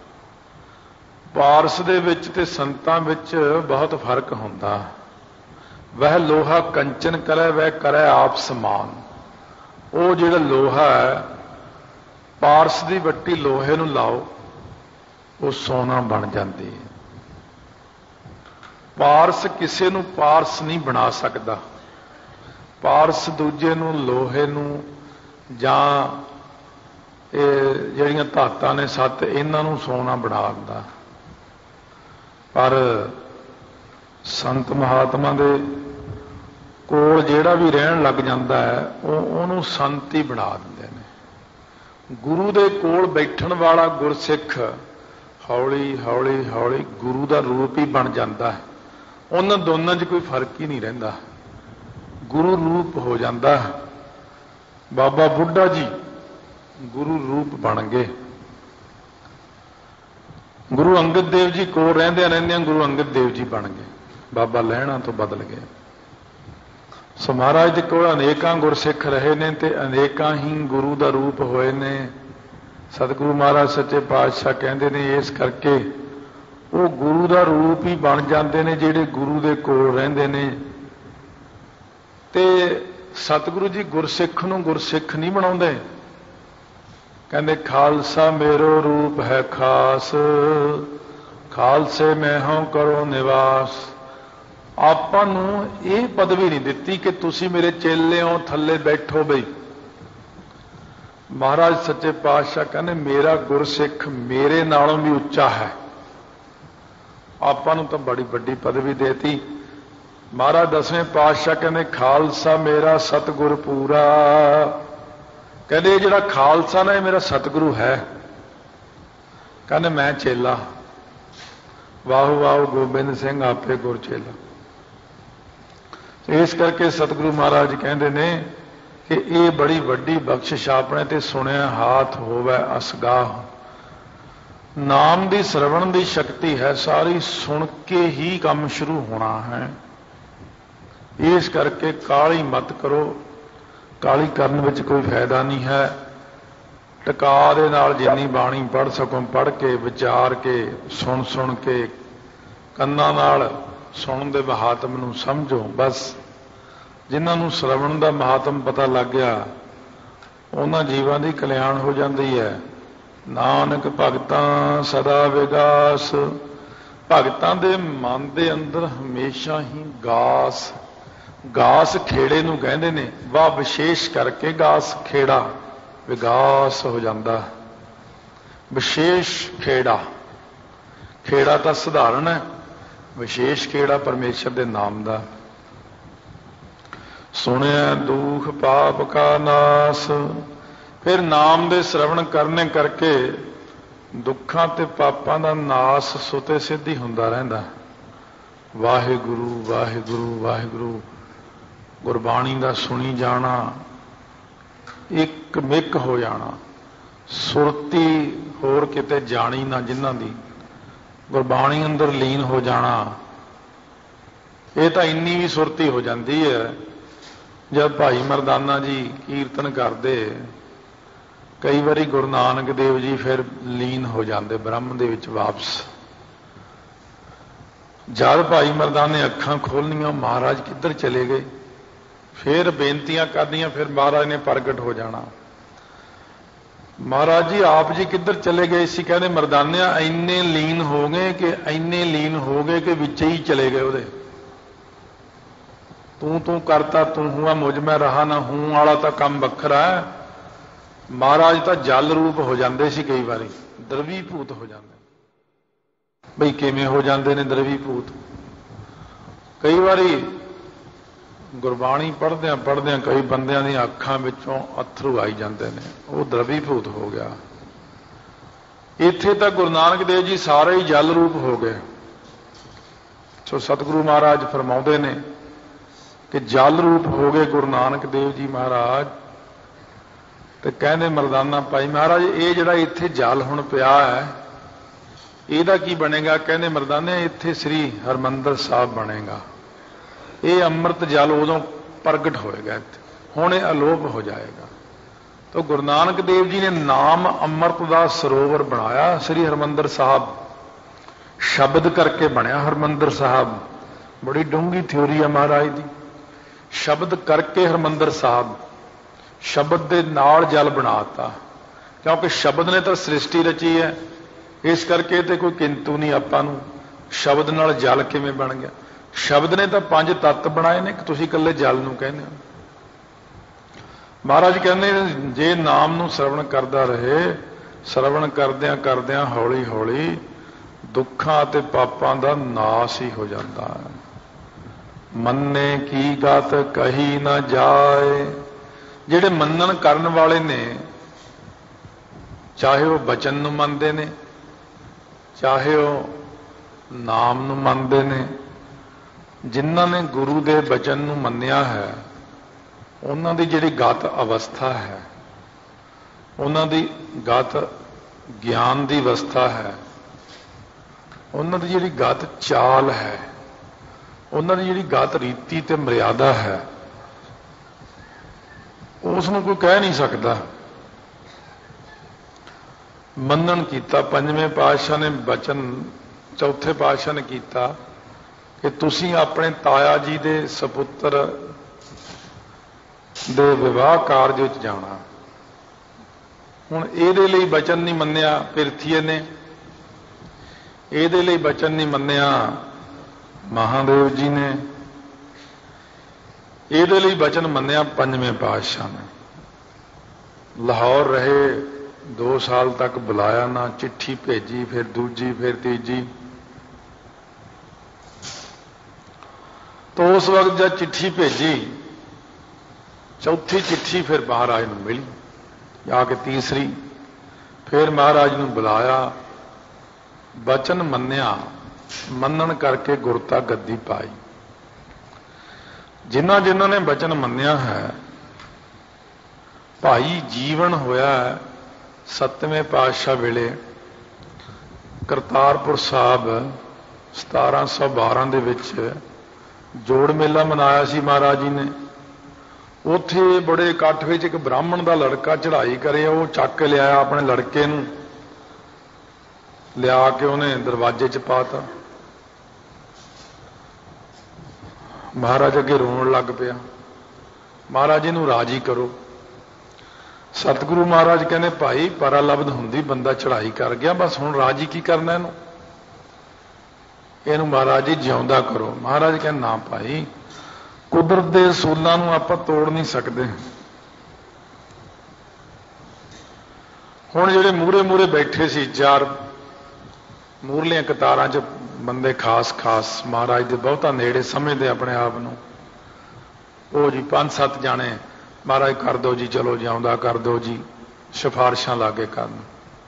ਪਾਰਸ ਦੇ ਵਿੱਚ ਤੇ ਸੰਤਾਂ ਵਿੱਚ ਬਹੁਤ ਫਰਕ ਹੁੰਦਾ। ਵਹ ਲੋਹਾ ਕੰਚਨ ਕਰੈ ਵਹ ਕਰੈ ਆਪ ਸਮਾਨ। ਉਹ ਜਿਹੜਾ ਲੋਹਾ ਹੈ, ਪਾਰਸ ਦੀ ਵੱਟੀ ਲੋਹੇ ਨੂੰ ਲਾਓ, ਉਹ ਸੋਨਾ ਬਣ ਜਾਂਦੀ ਹੈ। ਪਾਰਸ ਕਿਸੇ ਨੂੰ ਪਾਰਸ ਨਹੀਂ ਬਣਾ ਸਕਦਾ। ਪਾਰਸ ਦੂਜੇ ਨੂੰ, ਲੋਹੇ ਨੂੰ ਜਾਂ ਇਹ ਜਿਹੜੀਆਂ ਧਾਤਾਂ ਨੇ ਸੱਤ, ਇਹਨਾਂ ਨੂੰ ਸੋਨਾ ਬਣਾ ਦਿੰਦਾ। ਪਰ ਸੰਤ ਮਹਾਤਮਾ ਦੇ ਕੋਲ ਜਿਹੜਾ ਵੀ ਰਹਿਣ ਲੱਗ ਜਾਂਦਾ ਹੈ, ਉਹ ਉਹਨੂੰ ਸੰਤ ਹੀ ਬਣਾ ਦਿੰਦੇ ਨੇ। ਗੁਰੂ ਦੇ ਕੋਲ ਬੈਠਣ ਵਾਲਾ ਗੁਰਸਿੱਖ ਹੌਲੀ ਹੌਲੀ ਹੌਲੀ ਗੁਰੂ ਦਾ ਰੂਪ ਹੀ ਬਣ ਜਾਂਦਾ ਹੈ। ਉਹਨਾਂ ਦੋਨਾਂ 'ਚ ਕੋਈ ਫਰਕ ਹੀ ਨਹੀਂ ਰਹਿੰਦਾ, ਗੁਰੂ ਰੂਪ ਹੋ ਜਾਂਦਾ। ਬਾਬਾ ਬੁੱਢਾ ਜੀ ਗੁਰੂ ਰੂਪ ਬਣ ਗਏ। ਗੁਰੂ ਅੰਗਦ ਦੇਵ ਜੀ ਕੋਲ ਰਹਿੰਦਿਆਂ ਰਹਿੰਦਿਆਂ ਗੁਰੂ ਅੰਗਦ ਦੇਵ ਜੀ ਬਣ ਗਏ, ਬਾਬਾ ਲਹਿਣਾ ਤੋਂ ਬਦਲ ਗਏ। ਸੋ ਮਹਾਰਾਜ ਦੇ ਕੋਲ ਅਨੇਕਾਂ ਗੁਰਸਿੱਖ ਰਹੇ ਨੇ ਤੇ ਅਨੇਕਾਂ ਹੀ ਗੁਰੂ ਦਾ ਰੂਪ ਹੋਏ ਨੇ। ਸਤਿਗੁਰੂ ਮਹਾਰਾਜ ਸੱਚੇ ਪਾਤਸ਼ਾਹ ਕਹਿੰਦੇ ਨੇ ਇਸ ਕਰਕੇ ਉਹ ਗੁਰੂ ਦਾ ਰੂਪ ਹੀ ਬਣ ਜਾਂਦੇ ਨੇ ਜਿਹੜੇ ਗੁਰੂ ਦੇ ਕੋਲ ਰਹਿੰਦੇ ਨੇ। ਤੇ ਸਤਿਗੁਰੂ ਜੀ ਗੁਰਸਿੱਖ ਨੂੰ ਗੁਰਸਿੱਖ ਨਹੀਂ ਬਣਾਉਂਦੇ। ਕਹਿੰਦੇ ਖਾਲਸਾ ਮੇਰੋ ਰੂਪ ਹੈ ਖਾਸ, ਖਾਲਸੇ ਮੈਂ ਹਾਂ ਕਰੋ ਨਿਵਾਸ। ਆਪਾਂ ਨੂੰ ਇਹ ਪਦਵੀ ਨਹੀਂ ਦਿੱਤੀ ਕਿ ਤੁਸੀਂ ਮੇਰੇ ਚੇਲੇ ਹੋ, ਥੱਲੇ ਬੈਠੋ ਬਈ। ਮਹਾਰਾਜ ਸੱਚੇ ਪਾਤਸ਼ਾਹ ਕਹਿੰਦੇ ਮੇਰਾ ਗੁਰਸਿੱਖ ਮੇਰੇ ਨਾਲੋਂ ਵੀ ਉੱਚਾ ਹੈ। ਆਪਾਂ ਨੂੰ ਤਾਂ ਬੜੀ ਵੱਡੀ ਪਦਵੀ ਦੇਤੀ। ਮਹਾਰਾਜ ਦਸਵੇਂ ਪਾਤਸ਼ਾਹ ਕਹਿੰਦੇ ਖਾਲਸਾ ਮੇਰਾ ਸਤਿਗੁਰ ਪੂਰਾ। ਕਹਿੰਦੇ ਇਹ ਜਿਹੜਾ ਖਾਲਸਾ ਨਾ ਇਹ ਮੇਰਾ ਸਤਿਗੁਰੂ ਹੈ। ਕਹਿੰਦੇ ਮੈਂ ਚੇਲਾ। ਵਾਹੋ ਵਾਹੋ ਗੋਬਿੰਦ ਸਿੰਘ ਆਪੇ ਗੁਰ ਚੇਲਾ। ਇਸ ਕਰਕੇ ਸਤਿਗੁਰੂ ਮਹਾਰਾਜ ਕਹਿੰਦੇ ਨੇ ਕਿ ਇਹ ਬੜੀ ਵੱਡੀ ਬਖਸ਼ਿਸ਼ ਆਪਣੇ ਤੇ ਸੁਣਿਆ ਹਾਥ ਹੋਵੇ ਅਸਗਾਹ। ਨਾਮ ਦੀ ਸਰਵਣ ਦੀ ਸ਼ਕਤੀ ਹੈ, ਸਾਰੀ ਸੁਣ ਕੇ ਹੀ ਕੰਮ ਸ਼ੁਰੂ ਹੋਣਾ ਹੈ। ਇਸ ਕਰਕੇ ਕਾਹਲੀ ਮਤ ਕਰੋ, ਕਾਹਲੀ ਕਰਨ ਵਿੱਚ ਕੋਈ ਫਾਇਦਾ ਨਹੀਂ ਹੈ। ਟਿਕਾ ਦੇ ਨਾਲ ਜਿੰਨੀ ਬਾਣੀ ਪੜ੍ਹ ਸਕੋ ਪੜ੍ਹ ਕੇ, ਵਿਚਾਰ ਕੇ, ਸੁਣ ਸੁਣ ਕੇ, ਕੰਨਾਂ ਨਾਲ ਸੁਣਨ ਦੇ ਮਹਾਤਮ ਨੂੰ ਸਮਝੋ। ਬਸ ਜਿਨ੍ਹਾਂ ਨੂੰ ਸ਼ਰਵਣ ਦਾ ਮਹਾਤਮ ਪਤਾ ਲੱਗ ਗਿਆ ਉਹਨਾਂ ਜੀਵਾਂ ਦੀ ਕਲਿਆਣ ਹੋ ਜਾਂਦੀ ਹੈ। ਨਾਨਕ ਭਗਤਾਂ ਸਦਾ ਵਿਗਾਸ। ਭਗਤਾਂ ਦੇ ਮਨ ਦੇ ਅੰਦਰ ਹਮੇਸ਼ਾ ਹੀ ਗਾਸ, ਗਾਸ ਖੇੜੇ ਨੂੰ ਕਹਿੰਦੇ ਨੇ। ਵਾਹ ਵਿਸ਼ੇਸ਼ ਕਰਕੇ ਗਾਸ ਖੇੜਾ ਵਿਗਾਸ ਹੋ ਜਾਂਦਾ। ਵਿਸ਼ੇਸ਼ ਖੇੜਾ, ਖੇੜਾ ਤਾਂ ਸਧਾਰਨ ਹੈ, ਵਿਸ਼ੇਸ਼ ਖੇੜਾ ਪਰਮੇਸ਼ਰ ਦੇ ਨਾਮ ਦਾ। ਸੁਣਿਆ ਦੁਖ ਪਾਪ ਕਾ ਨਾਸ। ਫਿਰ ਨਾਮ ਦੇ ਸ਼ਰਵਣ ਕਰਨੇ ਕਰਕੇ ਦੁੱਖਾਂ ਤੇ ਪਾਪਾਂ ਦਾ ਨਾਸ ਸੁਤੇ ਸਿੱਧੀ ਹੁੰਦਾ ਰਹਿੰਦਾ। ਵਾਹਿਗੁਰੂ ਵਾਹਿਗੁਰੂ ਵਾਹਿਗੁਰੂ ਗੁਰਬਾਣੀ ਦਾ ਸੁਣੀ ਜਾਣਾ, ਇੱਕ ਮਿੱਕ ਹੋ ਜਾਣਾ, ਸੁਰਤੀ ਹੋਰ ਕਿਤੇ ਜਾਣੀ ਨਾ ਜਿਨ੍ਹਾਂ ਦੀ, ਗੁਰਬਾਣੀ ਅੰਦਰ ਲੀਨ ਹੋ ਜਾਣਾ। ਇਹ ਤਾਂ ਇੰਨੀ ਵੀ ਸੁਰਤੀ ਹੋ ਜਾਂਦੀ ਹੈ ਜਦ ਭਾਈ ਮਰਦਾਨਾ ਜੀ ਕੀਰਤਨ ਕਰਦੇ, ਕਈ ਵਾਰੀ ਗੁਰੂ ਨਾਨਕ ਦੇਵ ਜੀ ਫਿਰ ਲੀਨ ਹੋ ਜਾਂਦੇ ਬ੍ਰਹਮ ਦੇ ਵਿੱਚ ਵਾਪਸ। ਜਦ ਭਾਈ ਮਰਦਾਨੇ ਨੇ ਅੱਖਾਂ ਖੋਲ੍ਹਣੀਆਂ, ਮਹਾਰਾਜ ਕਿੱਧਰ ਚਲੇ ਗਏ, ਫਿਰ ਬੇਨਤੀਆਂ ਕਰਦੀਆਂ, ਫਿਰ ਮਹਾਰਾਜ ਨੇ ਪ੍ਰਗਟ ਹੋ ਜਾਣਾ। महाराज जी आप जी किधर चले गए सी? कहने मर्दानिया इन्ने लीन हो गए कि इन्ने लीन हो गए कि विच ही चले गए उहदे। तू तू करता तू हुआ मुझ में रहा ना हूं वाला तो काम वखरा है। महाराज तो जल रूप हो जाते सी, कई बारी द्रवीभूत हो जाते। बई किवें हो जाते ने द्रवीभूत? कई बारी गुरबाणी पढ़द्या पढ़द्या कई बंदियां दी अखां विचों अथरू आई जाते हैं, वो द्रवीभूत हो गया। इत्थे तो गुरु नानक देव जी सारे ही जल रूप हो गए। सो सतगुरु महाराज फरमाउंदे ने कि जल रूप हो गए गुरु नानक देव जी महाराज। तो कहने मरदाना भाई महाराज ये जिहड़ा इत्थे जल हुण पिया है इहदा की बनेगा? कहने मरदाने इत्थे श्री हरमंदर साहब बनेगा। ये अमृत जल उदों प्रगट होएगा, हुण ये अलोप हो जाएगा। तो गुरु नानक देव जी ने नाम अमृत का सरोवर बनाया श्री हरमंदर साहब, शब्द करके बनया हरमंदर साहब। बड़ी डूंगी थ्योरी है महाराज की। शब्द करके हरमंदर साहब, शब्द दे नाल जल बनाता, क्योंकि शब्द ने तो सृष्टि रची है, इस करके तो कोई किंतु नहीं। आपां नूं शब्द नाल जल किवें बन गया? शब्द ने तो पंज तत्त बनाए ने, तुसीं कल्ले जल नूं कहंदे हो। महाराज कहंदे जे नाम नूं श्रवण करदा रहे, श्रवण करदियां करदियां हौली हौली दुखां ते पापां दा नाश ही हो जाता है। मन्ने की गत कही ना जाए। जिहड़े मन्नण करन वाले ने, चाहे वो बचन नूं मनदे ने, चाहे वो नाम नूं मनदे ने, जिन्हां ने गुरु दे बचन नूं मन्निया है उन्हां दी जिहड़ी गत अवस्था है, उन्हां दी गत ज्ञान दी अवस्था है, उन्हां दी जिहड़ी गत चाल है, उन्हां दी जिहड़ी गत रीति ते मर्यादा है, उसनूं कोई कह नहीं सकता। मन्नण कीता पंजवें पातशाह ने बचन, चौथे पातशाह ने कीता कि तुसीं अपने ताया जी दे सपुत्र दे विवाह कारज विच जाना। हुण इहदे लई बचन नहीं मन्निया पिरथीए ने, इहदे लई बचन नहीं मन्निया महादेव जी ने, इहदे लई बचन मन्निया पंजवें पातशाह ने। लाहौर रहे, दो साल तक बुलाया ना, चिट्ठी भेजी, फिर दूजी, फिर तीजी। तो उस वक्त जब चिट्ठी भेजी, चौथी चिट्ठी फिर महाराज नूं मिली, आके तीसरी फिर महाराज नूं बुलाया, बचन मन्निया, मन्नण करके गुरता गद्दी पाई। जिन्हां जिन्हां ने बचन मन्निया है, भाई जीवन होया है सतवें पातशाह वेले करतारपुर साहब सतारह सौ बारह दे विच जोड़ मेला मनाया सी महाराज जी ने। उत्थे बड़े इकट्ठ विच एक ब्राह्मण का लड़का चढ़ाई करे, वो चक के लिया अपने लड़के नूं, लिया के उन्हें दरवाजे च पाता। महाराज अगे रोन लग पिया, महाराज इहनूं राजी करो। सतगुरु महाराज कहने भाई परा लब्ध हुंदी बंदा चढ़ाई कर गया, बस हुण राजी की करना इहनूं, इहनूं महाराज जी जिउंदा करो। महाराज कहने ना भाई, कुदरत दे असूलां नूं आपां तोड़ नहीं सकदे। हुण जिहड़े मूहरे मूहरे बैठे सी चार मूहरलियां कतारां च बंदे खास खास महाराज दे बहुता नेड़े समझदे अपने आप नूं, ओ जी पांच सत्त जाने महाराज कर दो जी, चलो जिउंदा कर दो जी, सिफारिशां लागे करन।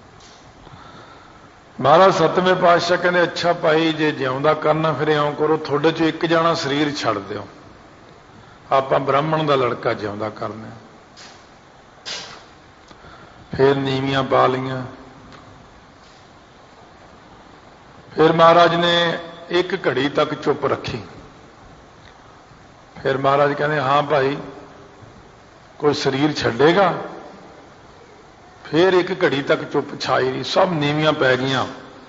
महाराज सतवें पातशाह कहते अच्छा भाई जे जिउंदा करना फिर इउं करो, थोड़े चो एक जाना शरीर छड़ दिओ, आपां ब्राह्मण का लड़का जिउंदा करना। फिर नीवियां पा लियां। फिर महाराज ने एक घड़ी तक चुप रखी। फिर महाराज कहते हाँ भाई कोई शरीर छड्डेगा? फिर एक घड़ी तक चुप छाई रही, सब नीवियां पै गईयां।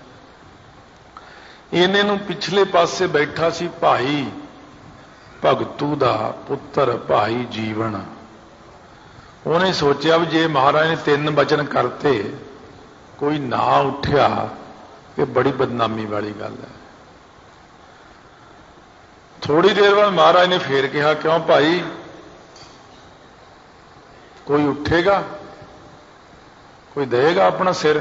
इन्हें नूं पिछले पासे बैठा सी भाई भगतू दा पुत्र भाई जीवन, ਉਹਨੇ ਸੋਚਿਆ ਵੀ ਜੇ ਮਹਾਰਾਜ ਨੇ ਤਿੰਨ ਬਚਨ ਕਰਤੇ ਕੋਈ ਨਾ ਉੱਠਿਆ ਇਹ ਬੜੀ ਬਦਨਾਮੀ ਵਾਲੀ ਗੱਲ ਹੈ। ਥੋੜੀ ਦੇਰ ਬਾਅਦ ਮਹਾਰਾਜ ਨੇ ਫੇਰ ਕਿਹਾ, ਕਿਉਂ ਭਾਈ ਕੋਈ ਉੱਠੇਗਾ, ਕੋਈ ਦੇਗਾ ਆਪਣਾ ਸਿਰ?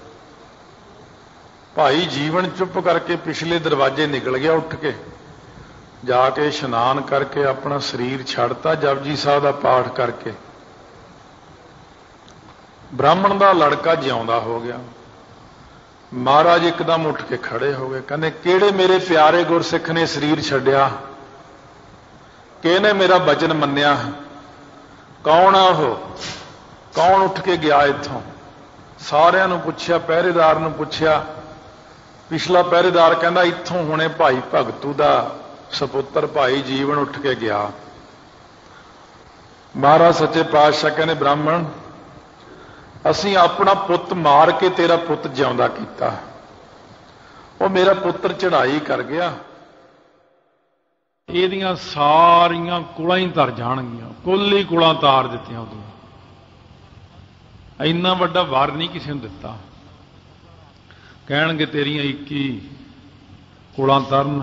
ਭਾਈ ਜੀਵਨ ਚੁੱਪ ਕਰਕੇ ਪਿਛਲੇ ਦਰਵਾਜ਼ੇ ਨਿਕਲ ਗਿਆ, ਉੱਠ ਕੇ ਜਾ ਕੇ ਇਸ਼ਨਾਨ ਕਰਕੇ ਆਪਣਾ ਸਰੀਰ ਛੱਡਤਾ, ਜਪਜੀ ਸਾਹਿਬ ਦਾ ਪਾਠ ਕਰਕੇ ਬ੍ਰਾਹਮਣ ਦਾ ਲੜਕਾ ਜਿਉਂਦਾ ਹੋ ਗਿਆ। ਮਹਾਰਾਜ ਇੱਕਦਮ ਉੱਠ ਕੇ ਖੜੇ ਹੋ ਗਏ, ਕਹਿੰਦੇ ਕਿਹੜੇ ਮੇਰੇ ਪਿਆਰੇ ਗੁਰਸਿੱਖ ਨੇ ਸਰੀਰ ਛੱਡਿਆ, ਕਿਹਨੇ ਮੇਰਾ ਬਚਨ ਮੰਨਿਆ, ਕੌਣ ਆ ਉਹ, ਕੌਣ ਉੱਠ ਕੇ ਗਿਆ ਇੱਥੋਂ? ਸਾਰਿਆਂ ਨੂੰ ਪੁੱਛਿਆ, ਪਹਿਰੇਦਾਰ ਨੂੰ ਪੁੱਛਿਆ। ਪਿਛਲਾ ਪਹਿਰੇਦਾਰ ਕਹਿੰਦਾ ਇੱਥੋਂ ਹੁਣੇ ਭਾਈ ਭਗਤੂ ਦਾ ਸਪੁੱਤਰ ਭਾਈ ਜੀਵਨ ਉੱਠ ਕੇ ਗਿਆ। ਮਹਾਰਾਜ ਸੱਚੇ ਪਾਤਸ਼ਾਹ ਕਹਿੰਦੇ ਬ੍ਰਾਹਮਣ ਅਸੀਂ ਆਪਣਾ ਪੁੱਤ ਮਾਰ ਕੇ ਤੇਰਾ ਪੁੱਤ ਜਿਉਂਦਾ ਕੀਤਾ, ਉਹ ਮੇਰਾ ਪੁੱਤਰ ਚੜ੍ਹਾਈ ਕਰ ਗਿਆ, ਇਹਦੀਆਂ ਸਾਰੀਆਂ ਕੁਲਾਂ ਹੀ ਤਰ ਜਾਣਗੀਆਂ। ਕੁੱਲ ਹੀ ਕੁਲਾਂ ਤਾਰ ਦਿੱਤੀਆਂ ਉਦੋਂ। ਇੰਨਾ ਵੱਡਾ ਵਾਰ ਨਹੀਂ ਕਿਸੇ ਨੂੰ ਦਿੱਤਾ। ਕਹਿਣਗੇ ਤੇਰੀਆਂ ਇੱਕੀ ਕੁਲਾਂ ਤਰਨ।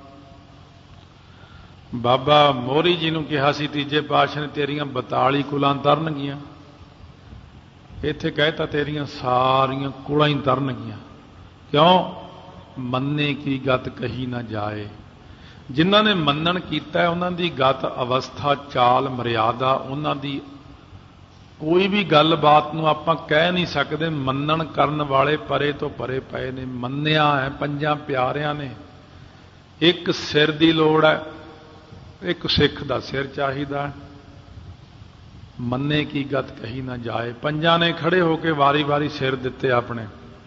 ਬਾਬਾ ਮੋਹਰੀ ਜੀ ਨੂੰ ਕਿਹਾ ਸੀ ਤੀਜੇ ਪਾਤਸ਼ਾਹ ਨੇ ਤੇਰੀਆਂ ਬਤਾਲੀ ਕੁਲਾਂ ਤਰਨਗੀਆਂ, ਇੱਥੇ ਕਹਿਤਾ ਤੇਰੀਆਂ ਸਾਰੀਆਂ ਕੁਲਾਂ ਹੀ ਤਰਨਗੀਆਂ। ਕਿਉਂ? ਮੰਨੇ ਕੀ ਗਤ ਕਹੀ ਨਾ ਜਾਏ। ਜਿਨ੍ਹਾਂ ਨੇ ਮੰਨਣ ਕੀਤਾ ਉਹਨਾਂ ਦੀ ਗਤ ਅਵਸਥਾ ਚਾਲ ਮਰਿਆਦਾ, ਉਹਨਾਂ ਦੀ ਕੋਈ ਵੀ ਗੱਲਬਾਤ ਨੂੰ ਆਪਾਂ ਕਹਿ ਨਹੀਂ ਸਕਦੇ। ਮੰਨਣ ਕਰਨ ਵਾਲੇ ਪਰੇ ਤੋਂ ਪਰੇ ਪਏ ਨੇ। ਮੰਨਿਆ ਹੈ ਪੰਜਾਂ ਪਿਆਰਿਆਂ ਨੇ। ਇੱਕ ਸਿਰ ਦੀ ਲੋੜ ਹੈ, ਇੱਕ ਸਿੱਖ ਦਾ ਸਿਰ ਚਾਹੀਦਾ। ਮੰਨੇ ਕੀ ਗਤ ਕਹੀ ਨਾ ਜਾਏ। ਪੰਜਾਂ ਨੇ ਖੜੇ ਹੋ ਕੇ ਵਾਰੀ ਵਾਰੀ ਸਿਰ ਦਿੱਤੇ ਆਪਣੇ।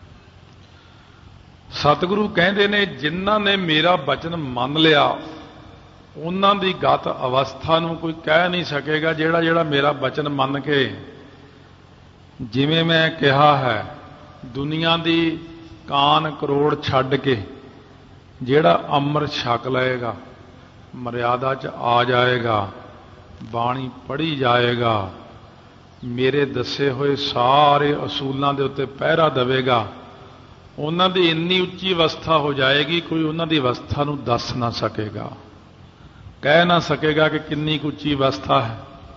ਸਤਿਗੁਰੂ ਕਹਿੰਦੇ ਨੇ ਜਿਨ੍ਹਾਂ ਨੇ ਮੇਰਾ ਬਚਨ ਮੰਨ ਲਿਆ ਉਹਨਾਂ ਦੀ ਗਤ ਅਵਸਥਾ ਨੂੰ ਕੋਈ ਕਹਿ ਨਹੀਂ ਸਕੇਗਾ। ਜਿਹੜਾ ਜਿਹੜਾ ਮੇਰਾ ਬਚਨ ਮੰਨ ਕੇ, ਜਿਵੇਂ ਮੈਂ ਕਿਹਾ ਹੈ, ਦੁਨੀਆ ਦੀ ਕਾਨ ਕਰੋੜ ਛੱਡ ਕੇ ਜਿਹੜਾ ਅੰਮ੍ਰਿਤ ਛਕ ਲਏਗਾ, ਮਰਿਆਦਾ 'ਚ ਆ ਜਾਏਗਾ, ਬਾਣੀ ਪੜ੍ਹੀ ਜਾਏਗਾ, ਮੇਰੇ ਦੱਸੇ ਹੋਏ ਸਾਰੇ ਅਸੂਲਾਂ ਦੇ ਉੱਤੇ ਪਹਿਰਾ ਦੇਵੇਗਾ, ਉਹਨਾਂ ਦੀ ਇੰਨੀ ਉੱਚੀ ਅਵਸਥਾ ਹੋ ਜਾਏਗੀ ਕੋਈ ਉਹਨਾਂ ਦੀ ਅਵਸਥਾ ਨੂੰ ਦੱਸ ਨਾ ਸਕੇਗਾ, ਕਹਿ ਨਾ ਸਕੇਗਾ ਕਿ ਕਿੰਨੀ ਕੁ ਉੱਚੀ ਅਵਸਥਾ ਹੈ।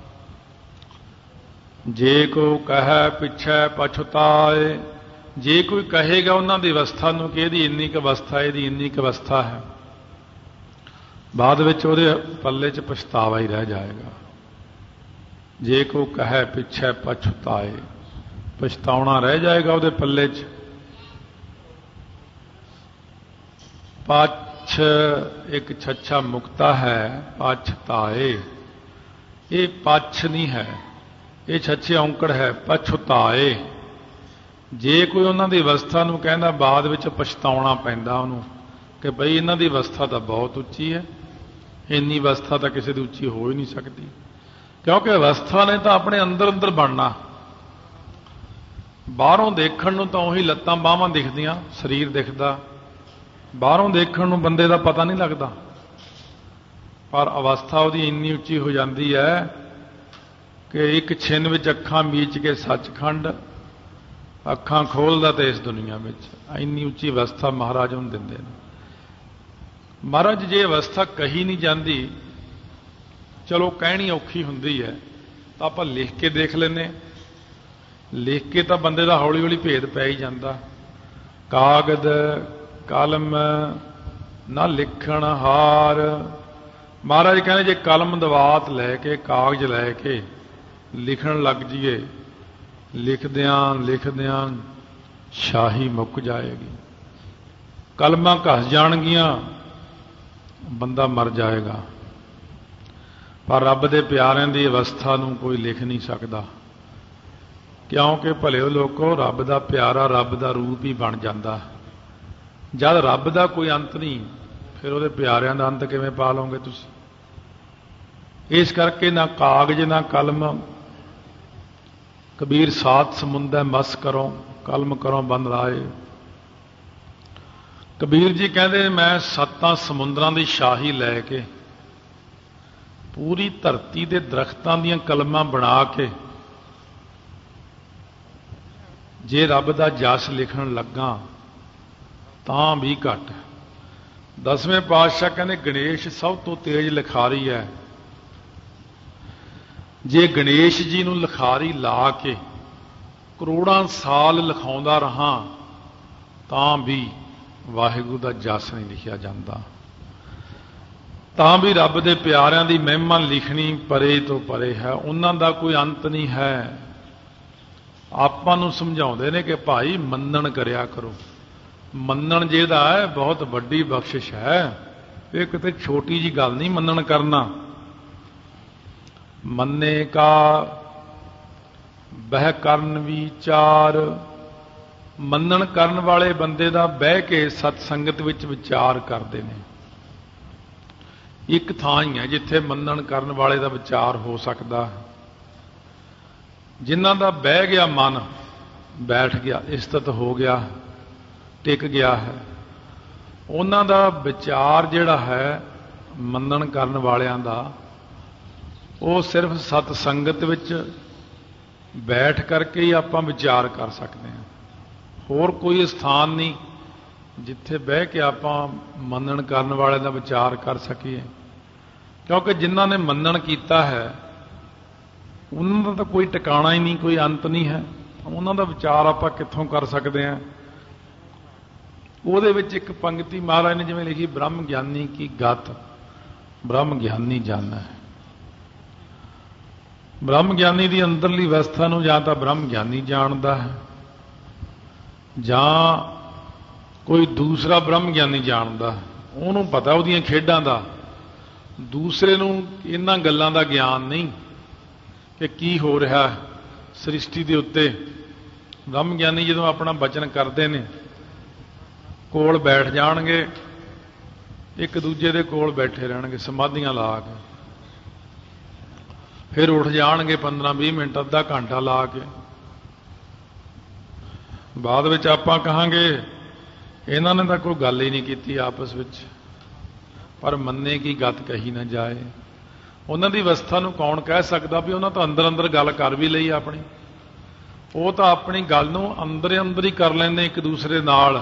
ਜੇ ਕੋ ਕਹੈ ਪਿਛੈ ਪਛਤਾਏ, ਜੇ ਕੋਈ ਕਹੇਗਾ ਉਹਨਾਂ ਦੀ ਅਵਸਥਾ ਨੂੰ ਕਿ ਇਹਦੀ ਇੰਨੀ ਕੁ ਅਵਸਥਾ, ਇਹਦੀ ਇੰਨੀ ਕੁ ਅਵਸਥਾ ਹੈ, ਬਾਅਦ ਵਿੱਚ ਉਹਦੇ ਪੱਲੇ 'ਚ ਪਛਤਾਵਾ ਹੀ ਰਹਿ ਜਾਏਗਾ। ਜੇ ਕੋ ਕਹੈ ਪਿਛੈ ਪਛਤਾਏ, ਪਛਤਾਉਣਾ ਰਹਿ ਜਾਏਗਾ ਉਹਦੇ ਪੱਲੇ 'ਚ। ਪਛ ਇੱਕ ਛੱਛਾ ਮੁਕਤਾ ਹੈ, ਪਛਤਾਏ। ਇਹ ਪਛ ਨਹੀਂ ਹੈ, ਇਹ ਛੱਛੇ ਔਂਕੜ ਹੈ, ਪਛਤਾਏ। ਜੇ ਕੋਈ ਉਹਨਾਂ ਦੀ ਅਵਸਥਾ ਨੂੰ ਕਹਿੰਦਾ ਬਾਅਦ ਵਿੱਚ ਪਛਤਾਉਣਾ ਪੈਂਦਾ ਉਹਨੂੰ ਕਿ ਬਈ ਇਹਨਾਂ ਦੀ ਅਵਸਥਾ ਤਾਂ ਬਹੁਤ ਉੱਚੀ ਹੈ, ਇੰਨੀ ਅਵਸਥਾ ਤਾਂ ਕਿਸੇ ਦੀ ਉੱਚੀ ਹੋ ਹੀ ਨਹੀਂ ਸਕਦੀ। ਕਿਉਂਕਿ ਅਵਸਥਾ ਨੇ ਤਾਂ ਆਪਣੇ ਅੰਦਰ ਅੰਦਰ ਬਣਨਾ। ਬਾਹਰੋਂ ਦੇਖਣ ਨੂੰ ਤਾਂ ਉਹੀ ਲੱਤਾਂ ਬਾਹਾਂ ਦਿਖਦੀਆਂ, ਸਰੀਰ ਦਿਖਦਾ, ਬਾਹਰੋਂ ਦੇਖਣ ਨੂੰ ਬੰਦੇ ਦਾ ਪਤਾ ਨਹੀਂ ਲੱਗਦਾ, ਪਰ ਅਵਸਥਾ ਉਹਦੀ ਇੰਨੀ ਉੱਚੀ ਹੋ ਜਾਂਦੀ ਹੈ ਕਿ ਇੱਕ ਛਿਨ ਵਿੱਚ ਅੱਖਾਂ ਮੀਚ ਕੇ ਸੱਚਖੰਡ ਅੱਖਾਂ ਖੋਲ੍ਹਦਾ ਤੇ ਇਸ ਦੁਨੀਆ ਵਿੱਚ। ਇੰਨੀ ਉੱਚੀ ਅਵਸਥਾ ਮਹਾਰਾਜ ਨੂੰ ਦਿੰਦੇ ਨੇ। ਮਹਾਰਾਜ ਜੇ ਅਵਸਥਾ ਕਹੀ ਨਹੀਂ ਜਾਂਦੀ, ਚਲੋ ਕਹਿਣੀ ਔਖੀ ਹੁੰਦੀ ਹੈ ਤਾਂ ਆਪਾਂ ਲਿਖ ਕੇ ਦੇਖ ਲੈਂਦੇ। ਲਿਖ ਕੇ ਤਾਂ ਬੰਦੇ ਦਾ ਹੌਲੀ ਹੌਲੀ ਭੇਦ ਪੈ ਹੀ ਜਾਂਦਾ। ਕਾਗਦ ਕਲਮ ਨਾ ਲਿਖਣ ਹਾਰ। ਮਹਾਰਾਜ ਕਹਿੰਦੇ ਜੇ ਕਲਮ ਦਵਾਤ ਲੈ ਕੇ, ਕਾਗਜ਼ ਲੈ ਕੇ ਲਿਖਣ ਲੱਗ ਜੀਏ, ਲਿਖਦਿਆਂ ਲਿਖਦਿਆਂ ਸ਼ਾਹੀ ਮੁੱਕ ਜਾਏਗੀ, ਕਲਮਾਂ ਘਸ ਜਾਣਗੀਆਂ, ਬੰਦਾ ਮਰ ਜਾਏਗਾ। ਪਰ ਰੱਬ ਦੇ ਪਿਆਰਿਆਂ ਦੀ ਅਵਸਥਾ ਨੂੰ ਕੋਈ ਲਿਖ ਨਹੀਂ ਸਕਦਾ, ਕਿਉਂਕਿ ਭਲਿਓ ਲੋਕੋ ਰੱਬ ਦਾ ਪਿਆਰਾ ਰੱਬ ਦਾ ਰੂਪ ਹੀ ਬਣ ਜਾਂਦਾ। ਜਦ ਰੱਬ ਦਾ ਕੋਈ ਅੰਤ ਨਹੀਂ, ਫਿਰ ਉਹਦੇ ਪਿਆਰਿਆਂ ਦਾ ਅੰਤ ਕਿਵੇਂ ਪਾ ਲਓਗੇ ਤੁਸੀਂ? ਇਸ ਕਰਕੇ ਨਾ ਕਾਗਜ਼ ਨਾ ਕਲਮ। ਕਬੀਰ ਸਾਤ ਸਮੁੰਦਰ ਮਸ ਕਰੋ, ਕਲਮ ਕਰੋ ਬੰਦ ਰਾਏ। ਕਬੀਰ ਜੀ ਕਹਿੰਦੇ ਮੈਂ ਸੱਤਾਂ ਸਮੁੰਦਰਾਂ ਦੀ ਸ਼ਾਹੀ ਲੈ ਕੇ ਪੂਰੀ ਧਰਤੀ ਦੇ ਦਰਖਤਾਂ ਦੀਆਂ ਕਲਮਾਂ ਬਣਾ ਕੇ जे रब दा जस लिखण लगा तां भी घट। दसवें पातशाह कहते गणेश सब तो तेज लिखारी है। जे गणेश जी नूं लिखारी ला के करोड़ां साल लिखाउंदा रहा तां भी वाहिगुरू दा जस नहीं लिखिया जाता, तां भी रब दे प्यारिਆਂ दी महिमा लिखनी परे तो परे है, उन्हां दा कोई अंत नहीं है। आपां नूं समझाउंदे ने कि भाई मन्नण करिया करो। मन्नण जिहदा है बहुत वड्डी बख्शिश है, ये किते छोटी जी गल नहीं मन्नण करना। मन्ने का बह करन विचार, मन्नण करन वाले बंदे दा बह के सतसंगत विच विचार करते हैं। एक थां ही है जिथे मन्नण करन वाले दा विचार हो सकता है। जिन्हां दा बह गया मन, बैठ गया, स्थित हो गया, टिक गया है, उन्हां दा विचार जिहड़ा है मन्नण करन वालियां दा वो सिर्फ सतसंगत विच बैठ करके ही आपां विचार कर सकते हैं। होर कोई स्थान नहीं जिथे बह के आपां मन्नण करन वाले दा विचार कर सकीए, क्योंकि जिन्हां ने मन्नण कीता है उन्हां दा तां कोई टिकाणा ही नहीं, कोई अंत नहीं है। उन्हां दा विचार आपां कित्थों कर सकते हैं। ਉਹਦੇ ਵਿੱਚ एक पंक्ति महाराज ने जिवें लिखी, ब्रह्म ज्ञानी की गत ब्रह्म ज्ञानी जाना है। ब्रह्म ज्ञानी की अंदरली अवस्था ਨੂੰ ਜਾਂ ਤਾਂ ब्रह्म ज्ञानी जानता है ਜਾਂ कोई दूसरा ब्रह्म ज्ञानी जानता है। ਉਹਨੂੰ पता ਉਹਦੀਆਂ ਖੇਡਾਂ ਦਾ, दूसरे ਨੂੰ ਇਹਨਾਂ ਗੱਲਾਂ ਦਾ ਗਿਆਨ ਨਹੀਂ कि ਕੀ ਹੋ ਰਿਹਾ ਸ੍ਰਿਸ਼ਟੀ ਦੇ ਉੱਤੇ। ब्रह्म ज्ञानी ਜਦੋਂ ਆਪਣਾ ਬਚਨ ਕਰਦੇ ਨੇ ਕੋਲ बैठ जाणगे, एक दूजे दे कोल बैठे रहणगे समाधियां ला के, फिर उठ जाणगे पंद्रह बीस मिनट अद्धा घंटा ला के। बाद विच आपां कहांगे इन्हां ने तां कोई गल ही नहीं कीती आपस विच, पर मन्ने की गत कही ना जाए। उन्हां दी अवस्था नूं कौन कह सकदा भी उन्हां तां अंदर अंदर गल कर भी लई अपनी, वो तां अपनी गल नूं अंदर अंदर ही कर लैंदे एक दूसरे नाल।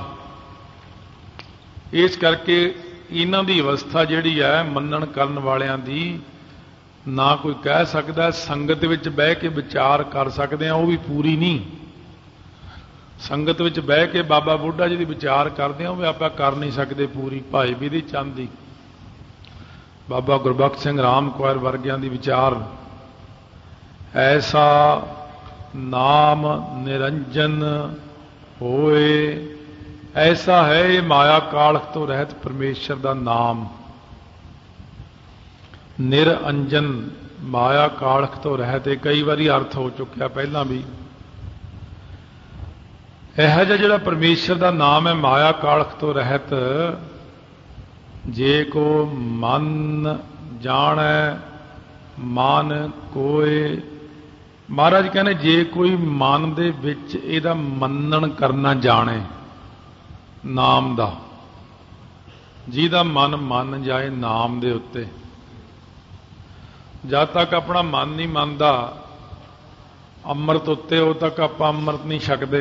इस करके इन्हां दी अवस्था जिहड़ी है मन्नण करन वालियां दी ना कोई कह सकदा संगत विच बह के विचार कर सकते हैं, वो भी पूरी नहीं। संगत विच बह के बाबा बुढ़ा जी दी विचार करते हैं वो भी आपां कर नहीं सकते पूरी। भाई बिधि चंद दी, बाबा गुरबख्श सिंह राम कौर वर्गियां दी विचार, ऐसा नाम निरंजन होए, ऐसा है ये माया कालख तो रहत परमेश्वर का नाम। निरंजन माया कालख तो रहत, कई बारी अर्थ हो चुका पहला भी। यह जिहड़ा परमेश्वर का नाम है माया कालख तो रहत, जे को मन जाने मन कोय, महाराज कहने जे कोई मन दे विच इहदा मन्नण करना जाने नाम दा, जिहदा मन मन जाए नाम दे उत्ते, जद तक अपना मन नहीं मनदा अमृत उत्ते उद तक आपां अमृत नहीं छकदे।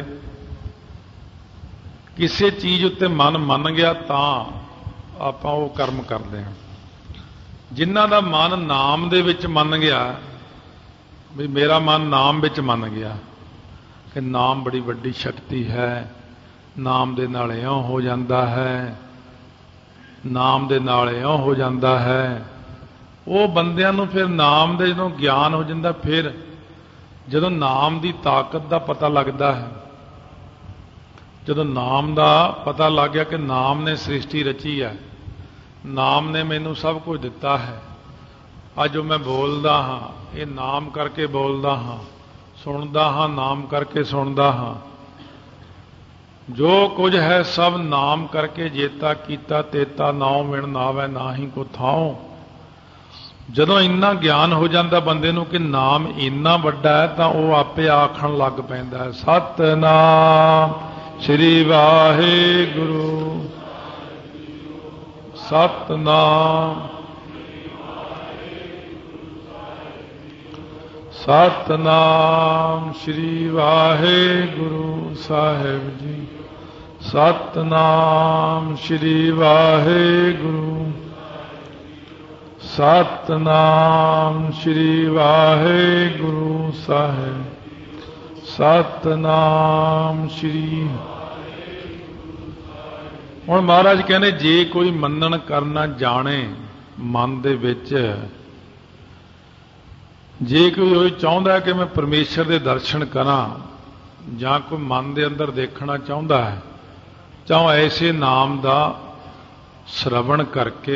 किसी चीज़ उत्ते मन मन गया तां आपां वो कर्म करते हैं। जिन्हां दा मन नाम दे विच मन गया भी मेरा मन नाम विच मन गया कि नाम बड़ी वड्डी शक्ति है, नाम दे नाल इउं हो जाता है, नाम दे नाल इउं हो जाता है, वो बंदियां नूं फिर नाम दे जदों ज्ञान हो जाता, फिर जदों नाम दी ताकत दा पता लगता है, जदों नाम दा पता लग गया कि नाम ने सृष्टि रची है, नाम ने मैनू सब कुछ दिता है, अज जो मैं बोलदा हाँ ये नाम करके बोलदा हाँ, सुनदा हाँ नाम करके सुनदा हाँ, जो कुछ है सब नाम करके जेता कीता तेता नाउ मिण नावै नाही को थाओ। जदों इन्ना ज्ञान हो जाता बंदे नूं कि नाम इन्ना वड्डा है तो वह आपे आखण लग पैंदा है, सतनाम श्री वाहिगुरू सतनाम सतनाम श्री वाहेगुरु साहिब जी। सतनाम श्री वाहेगुरु। सतनाम श्री वाहेगुरु साहिब। सतनाम श्री। हुण महाराज कहने जे कोई मनन करना जाने मन दे विच, जे कोई होई चाहुंदा है कि मैं परमेश्वर दे दर्शन करा, जां कोई मन दे अंदर देखना चाहुंदा है, चाहो ऐसे नाम दा श्रवण करके,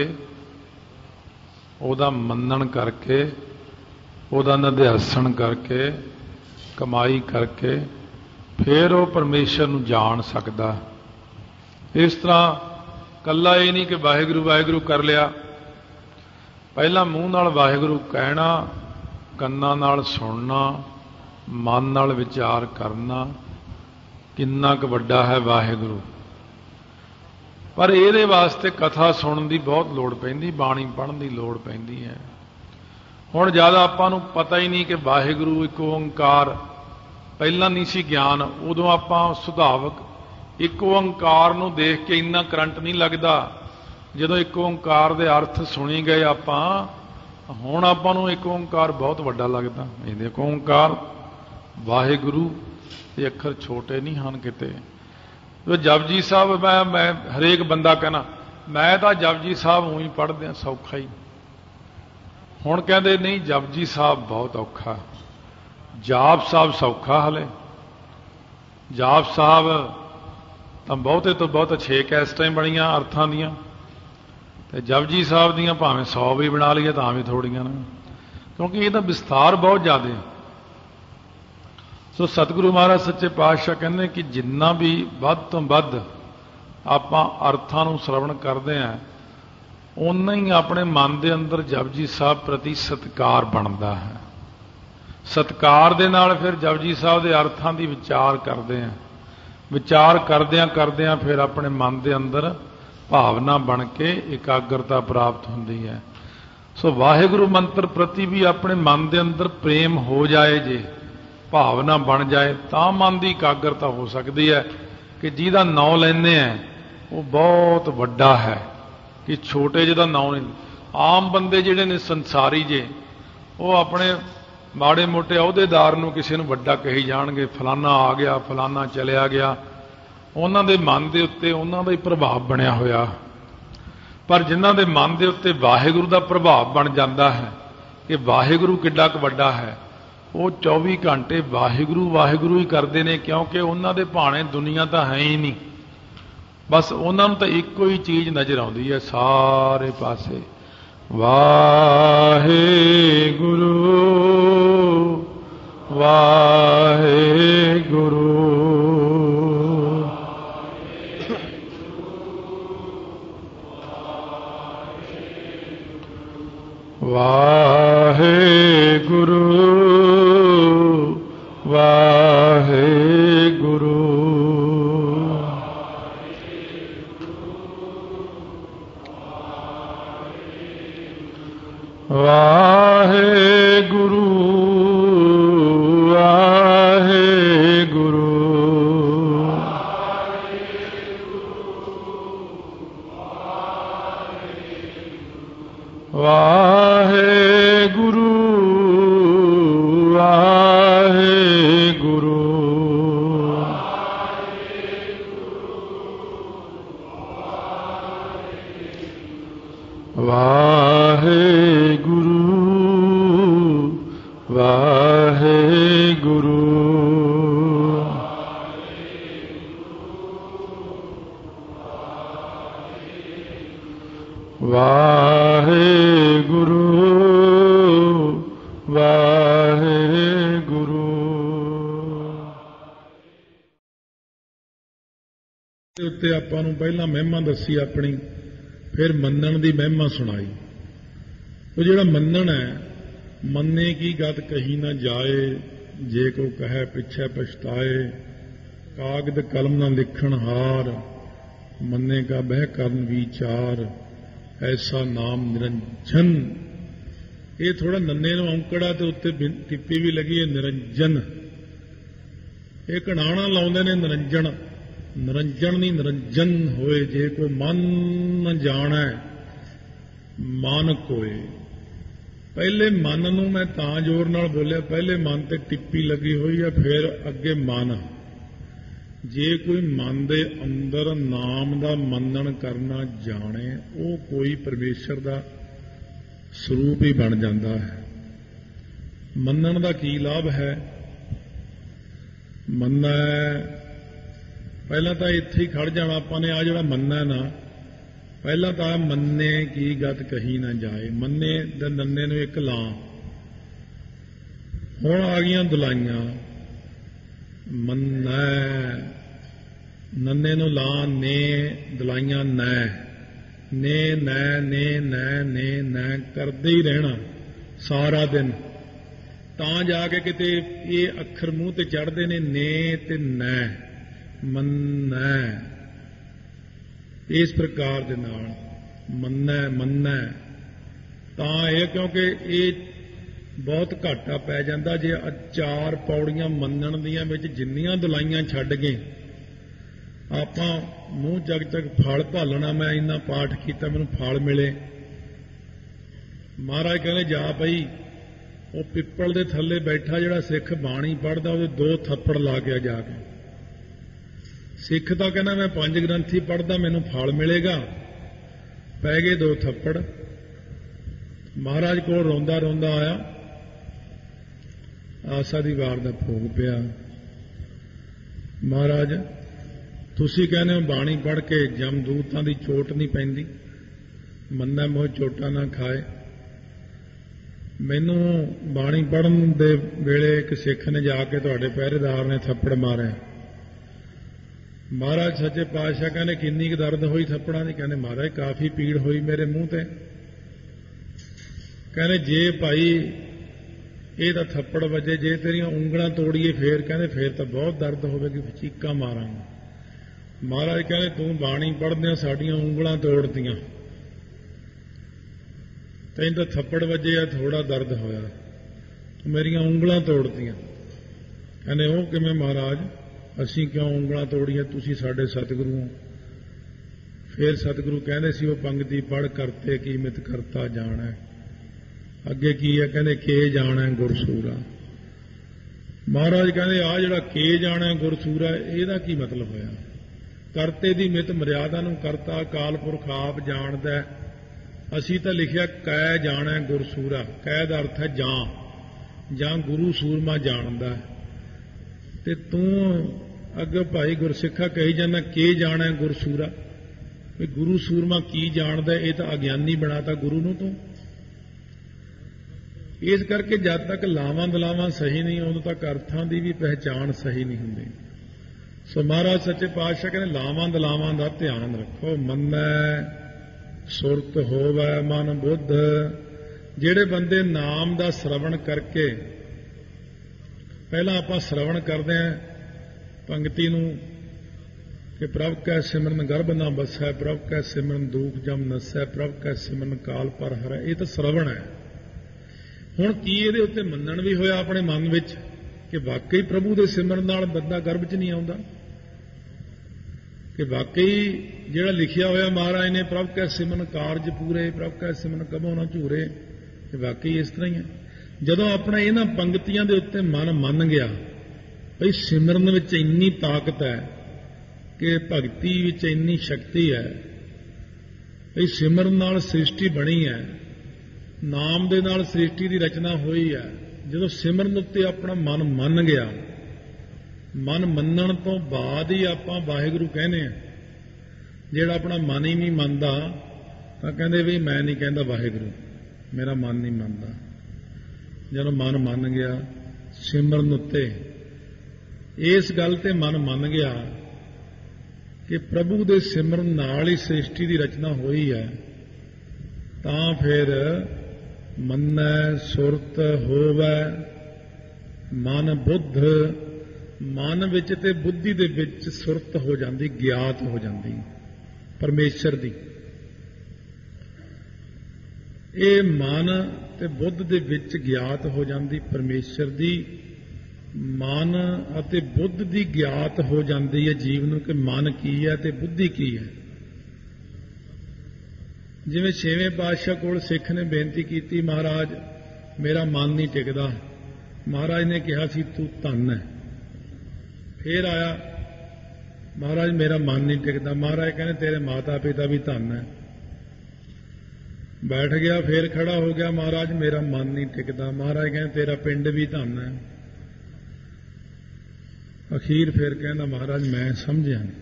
ਉਹਦਾ ਮੰਨਣ ਕਰਕੇ, ਉਹਦਾ ਨਿਧਿਆਸਣ ਕਰਕੇ, ਕਮਾਈ ਕਰਕੇ ਫਿਰ ਉਹ ਪਰਮੇਸ਼ਰ ਨੂੰ ਜਾਣ ਸਕਦਾ। ਇਸ ਤਰ੍ਹਾਂ ਕੱਲਾ ਇਹ ਨਹੀਂ ਕਿ ਵਾਹਿਗੁਰੂ ਵਾਹਿਗੁਰੂ ਕਰ ਲਿਆ, ਪਹਿਲਾਂ ਮੂੰਹ ਨਾਲ ਵਾਹਿਗੁਰੂ ਕਹਿਣਾ, ਕੰਨਾਂ ਨਾਲ ਸੁਣਨਾ, ਮਨ ਨਾਲ ਵਿਚਾਰ ਕਰਨਾ ਕਿੰਨਾ ਕੁ ਵੱਡਾ ਹੈ ਵਾਹਿਗੁਰੂ। पर ਇਹਦੇ ਵਾਸਤੇ ਕਥਾ ਸੁਣਨ ਦੀ ਬਹੁਤ ਲੋੜ ਪੈਂਦੀ, ਬਾਣੀ ਪੜ੍ਹਨ ਦੀ ਲੋੜ ਪੈਂਦੀ ਹੈ। ਹੁਣ ਜ਼ਿਆਦਾ ਆਪਾਂ ਨੂੰ ਪਤਾ ਹੀ ਨਹੀਂ ਕਿ ਵਾਹਿਗੁਰੂ ਇੱਕ ਓੰਕਾਰ, ਪਹਿਲਾਂ ਨਹੀਂ ਸੀ ਗਿਆਨ, ਉਦੋਂ ਆਪਾਂ ਸੁਭਾਵਕ ਇੱਕ ਓੰਕਾਰ ਨੂੰ ਦੇਖ ਕੇ ਇੰਨਾ ਕਰੰਟ ਨਹੀਂ ਲੱਗਦਾ। ਜਦੋਂ ਇੱਕ ਓੰਕਾਰ ਦੇ ਅਰਥ ਸੁਣੀ ਗਏ ਆਪਾਂ, ਹੁਣ ਆਪਾਂ ਨੂੰ ਇੱਕ ਓੰਕਾਰ ਬਹੁਤ ਵੱਡਾ ਲੱਗਦਾ। ਇਹ ਦੇਖੋ ਓੰਕਾਰ ਵਾਹਿਗੁਰੂ ਇਹ ਅੱਖਰ ਛੋਟੇ ਨਹੀਂ ਹਨ ਕਿਤੇ। जपजी साहब मैं मैं हरेक बंदा कहना मैं तो जपजी साहब ऊँ ही पढ़दे सौखा ही। हुण कहते नहीं जपजी साहब बहुत औखा, जाप साहब सौखा हले। जाप साहब तो बहुते तो बहुत छे कैसटां बणियां अर्थां दियां, ते जपजी साहब दियां भावें सौ भी बना लीए तां भी थोड़ियां ने, क्योंकि ये विस्तार बहुत ज़्यादा है। सो सतगुरु महाराज सच्चे पातशाह कहते कि जिन्ना भी वध तो वध आपां अर्थां नूं श्रवण करते हैं, उन्ना ही अपने मन के अंदर जपजी साहब प्रति सत्कार बनता है। सत्कार दे नाल फिर जपजी साहब के अर्थां की विचार करते हैं, विचार करदियां करदियां फिर अपने मन के अंदर भावना बन के एकाग्रता प्राप्त होती है। सो वाहिगुरु मंत्र प्रति भी अपने मन के अंदर प्रेम हो जाए, जे भावना बन जाए तो मन की एकाग्रता हो सकती है कि जिहदा नाम लैंदे हैं वो बहुत वड्डा है, कि छोटे जिहदा नाम नहीं। आम बंदे जिहड़े ने संसारी जे वो अपने माड़े मोटे अहुदेदार नूं किसी नूं वड्डा कही जाणगे, फलाना आ गया फलाना चलिया गया, उन्हां दे मन दे उत्ते उन्हां दा ही प्रभाव बनिया होया। पर जिन्हां दे मन दे उत्ते वाहिगुरू दा प्रभाव बन जाता है कि वाहिगुरू किड्डा क वड्डा है, वो चौबी घंटे वाहिगुरू वाहिगुरू ही करते हैं, क्योंकि उन्होंने भाणे दुनिया तो है ही नहीं, बस उन्होंने तो एको ही चीज़ नज़र आती है सारे पासे, वाहिगुरू वाहिगुरू वाहिगुरू वाहिगुरू वाहिगुरू वाहिगुरू वाहिगुरू वाहिगुरू वाहिगुरू वाहिगुरू वाहिगुरू वाहिगुरू। उत्ते आपां नूं पहलां महिमा दसी अपनी, फिर मन्नण दी महिमा सुनाई। वो जिहड़ा मन्नण है, मन्ने की गत कही न जाए, जे को कहे पिछे पछताए, कागद कलम न लिखण हार, मन्ने का बह करन विचार, ऐसा नाम निरंजन ਇਹ ਥੋੜਾ ਨੰਨੇ ਨੂੰ ਔਂਕੜਾ ਤੇ ਉੱਤੇ ਟਿੱਪੀ ਵੀ ਲੱਗੀ ਹੈ ਨਿਰੰਜਨ। ਇਹ ਘਣਾਣਾ ਲਾਉਂਦੇ ਨੇ ਨਿਰੰਜਨ, ਨਿਰੰਜਨ ਨਹੀਂ ਨਿਰੰਜਨ ਹੋਏ। ਜੇ ਕੋ ਮਨ ਨ ਜਾਣੈ ਮਨ ਕੋਏ। ਪਹਿਲੇ ਮਨ ਨੂੰ ਮੈਂ ਤਾਂ ਜ਼ੋਰ ਨਾਲ ਬੋਲਿਆ, ਪਹਿਲੇ ਮਨ ਤੇ ਟਿੱਪੀ ਲੱਗੀ ਹੋਈ ਹੈ, ਫਿਰ ਅੱਗੇ ਮਨ। ਜੇ ਕੋਈ ਮਨ ਦੇ ਅੰਦਰ ਨਾਮ ਦਾ ਮੰਨਣ ਕਰਨਾ ਜਾਣੇ, ਉਹ ਕੋਈ ਪਰਮੇਸ਼ਰ ਦਾ ਸਰੂਪ ਹੀ ਬਣ ਜਾਂਦਾ ਹੈ। ਮੰਨਣ ਦਾ ਕੀ ਲਾਭ ਹੈ? ਮੰਨਣਾ ਪਹਿਲਾਂ ਤਾਂ ਇੱਥੇ ਹੀ ਖੜ ਜਾਣਾ ਆਪਾਂ ਨੇ। ਆ ਜਿਹੜਾ ਮੰਨਣਾ ਨਾ, ਪਹਿਲਾਂ ਤਾਂ ਮੰਨੇ ਕੀ ਗਤ ਕਹੀ ਨਾ ਜਾਏ। ਮੰਨੇ ਦੇ ਨੰਨੇ ਨੂੰ ਇੱਕ ਲਾਂ। ਹੁਣ ਆ ਗਈਆਂ ਦੁਲਾਈਆਂ। ਮੰਨੈ ਨੰਨੇ ਨੂੰ ਲਾਂ ਨੇ, ਦੁਲਾਈਆਂ ਨੈ। ਨੇ ਨੈ ਨੇ ਨੈ ਨੇ ਨੈ ਕਰਦੇ ਹੀ ਰਹਿਣਾ ਸਾਰਾ ਦਿਨ, ਤਾਂ ਜਾ ਕੇ ਕਿਤੇ ਇਹ ਅੱਖਰ ਮੂੰਹ ਤੇ ਚੜ੍ਹਦੇ ਨੇ, ਨੇ ਤੇ ਨੈ। ਮੰਨੈ ਇਸ ਪ੍ਰਕਾਰ ਦੇ ਨਾਲ ਮੰਨੈ ਮੰਨੈ ਤਾਂ ਇਹ, ਕਿਉਂਕਿ ਇਹ ਬਹੁਤ ਘਾਟਾ ਪੈ ਜਾਂਦਾ ਜੇ ਚਾਰ ਪੌੜੀਆਂ ਮੰਨਣ ਦੀਆਂ ਵਿੱਚ ਜਿੰਨੀਆਂ ਦੁਲਾਈਆਂ ਛੱਡ ਗਏ ਆਪਾਂ ਮੂੰਹ ਜਗ ਜਗ ਫਲ ਭਾਲਣਾ। ਮੈਂ ਇੰਨਾ ਪਾਠ ਕੀਤਾ ਮੈਨੂੰ ਫਲ ਮਿਲੇ। ਮਹਾਰਾਜ ਕਹਿੰਦੇ ਜਾ ਪਈ, ਉਹ ਪਿੱਪਲ ਦੇ ਥੱਲੇ ਬੈਠਾ ਜਿਹੜਾ ਸਿੱਖ ਬਾਣੀ ਪੜ੍ਹਦਾ ਉਹਦੇ ਦੋ ਥੱਪੜ ਲਾ ਕੇ ਜਾ ਕੇ। ਸਿੱਖ ਤਾਂ ਕਹਿੰਦਾ ਮੈਂ ਪੰਜ ਗ੍ਰੰਥੀ ਪੜ੍ਹਦਾ ਮੈਨੂੰ ਫਲ ਮਿਲੇਗਾ, ਪੈ ਗਏ ਦੋ ਥੱਪੜ। ਮਹਾਰਾਜ ਕੋਲ ਰੋਂਦਾ ਰੋਂਦਾ ਆਇਆ, ਆਸਾ ਦੀ ਵਾਰ ਦਾ ਭੋਗ ਪਿਆ। ਮਹਾਰਾਜ ਤੁਸੀਂ ਕਹਿੰਦੇ ਹੋ ਬਾਣੀ ਪੜ੍ਹ ਕੇ ਜਮਦੂਤਾਂ ਦੀ ਚੋਟ ਨਹੀਂ ਪੈਂਦੀ, ਮੰਨੈ ਮੋਹ ਚੋਟਾਂ ਨਾ ਖਾਏ। ਮੈਨੂੰ ਬਾਣੀ ਪੜ੍ਹਨ ਦੇ ਵੇਲੇ ਇੱਕ ਸਿੱਖ ਨੇ ਜਾ ਕੇ ਤੁਹਾਡੇ ਪਹਿਰੇਦਾਰ ਨੇ ਥੱਪੜ ਮਾਰਿਆ। ਮਹਾਰਾਜ ਸੱਚੇ ਪਾਤਸ਼ਾਹ ਕਹਿੰਦੇ ਕਿੰਨੀ ਕੁ ਦਰਦ ਹੋਈ ਥੱਪੜਾਂ ਦੀ? ਕਹਿੰਦੇ ਮਹਾਰਾਜ ਕਾਫੀ ਪੀੜ ਹੋਈ ਮੇਰੇ ਮੂੰਹ ਤੇ। ਕਹਿੰਦੇ ਜੇ ਭਾਈ ਇਹ ਤਾਂ ਥੱਪੜ ਵੱਜੇ, ਜੇ ਤੇਰੀਆਂ ਉਂਗਲਾਂ ਤੋੜੀਏ ਫੇਰ? ਕਹਿੰਦੇ ਫੇਰ ਤਾਂ ਬਹੁਤ ਦਰਦ ਹੋਵੇਗੀ, ਚੀਕਾਂ ਮਾਰਾਂਗੇ। ਮਹਾਰਾਜ ਕਹਿੰਦੇ ਤੂੰ ਬਾਣੀ ਪੜ੍ਹਦਿਆਂ ਸਾਡੀਆਂ ਉਂਗਲਾਂ ਤੋੜਦੀਆਂ, ਤੈਨੂੰ ਤਾਂ ਥੱਪੜ ਵੱਜੇ ਆ ਥੋੜਾ ਦਰਦ ਹੋਇਆ, ਤੂੰ ਮੇਰੀਆਂ ਉਂਗਲਾਂ ਤੋੜਦੀਆਂ। ਕਹਿੰਦੇ ਉਹ ਕਿਵੇਂ ਮਹਾਰਾਜ? ਅਸੀਂ ਕਿਉਂ ਉਂਗਲਾਂ ਤੋੜੀਆਂ? ਤੁਸੀਂ ਸਾਡੇ ਸਤਿਗੁਰੂ ਹੋ। ਫਿਰ ਸਤਿਗੁਰੂ ਕਹਿੰਦੇ ਸੀ ਉਹ ਪੰਗਤੀ ਪੜ੍ਹ ਕਰਤੇ ਕੀ ਮਿਤ ਕਰਤਾ ਜਾਣੈ। ਅੱਗੇ ਕੀ ਹੈ? ਕਹਿੰਦੇ ਕੇ ਜਾਣੈ ਗੁਰਸੂਰਾ। ਮਹਾਰਾਜ ਕਹਿੰਦੇ ਆ ਜਿਹੜਾ ਕੇ ਜਾਣੈ ਗੁਰਸੂਰਾ ਇਹਦਾ ਕੀ ਮਤਲਬ ਹੋਇਆ? ਕਰਤੇ ਦੀ ਮਿਤ ਮਰਿਆਦਾ ਨੂੰ ਕਰਤਾ ਅਕਾਲ ਪੁਰਖ ਆਪ ਜਾਣਦਾ। ਅਸੀਂ ਤਾਂ ਲਿਖਿਆ ਕੈ ਜਾਣੈ ਗੁਰਸੂਰਾ। ਕੈ ਦਾ ਅਰਥ ਹੈ ਜਾਂ, ਜਾਂ ਗੁਰੂ ਸੂਰਮਾ ਜਾਣਦਾ। ਤੇ ਤੂੰ ਅੱਗੇ ਭਾਈ ਗੁਰਸਿੱਖਾ ਕਹੀ ਜਾਂਦਾ ਕੇ ਜਾਣੈ ਗੁਰਸੂਰਾ, ਵੀ ਗੁਰੂ ਸੂਰਮਾ ਕੀ ਜਾਣਦਾ? ਇਹ ਤਾਂ ਅਗਿਆਨੀ ਬਣਾਤਾ ਗੁਰੂ ਨੂੰ ਤੂੰ। ਇਸ ਕਰਕੇ ਜਦ ਤੱਕ ਲਾਵਾਂ ਦਲਾਵਾਂ ਸਹੀ ਨਹੀਂ, ਉਦੋਂ ਤੱਕ ਅਰਥਾਂ ਦੀ ਵੀ ਪਹਿਚਾਣ ਸਹੀ ਨਹੀਂ ਹੁੰਦੀ। ਸੋ ਮਹਾਰਾਜ ਸੱਚੇ ਪਾਤਸ਼ਾਹ ਕਹਿੰਦੇ ਲਾਵਾਂ ਦਲਾਵਾਂ ਦਾ ਧਿਆਨ ਰੱਖੋ। ਮੰਨੈ ਸੁਰਤ ਹੋਵੈ ਮਨ ਬੁੱਧ। ਜਿਹੜੇ ਬੰਦੇ ਨਾਮ ਦਾ ਸ਼ਰਵਣ ਕਰਕੇ, ਪਹਿਲਾਂ ਆਪਾਂ ਸ਼ਰਵਣ ਕਰਦੇ ਹਾਂ ਪੰਗਤੀ ਨੂੰ ਕਿ ਪ੍ਰਭ ਕੈ ਸਿਮਰਨ ਗਰਭ ਨਾ ਬਸੈ, ਪ੍ਰਭ ਕੈ ਸਿਮਰਨ ਦੂਖ ਜਮ ਨਸੈ, ਪ੍ਰਭ ਕੈ ਸਿਮਰਨ ਕਾਲ ਪਰ ਹਰੈ। ਇਹ ਤਾਂ ਸ਼ਰਵਣ ਹੈ। ਹੁਣ ਕੀ ਇਹਦੇ ਉੱਤੇ ਮੰਨਣ ਵੀ ਹੋਇਆ ਆਪਣੇ ਮਨ ਵਿੱਚ ਕਿ ਵਾਕਈ ਪ੍ਰਭੂ ਦੇ ਸਿਮਰਨ ਨਾਲ ਬੰਦਾ ਗਰਭ 'ਚ ਨਹੀਂ ਆਉਂਦਾ, ਕਿ ਵਾਕਈ ਜਿਹੜਾ ਲਿਖਿਆ ਹੋਇਆ ਮਹਾਰਾਜ ਨੇ ਪ੍ਰਭ ਕੈ ਸਿਮਰਨ ਕਾਰਜ ਪੂਰੇ, ਪ੍ਰਭ ਕੈ ਸਿਮਰਨ ਕਬਹੁ ਨਾ ਝੂਰੇ, ਕਿ ਵਾਕਈ ਇਸ ਤਰ੍ਹਾਂ ਹੀ ਹੈ। ਜਦੋਂ ਆਪਣਾ ਇਹਨਾਂ ਪੰਗਤੀਆਂ ਦੇ ਉੱਤੇ ਮਨ ਮੰਨ ਗਿਆ ਭਈ ਸਿਮਰਨ ਵਿੱਚ ਇੰਨੀ ਤਾਕਤ ਹੈ, ਕਿ ਭਗਤੀ ਵਿੱਚ ਇੰਨੀ ਸ਼ਕਤੀ ਹੈ, ਭਈ ਸਿਮਰਨ ਨਾਲ ਸ੍ਰਿਸ਼ਟੀ ਬਣੀ ਹੈ, ਨਾਮ ਦੇ ਨਾਲ ਸ੍ਰਿਸ਼ਟੀ ਦੀ ਰਚਨਾ ਹੋਈ ਹੈ। ਜਦੋਂ ਸਿਮਰਨ ਉੱਤੇ ਆਪਣਾ ਮਨ ਮੰਨ ਗਿਆ, ਮਨ ਮੰਨਣ ਤੋਂ ਬਾਅਦ ਹੀ ਆਪਾਂ ਵਾਹਿਗੁਰੂ ਕਹਿੰਦੇ ਆ। ਜਿਹੜਾ ਆਪਣਾ ਮਨ ਹੀ ਨਹੀਂ ਮੰਨਦਾ ਤਾਂ ਕਹਿੰਦੇ ਵੀ ਮੈਂ ਨਹੀਂ ਕਹਿੰਦਾ ਵਾਹਿਗੁਰੂ, ਮੇਰਾ ਮਨ ਨਹੀਂ ਮੰਨਦਾ। ਜਦੋਂ ਮਨ ਮੰਨ ਗਿਆ ਸਿਮਰਨ ਉੱਤੇ, ਇਸ ਗੱਲ ਤੇ ਮਨ ਮੰਨ ਗਿਆ ਕਿ ਪ੍ਰਭੂ ਦੇ ਸਿਮਰਨ ਨਾਲ ਹੀ ਸ੍ਰਿਸ਼ਟੀ ਦੀ ਰਚਨਾ ਹੋਈ ਹੈ, ਤਾਂ ਫਿਰ ਮੰਨੈ ਸੁਰਤ ਹੋਵੈ ਮਨ ਬੁੱਧ। ਮਨ ਵਿੱਚ ਤੇ ਬੁੱਧੀ ਦੇ ਵਿੱਚ ਸੁਰਤ ਹੋ ਜਾਂਦੀ, ਗਿਆਤ ਹੋ ਜਾਂਦੀ ਪਰਮੇਸ਼ਰ ਦੀ। ਇਹ ਮਨ ਤੇ ਬੁੱਧ ਦੇ ਵਿੱਚ ਗਿਆਤ ਹੋ ਜਾਂਦੀ ਪਰਮੇਸ਼ਰ ਦੀ, ਮਨ ਅਤੇ ਬੁੱਧ ਦੀ ਗਿਆਤ ਹੋ ਜਾਂਦੀ ਹੈ ਜੀਵ ਨੂੰ ਕਿ ਮਨ ਕੀ ਹੈ ਤੇ ਬੁੱਧੀ ਕੀ ਹੈ। ਜਿਵੇਂ ਛੇਵੇਂ ਪਾਤਸ਼ਾਹ ਕੋਲ ਸਿੱਖ ਨੇ ਬੇਨਤੀ ਕੀਤੀ, ਮਹਾਰਾਜ ਮੇਰਾ ਮਨ ਨਹੀਂ ਟਿਕਦਾ। ਮਹਾਰਾਜ ਨੇ ਕਿਹਾ ਸੀ ਤੂੰ ਧੰਨ ਹੈ। ਫੇਰ ਆਇਆ, ਮਹਾਰਾਜ ਮੇਰਾ ਮਨ ਨਹੀਂ ਟਿਕਦਾ। ਮਹਾਰਾਜ ਕਹਿੰਦੇ ਤੇਰੇ ਮਾਤਾ ਪਿਤਾ ਵੀ ਧੰਨ ਹੈ। ਬੈਠ ਗਿਆ, ਫੇਰ ਖੜਾ ਹੋ ਗਿਆ, ਮਹਾਰਾਜ ਮੇਰਾ ਮਨ ਨਹੀਂ ਟਿਕਦਾ। ਮਹਾਰਾਜ ਕਹਿੰਦੇ ਤੇਰਾ ਪਿੰਡ ਵੀ ਧੰਨ ਹੈ। ਅਖੀਰ ਫੇਰ ਕਹਿੰਦਾ ਮਹਾਰਾਜ ਮੈਂ ਸਮਝਿਆ ਨਹੀਂ।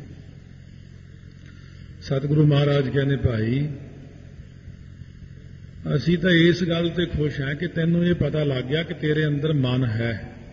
ਸਤਿਗੁਰੂ ਮਹਾਰਾਜ ਕਹਿੰਦੇ ਭਾਈ ਅਸੀਂ ਤਾਂ ਇਸ ਗੱਲ ਤੇ ਖੁਸ਼ ਹਾਂ ਕਿ ਤੈਨੂੰ ਇਹ ਪਤਾ ਲੱਗ ਗਿਆ ਕਿ ਤੇਰੇ ਅੰਦਰ ਮਨ ਹੈ।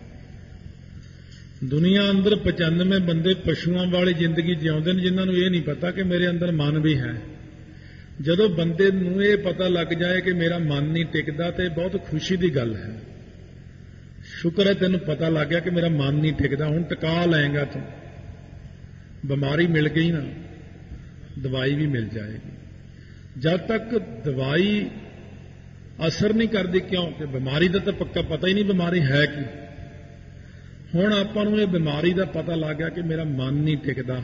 ਦੁਨੀਆ ਅੰਦਰ ਪਚਾਨਵੇਂ ਬੰਦੇ ਪਸ਼ੂਆਂ ਵਾਲੀ ਜ਼ਿੰਦਗੀ ਜਿਉਂਦੇ ਨੇ ਜਿਨ੍ਹਾਂ ਨੂੰ ਇਹ ਨਹੀਂ ਪਤਾ ਕਿ ਮੇਰੇ ਅੰਦਰ ਮਨ ਵੀ ਹੈ। ਜਦੋਂ ਬੰਦੇ ਨੂੰ ਇਹ ਪਤਾ ਲੱਗ ਜਾਏ ਕਿ ਮੇਰਾ ਮਨ ਨਹੀਂ ਟਿਕਦਾ ਤੇ ਬਹੁਤ ਖੁਸ਼ੀ ਦੀ ਗੱਲ ਹੈ। ਸ਼ੁਕਰ ਹੈ ਤੈਨੂੰ ਪਤਾ ਲੱਗ ਗਿਆ ਕਿ ਮੇਰਾ ਮਨ ਨਹੀਂ ਟਿਕਦਾ, ਹੁਣ ਟਿਕਾ ਲਏਗਾ ਤੂੰ। ਬਿਮਾਰੀ ਮਿਲ ਗਈ ਨਾ, ਦਵਾਈ ਵੀ ਮਿਲ ਜਾਏਗੀ। ਜਦ ਤੱਕ ਦਵਾਈ ਅਸਰ ਨਹੀਂ ਕਰਦੀ, ਕਿਉਂ ਕਿ ਬਿਮਾਰੀ ਦਾ ਤਾਂ ਪੱਕਾ ਪਤਾ ਹੀ ਨਹੀਂ ਬਿਮਾਰੀ ਹੈ ਕੀ। ਹੁਣ ਆਪਾਂ ਨੂੰ ਇਹ ਬਿਮਾਰੀ ਦਾ ਪਤਾ ਲੱਗ ਗਿਆ ਕਿ ਮੇਰਾ ਮਨ ਨਹੀਂ ਟਿਕਦਾ।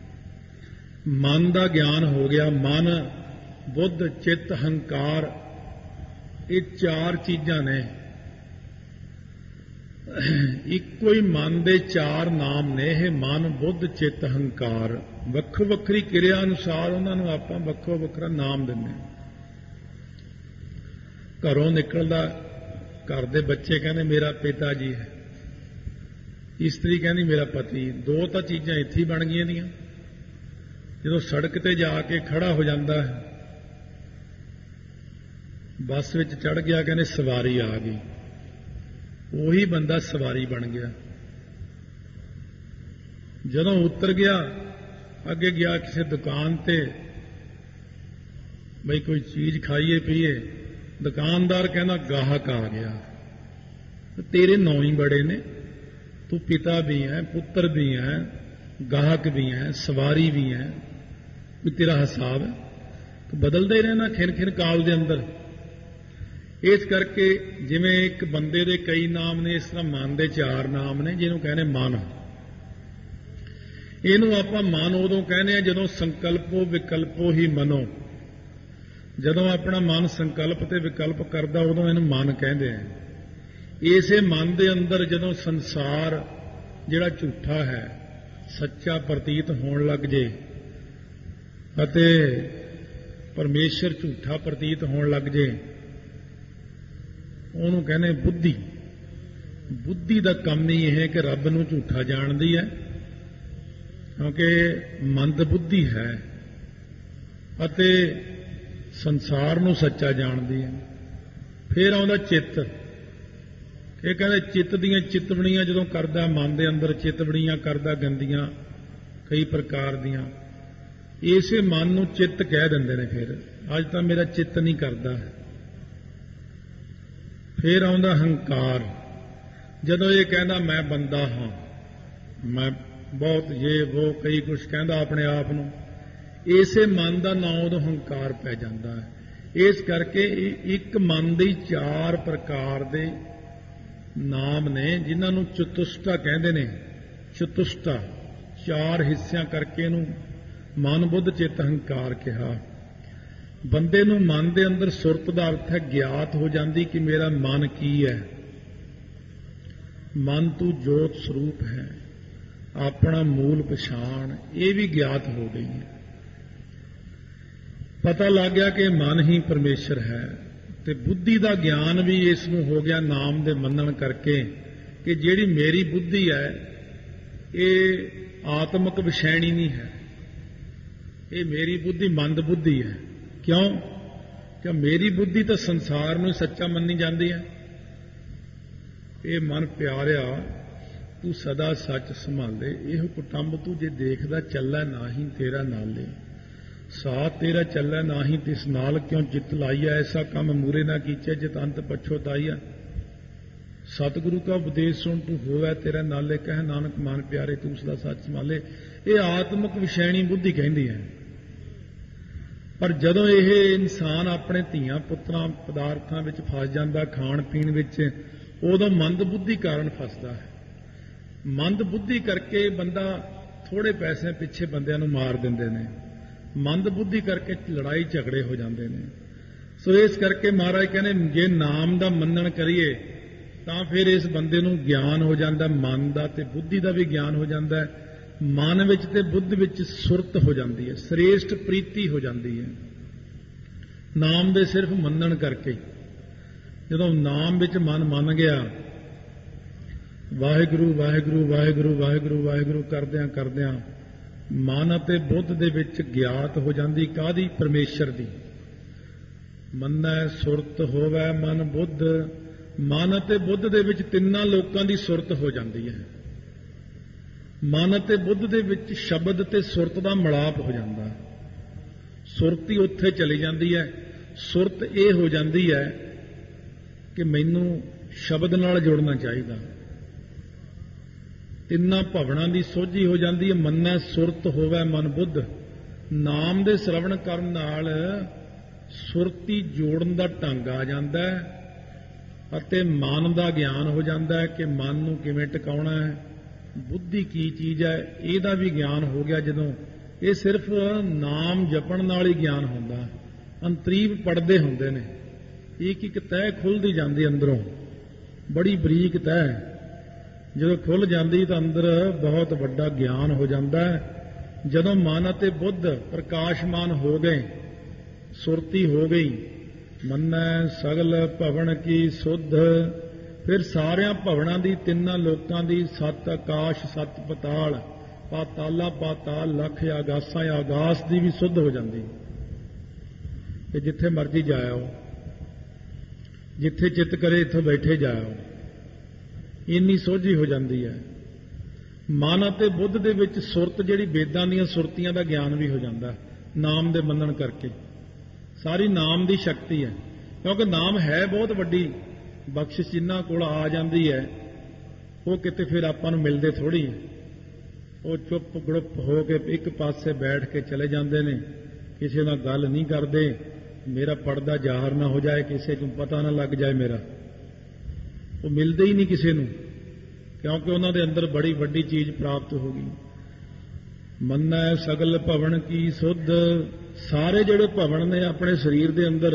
ਮਨ ਦਾ ਗਿਆਨ ਹੋ ਗਿਆ। ਮਨ, ਬੁੱਧ, ਚਿੱਤ, ਹੰਕਾਰ, ਇਹ ਚਾਰ ਚੀਜ਼ਾਂ ਨੇ। ਇੱਕੋ ਹੀ ਮਨ ਦੇ ਚਾਰ ਨਾਮ ਨੇ ਇਹ, ਮਨ, ਬੁੱਧ, ਚਿੱਤ, ਹੰਕਾਰ। ਵੱਖੋ ਵੱਖਰੀ ਕਿਰਿਆ ਅਨੁਸਾਰ ਉਹਨਾਂ ਨੂੰ ਆਪਾਂ ਵੱਖੋ ਵੱਖਰਾ ਨਾਮ ਦਿੰਦੇ ਹਾਂ। ਘਰੋਂ ਨਿਕਲਦਾ, ਘਰ ਦੇ ਬੱਚੇ ਕਹਿੰਦੇ ਮੇਰਾ ਪਿਤਾ ਜੀ ਹੈ, ਇਸਤਰੀ ਕਹਿੰਦੀ ਮੇਰਾ ਪਤੀ। ਦੋ ਤਾਂ ਚੀਜ਼ਾਂ ਇੱਥੇ ਹੀ ਬਣ ਗਈਆਂ ਦੀਆਂ। ਜਦੋਂ ਸੜਕ ਤੇ ਜਾ ਕੇ ਖੜਾ ਹੋ ਜਾਂਦਾ ਹੈ, ਬੱਸ ਵਿੱਚ ਚੜ੍ਹ ਗਿਆ, ਕਹਿੰਦੇ ਸਵਾਰੀ ਆ ਗਈ, ਉਹੀ ਬੰਦਾ ਸਵਾਰੀ ਬਣ ਗਿਆ। ਜਦੋਂ ਉਤਰ ਗਿਆ, ਅੱਗੇ ਗਿਆ ਕਿਸੇ ਦੁਕਾਨ ਤੇ, ਬਈ ਕੋਈ ਚੀਜ਼ ਖਾਈਏ ਪੀਏ, ਦੁਕਾਨਦਾਰ ਕਹਿੰਦਾ ਗਾਹਕ ਆ ਗਿਆ। ਤੇਰੇ ਨਾਂ ਹੀ ਬੜੇ ਨੇ, ਤੂੰ ਪਿਤਾ ਵੀ ਹੈ, ਪੁੱਤਰ ਵੀ ਹੈ, ਗਾਹਕ ਵੀ ਹੈ, ਸਵਾਰੀ ਵੀ ਹੈ, ਵੀ ਤੇਰਾ ਹਿਸਾਬ ਹੈ। ਤੂੰ ਬਦਲਦੇ ਰਹਿਣਾ ਖਿਰ ਖਿਰ ਕਾਲ ਦੇ ਅੰਦਰ। ਇਸ ਕਰਕੇ ਜਿਵੇਂ ਇੱਕ ਬੰਦੇ ਦੇ ਕਈ ਨਾਮ ਨੇ, ਇਸ ਤਰ੍ਹਾਂ ਮਨ ਦੇ ਚਾਰ ਨਾਮ ਨੇ, ਜਿਹਨੂੰ ਕਹਿੰਦੇ ਮਨ। ਇਹਨੂੰ ਆਪਾਂ ਮਨ ਉਦੋਂ ਕਹਿੰਦੇ ਆ ਜਦੋਂ ਸੰਕਲਪੋ ਵਿਕਲਪੋ ਹੀ ਮਨੋ। ਜਦੋਂ ਆਪਣਾ ਮਨ ਸੰਕਲਪ ਤੇ ਵਿਕਲਪ ਕਰਦਾ ਉਦੋਂ ਇਹਨੂੰ ਮਨ ਕਹਿੰਦੇ ਆ। ਇਸੇ ਮਨ ਦੇ ਅੰਦਰ ਜਦੋਂ ਸੰਸਾਰ ਜਿਹੜਾ ਝੂਠਾ ਹੈ ਸੱਚਾ ਪ੍ਰਤੀਤ ਹੋਣ ਲੱਗ ਜੇ ਅਤੇ ਪਰਮੇਸ਼ਰ ਝੂਠਾ ਪ੍ਰਤੀਤ ਹੋਣ ਲੱਗ ਜੇ, ਉਹਨੂੰ ਕਹਿੰਦੇ ਬੁੱਧੀ। ਬੁੱਧੀ ਦਾ ਕੰਮ ਹੀ ਇਹ ਹੈ ਕਿ ਰੱਬ ਨੂੰ ਝੂਠਾ ਜਾਣਦੀ ਹੈ, ਕਿਉਂਕਿ ਮੰਦ ਬੁੱਧੀ ਹੈ, ਅਤੇ ਸੰਸਾਰ ਨੂੰ ਸੱਚਾ ਜਾਣਦੀ ਹੈ। ਫਿਰ ਆਉਂਦਾ ਚਿੱਤ। ਇਹ ਕਹਿੰਦੇ ਚਿੱਤ ਦੀਆਂ ਚਿਤਵਣੀਆਂ ਜਦੋਂ ਕਰਦਾ, ਮਨ ਦੇ ਅੰਦਰ ਚਿਤਵਣੀਆਂ ਕਰਦਾ ਗੰਦੀਆਂ ਕਈ ਪ੍ਰਕਾਰ ਦੀਆਂ, ਇਸੇ ਮਨ ਨੂੰ ਚਿੱਤ ਕਹਿ ਦਿੰਦੇ ਨੇ। ਫਿਰ ਅੱਜ ਤਾਂ ਮੇਰਾ ਚਿੱਤ ਨਹੀਂ ਕਰਦਾ। ਫਿਰ ਆਉਂਦਾ ਹੰਕਾਰ। ਜਦੋਂ ਇਹ ਕਹਿੰਦਾ ਮੈਂ ਬੰਦਾ ਹਾਂ, ਮੈਂ ਬਹੁਤ ਇਹ ਉਹ ਕਈ ਕੁਛ ਕਹਿੰਦਾ ਆਪਣੇ ਆਪ ਨੂੰ, ਇਸੇ ਮਨ ਦਾ ਨਾਂ ਉਦੋਂ ਹੰਕਾਰ ਪੈ ਜਾਂਦਾ ਹੈ। ਇਸ ਕਰਕੇ ਇੱਕ ਮਨ ਦੇ ਚਾਰ ਪ੍ਰਕਾਰ ਦੇ ਨਾਮ ਨੇ ਜਿਨ੍ਹਾਂ ਨੂੰ ਚਤੁਸ਼ਟਾ ਕਹਿੰਦੇ ਨੇ। ਚਤੁਸ਼ਟਾ ਚਾਰ ਹਿੱਸਿਆਂ ਕਰਕੇ ਇਹਨੂੰ ਮਨ, ਬੁੱਧ, ਚਿੱਤ, ਹੰਕਾਰ ਕਿਹਾ। ਬੰਦੇ ਨੂੰ ਮਨ ਦੇ ਅੰਦਰ ਸੁਰਤ ਦਾ ਅਰਥ ਹੈ ਗਿਆਤ ਹੋ ਜਾਂਦੀ ਕਿ ਮੇਰਾ ਮਨ ਕੀ ਹੈ। ਮਨ ਤੂੰ ਜੋਤ ਸਰੂਪ ਹੈ, ਆਪਣਾ ਮੂਲ ਪਛਾਣ, ਇਹ ਵੀ ਗਿਆਤ ਹੋ ਗਈ ਹੈ। ਪਤਾ ਲੱਗ ਗਿਆ ਕਿ ਮਨ ਹੀ ਪਰਮੇਸ਼ਰ ਹੈ। ਤੇ ਬੁੱਧੀ ਦਾ ਗਿਆਨ ਵੀ ਇਸ ਨੂੰ ਹੋ ਗਿਆ ਨਾਮ ਦੇ ਮੰਨਣ ਕਰਕੇ ਕਿ ਜਿਹੜੀ ਮੇਰੀ ਬੁੱਧੀ ਹੈ ਇਹ ਆਤਮਿਕ ਵਿਸ਼ੈਣੀ ਨਹੀਂ ਹੈ, ਇਹ ਮੇਰੀ ਬੁੱਧੀ ਮੰਦ ਬੁੱਧੀ ਹੈ। ਕਿਉਂ? ਕਿ ਮੇਰੀ ਬੁੱਧੀ ਤਾਂ ਸੰਸਾਰ ਨੂੰ ਸੱਚਾ ਮੰਨੀ ਜਾਂਦੀ ਹੈ। ਇਹ ਮਨ ਪਿਆਰਿਆ ਤੂੰ ਸਦਾ ਸੱਚ ਸੰਭਾਲੇ, ਇਹੋ ਕੁਟੰਬ ਤੂੰ ਜੇ ਦੇਖਦਾ ਚੱਲੈ ਨਾਹੀਂ ਤੇਰਾ ਨਾਲੇ, ਸਾਥ ਤੇਰਾ ਚੱਲੈ ਨਾਹੀਂ ਤਿਸ ਨਾਲ ਕਿਉਂ ਚਿੱਤ ਲਾਈਆ, ਐਸਾ ਕੰਮ ਮੂਰੇ ਨਾ ਕੀਚੈ ਜਿਤ ਅੰਤ ਪਛੋਤਾਈਆ। ਸਤਿਗੁਰੂ ਕਾ ਉਪਦੇਸ਼ ਸੁਣ ਤੂੰ ਹੋਵੈ ਤੇਰਾ ਨਾਲੇ, ਕਹਿ ਨਾਨਕ ਮਨ ਪਿਆਰੇ ਤੂੰ ਸਦਾ ਸੱਚ ਸੰਭਾਲੇ। ਇਹ ਆਤਮਿਕ ਵਿਸ਼ੈਣੀ ਬੁੱਧੀ ਕਹਿੰਦੀ ਹੈ। ਪਰ ਜਦੋਂ ਇਹ ਇਨਸਾਨ ਆਪਣੇ ਧੀਆਂ ਪੁੱਤਰਾਂ ਪਦਾਰਥਾਂ ਵਿੱਚ ਫਸ ਜਾਂਦਾ, ਖਾਣ ਪੀਣ ਵਿੱਚ, ਉਦੋਂ ਮੰਦ ਬੁੱਧੀ ਕਾਰਨ ਫਸਦਾ ਹੈ। ਮੰਦ ਬੁੱਧੀ ਕਰਕੇ ਬੰਦਾ ਥੋੜੇ ਪੈਸਿਆਂ ਪਿੱਛੇ ਬੰਦਿਆਂ ਨੂੰ ਮਾਰ ਦਿੰਦੇ ਨੇ, ਮੰਦ ਬੁੱਧੀ ਕਰਕੇ ਲੜਾਈ ਝਗੜੇ ਹੋ ਜਾਂਦੇ ਨੇ। ਸੋ ਇਸ ਕਰਕੇ ਮਹਾਰਾਜ ਕਹਿੰਦੇ ਜੇ ਨਾਮ ਦਾ ਮੰਨਣ ਕਰੀਏ ਤਾਂ ਫਿਰ ਇਸ ਬੰਦੇ ਨੂੰ ਗਿਆਨ ਹੋ ਜਾਂਦਾ, ਮਨ ਦਾ ਤੇ ਬੁੱਧੀ ਦਾ ਵੀ ਗਿਆਨ ਹੋ ਜਾਂਦਾ। ਮਨ ਵਿੱਚ ਤੇ ਬੁੱਧ ਵਿੱਚ ਸੁਰਤ ਹੋ ਜਾਂਦੀ ਹੈ, ਸ੍ਰੇਸ਼ਟ ਪ੍ਰੀਤੀ ਹੋ ਜਾਂਦੀ ਹੈ ਨਾਮ ਦੇ ਸਿਰਫ ਮੰਨਣ ਕਰਕੇ। ਜਦੋਂ ਨਾਮ ਵਿੱਚ ਮਨ ਮੰਨ ਗਿਆ, ਵਾਹਿਗੁਰੂ ਵਾਹਿਗੁਰੂ ਵਾਹਿਗੁਰੂ ਵਾਹਿਗੁਰੂ ਵਾਹਿਗੁਰੂ ਕਰਦਿਆਂ ਕਰਦਿਆਂ ਮਨ ਅਤੇ ਬੁੱਧ ਦੇ ਵਿੱਚ ਗਿਆਤ ਹੋ ਜਾਂਦੀ ਕਾਹਦੀ? ਪਰਮੇਸ਼ਰ ਦੀ। ਮੰਨੈ ਸੁਰਤ ਹੋਵੈ ਮਨ ਬੁੱਧ, ਮਨ ਅਤੇ ਬੁੱਧ ਦੇ ਵਿੱਚ ਤਿੰਨਾਂ ਲੋਕਾਂ ਦੀ ਸੁਰਤ ਹੋ ਜਾਂਦੀ ਹੈ। ਮਨ ਅਤੇ ਬੁੱਧ ਦੇ ਵਿੱਚ ਸ਼ਬਦ ਤੇ ਸੁਰਤ ਦਾ ਮਿਲਾਪ ਹੋ ਜਾਂਦਾ। ਸੁਰਤ ਹੀ ਉੱਥੇ ਚਲੀ ਜਾਂਦੀ ਹੈ। ਸੁਰਤ ਇਹ ਹੋ ਜਾਂਦੀ ਹੈ ਕਿ ਮੈਨੂੰ ਸ਼ਬਦ ਨਾਲ ਜੁੜਨਾ ਚਾਹੀਦਾ। ਤਿੰਨਾਂ ਭਵਨਾਂ ਦੀ ਸੋਝੀ ਹੋ ਜਾਂਦੀ ਹੈ। ਮੰਨੈ ਸੁਰਤ ਹੋਵੈ ਮਨ ਬੁੱਧ, ਨਾਮ ਦੇ ਸ਼ਰਵਣ ਕਰਨ ਨਾਲ ਸੁਰਤੀ ਜੋੜਨ ਦਾ ਢੰਗ ਆ ਜਾਂਦਾ ਹੈ ਅਤੇ ਮਨ ਦਾ ਗਿਆਨ ਹੋ ਜਾਂਦਾ ਹੈ ਕਿ ਮਨ ਨੂੰ ਕਿਵੇਂ ਟਿਕਾਉਣਾ ਹੈ, ਬੁੱਧੀ ਕੀ ਚੀਜ਼ ਹੈ ਇਹਦਾ ਵੀ ਗਿਆਨ ਹੋ ਗਿਆ। ਜਦੋਂ ਇਹ ਸਿਰਫ ਨਾਮ ਜਪਣ ਨਾਲ ਹੀ ਗਿਆਨ ਹੁੰਦਾ, ਅੰਤਰੀਵ ਪੜਦੇ ਹੁੰਦੇ ਨੇ, ਇੱਕ ਇੱਕ ਤਹਿ ਖੁੱਲਦੀ ਜਾਂਦੀ ਅੰਦਰੋਂ, ਬੜੀ ਬਰੀਕ ਤਹਿ। ਜਦੋਂ ਖੁੱਲ ਜਾਂਦੀ ਤਾਂ ਅੰਦਰ ਬਹੁਤ ਵੱਡਾ ਗਿਆਨ ਹੋ ਜਾਂਦਾ ਹੈ। ਜਦੋਂ ਮਨ ਅਤੇ ਬੁੱਧ ਪ੍ਰਕਾਸ਼ਮਾਨ ਹੋ ਗਏ, ਸੁਰਤੀ ਹੋ ਗਈ, ਮੰਨੈ ਸਗਲ ਭਵਨ ਕੀ ਸੁਧ, ਫਿਰ ਸਾਰਿਆਂ ਭਵਨਾਂ ਦੀ, ਤਿੰਨਾਂ ਲੋਕਾਂ ਦੀ, ਸੱਤ ਆਕਾਸ਼ ਸੱਤ ਪਤਾਲ, ਪਾਤਾਲਾ ਪਾਤਾਲ, ਲੱਖ ਆਗਾਸਾਂ ਆਗਾਸ ਦੀ ਵੀ ਸੁੱਧ ਹੋ ਜਾਂਦੀ ਕਿ ਜਿੱਥੇ ਮਰਜ਼ੀ ਜਾਇਓ, ਜਿੱਥੇ ਚਿੱਤ ਕਰੇ ਇੱਥੋਂ ਬੈਠੇ ਜਾਇਓ, ਇੰਨੀ ਸੋਝੀ ਹੋ ਜਾਂਦੀ ਹੈ। ਮਨ ਅਤੇ ਬੁੱਧ ਦੇ ਵਿੱਚ ਸੁਰਤ ਜਿਹੜੀ ਵੇਦਾਂ ਦੀਆਂ ਸੁਰਤੀਆਂ ਦਾ ਗਿਆਨ ਵੀ ਹੋ ਜਾਂਦਾ ਨਾਮ ਦੇ ਮੰਨਣ ਕਰਕੇ। ਸਾਰੀ ਨਾਮ ਦੀ ਸ਼ਕਤੀ ਹੈ, ਕਿਉਂਕਿ ਨਾਮ ਹੈ ਬਹੁਤ ਵੱਡੀ ਬਖਸ਼ਿਸ਼ ਜਿਨ੍ਹਾਂ ਕੋਲ ਆ ਜਾਂਦੀ ਹੈ, ਉਹ ਕਿਤੇ ਫਿਰ ਆਪਾਂ ਨੂੰ ਮਿਲਦੇ ਥੋੜੀ ਹੈ। ਉਹ ਚੁੱਪ ਗੜੁੱਪ ਹੋ ਕੇ ਇੱਕ ਪਾਸੇ ਬੈਠ ਕੇ ਚਲੇ ਜਾਂਦੇ ਨੇ, ਕਿਸੇ ਨਾਲ ਗੱਲ ਨਹੀਂ ਕਰਦੇ, ਮੇਰਾ ਪਰਦਾ ਜ਼ਾਹਰ ਨਾ ਹੋ ਜਾਏ, ਕਿਸੇ ਨੂੰ ਪਤਾ ਨਾ ਲੱਗ ਜਾਏ ਮੇਰਾ। ਉਹ ਮਿਲਦੇ ਹੀ ਨਹੀਂ ਕਿਸੇ ਨੂੰ, ਕਿਉਂਕਿ ਉਹਨਾਂ ਦੇ ਅੰਦਰ ਬੜੀ ਵੱਡੀ ਚੀਜ਼ ਪ੍ਰਾਪਤ ਹੋ ਗਈ। ਮੰਨੈ ਸਗਲ ਭਵਨ ਕੀ ਸੁਧ, ਸਾਰੇ ਜਿਹੜੇ ਭਵਨ ਨੇ ਆਪਣੇ ਸਰੀਰ ਦੇ ਅੰਦਰ,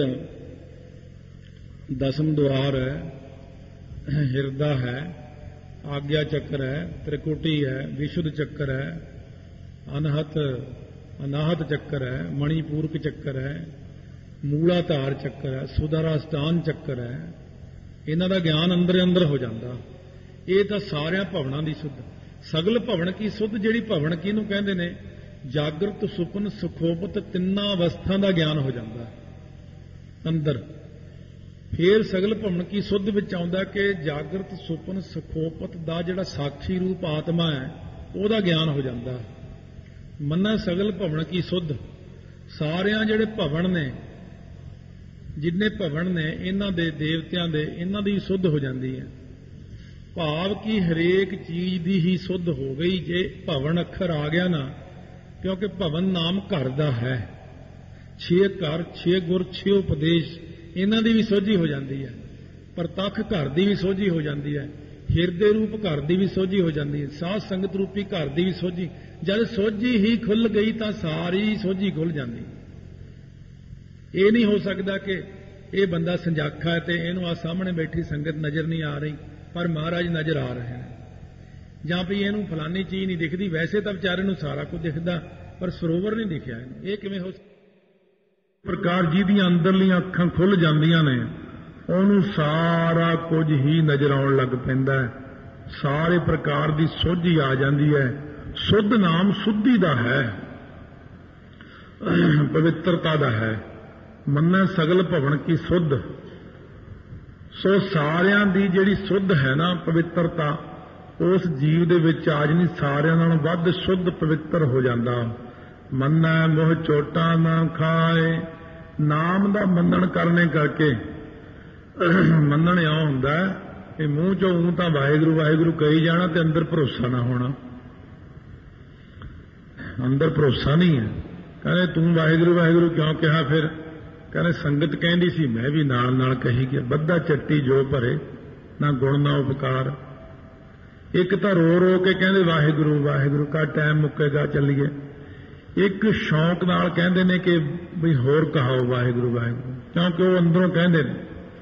ਦਸਮ ਦੁਆਰ ਹੈ, ਹਿਰਦਾ ਹੈ, ਆਗਿਆ ਚੱਕਰ ਹੈ, ਤ੍ਰਿਕੁਟੀ ਹੈ, ਵਿਸ਼ੁੱਧ ਚੱਕਰ ਹੈ, ਅਨਹਤ ਅਨਾਹਤ ਚੱਕਰ ਹੈ, ਮਣੀਪੂਰਕ ਚੱਕਰ ਹੈ, ਮੂਲਾਧਾਰ ਚੱਕਰ ਹੈ, ਸੁਧਾਰਾਸ਼ਟਾਨ ਚੱਕਰ ਹੈ, ਇਹਨਾਂ ਦਾ ਗਿਆਨ ਅੰਦਰ ਅੰਦਰ ਹੋ ਜਾਂਦਾ। ਇਹ ਤਾਂ ਸਾਰਿਆਂ ਭਵਨਾਂ ਦੀ ਸੁੱਧ। ਸਗਲ ਭਵਨ ਕੀ ਸੁੱਧ, ਜਿਹੜੀ ਭਵਨ ਕਿਹਨੂੰ ਕਹਿੰਦੇ ਨੇ? ਜਾਗਰਤ ਸੁਪਨ ਸੁਖੋਪਤ ਤਿੰਨਾਂ ਅਵਸਥਾ ਦਾ ਗਿਆਨ ਹੋ ਜਾਂਦਾ ਅੰਦਰ। ਫੇਰ ਸਗਲ ਭਵਨ ਕੀ ਸੁੱਧ ਵਿੱਚ ਆਉਂਦਾ ਕਿ ਜਾਗਰਤ ਸੁਪਨ ਸੁਖੋਪਤ ਦਾ ਜਿਹੜਾ ਸਾਖੀ ਰੂਪ ਆਤਮਾ ਹੈ ਉਹਦਾ ਗਿਆਨ ਹੋ ਜਾਂਦਾ। ਮੰਨੈ ਸਗਲ ਭਵਨ ਕੀ ਸੁੱਧ, ਸਾਰਿਆਂ ਜਿਹੜੇ ਭਵਨ ਨੇ, ਜਿੰਨੇ ਭਵਨ ਨੇ ਇਹਨਾਂ ਦੇ ਦੇਵਤਿਆਂ ਦੇ, ਇਹਨਾਂ ਦੀ ਸੁੱਧ ਹੋ ਜਾਂਦੀ ਹੈ। ਭਾਵ ਕਿ ਹਰੇਕ ਚੀਜ਼ ਦੀ ਹੀ ਸੁੱਧ ਹੋ ਗਈ ਜੇ ਭਵਨ ਅੱਖਰ ਆ ਗਿਆ ਨਾ, ਕਿਉਂਕਿ ਭਵਨ ਨਾਮ ਘਰ ਦਾ ਹੈ। ਛੇ ਘਰ, ਛੇ ਗੁਰ, ਛੇ ਉਪਦੇਸ਼, ਇਹਨਾਂ ਦੀ ਵੀ ਸੋਝੀ ਹੋ ਜਾਂਦੀ ਹੈ। ਪ੍ਰਤੱਖ ਘਰ ਦੀ ਵੀ ਸੋਝੀ ਹੋ ਜਾਂਦੀ ਹੈ, ਹਿਰਦੇ ਰੂਪ ਘਰ ਦੀ ਵੀ ਸੋਝੀ ਹੋ ਜਾਂਦੀ ਹੈ, ਸਾਧ ਸੰਗਤ ਰੂਪੀ ਘਰ ਦੀ ਵੀ ਸੋਝੀ। ਜਦ ਸੋਝੀ ਹੀ ਖੁੱਲ ਗਈ ਤਾਂ ਸਾਰੀ ਸੋਝੀ ਖੁੱਲ ਜਾਂਦੀ। ਇਹ ਨਹੀਂ ਹੋ ਸਕਦਾ ਕਿ ਇਹ ਬੰਦਾ ਸੰਜਾਖਾ ਹੈ ਤੇ ਇਹਨੂੰ ਆ ਸਾਹਮਣੇ ਬੈਠੀ ਸੰਗਤ ਨਜ਼ਰ ਨਹੀਂ ਆ ਰਹੀ, ਪਰ ਮਹਾਰਾਜ ਨਜ਼ਰ ਆ ਰਹੇ ਨੇ, ਜਾਂ ਵੀ ਇਹਨੂੰ ਫਲਾਨੀ ਚੀਜ਼ ਨਹੀਂ ਦਿਖਦੀ। ਵੈਸੇ ਤਾਂ ਵਿਚਾਰੇ ਨੂੰ ਸਾਰਾ ਕੁਝ ਦਿਖਦਾ, ਪਰ ਸਰੋਵਰ ਨਹੀਂ ਦਿਖਿਆ ਇਹਨੂੰ। ਇਹ ਕਿਵੇਂ ਹੋ ਪ੍ਰਕਾਰ ਜਿਹਦੀਆਂ ਅੰਦਰਲੀਆਂ ਅੱਖਾਂ ਖੁੱਲ ਜਾਂਦੀਆਂ ਨੇ, ਉਹਨੂੰ ਸਾਰਾ ਕੁਝ ਹੀ ਨਜ਼ਰ ਆਉਣ ਲੱਗ ਪੈਂਦਾ ਹੈ, ਸਾਰੇ ਪ੍ਰਕਾਰ ਦੀ ਸੋਝੀ ਆ ਜਾਂਦੀ ਹੈ। ਸੁੱਧ ਨਾਮ ਸੁੱਧੀ ਦਾ ਹੈ, ਪਵਿੱਤਰਤਾ ਦਾ ਹੈ। ਮੰਨੈ ਸਗਲ ਭਵਨ ਕੀ ਸੁੱਧ, ਸੋ ਸਾਰਿਆਂ ਦੀ ਜਿਹੜੀ ਸੁੱਧ ਹੈ ਨਾ, ਪਵਿੱਤਰਤਾ, ਉਸ ਜੀਵ ਦੇ ਵਿੱਚ ਆ ਜਾਣੀ, ਸਾਰਿਆਂ ਨਾਲੋਂ ਵੱਧ ਸ਼ੁੱਧ ਪਵਿੱਤਰ ਹੋ ਜਾਂਦਾ। ਮੰਨੈ ਮੋਹ ਚੋਟਾਂ ਨਾ ਖਾਏ, ਨਾਮ ਦਾ ਮੰਨਣ ਕਰਨੇ ਕਰਕੇ ਮੰਨਣ ਇਉਂ ਹੁੰਦਾ ਕਿ ਮੂੰਹ ਚੋਂ ਊਂ ਤਾਂ ਵਾਹਿਗੁਰੂ ਵਾਹਿਗੁਰੂ ਕਹੀ ਜਾਣਾ ਤੇ ਅੰਦਰ ਭਰੋਸਾ ਨਾ ਹੋਣਾ। ਅੰਦਰ ਭਰੋਸਾ ਨਹੀਂ ਹੈ, ਕਹਿੰਦੇ ਤੂੰ ਵਾਹਿਗੁਰੂ ਵਾਹਿਗੁਰੂ ਕਿਉਂ ਕਿਹਾ? ਫਿਰ ਕਹਿੰਦੇ ਸੰਗਤ ਕਹਿੰਦੀ ਸੀ, ਮੈਂ ਵੀ ਨਾਲ ਨਾਲ ਕਹੀ ਗਿਆ। ਬੱਧਾ ਚੱਟੀ ਜੋ ਭਰੇ, ਨਾ ਗੁਣ ਨਾ ਉਪਕਾਰ। ਇੱਕ ਤਾਂ ਰੋ ਰੋ ਕੇ ਕਹਿੰਦੇ ਵਾਹਿਗੁਰੂ ਵਾਹਿਗੁਰੂ, ਕਾ ਟਾਈਮ ਮੁੱਕੇਗਾ ਚੱਲੀਏ। ਇੱਕ ਸ਼ੌਂਕ ਨਾਲ ਕਹਿੰਦੇ ਨੇ ਕਿ ਵੀ ਹੋਰ ਕਹਾਓ ਵਾਹਿਗੁਰੂ ਵਾਹਿਗੁਰੂ, ਕਿਉਂਕਿ ਉਹ ਅੰਦਰੋਂ ਕਹਿੰਦੇ ਨੇ।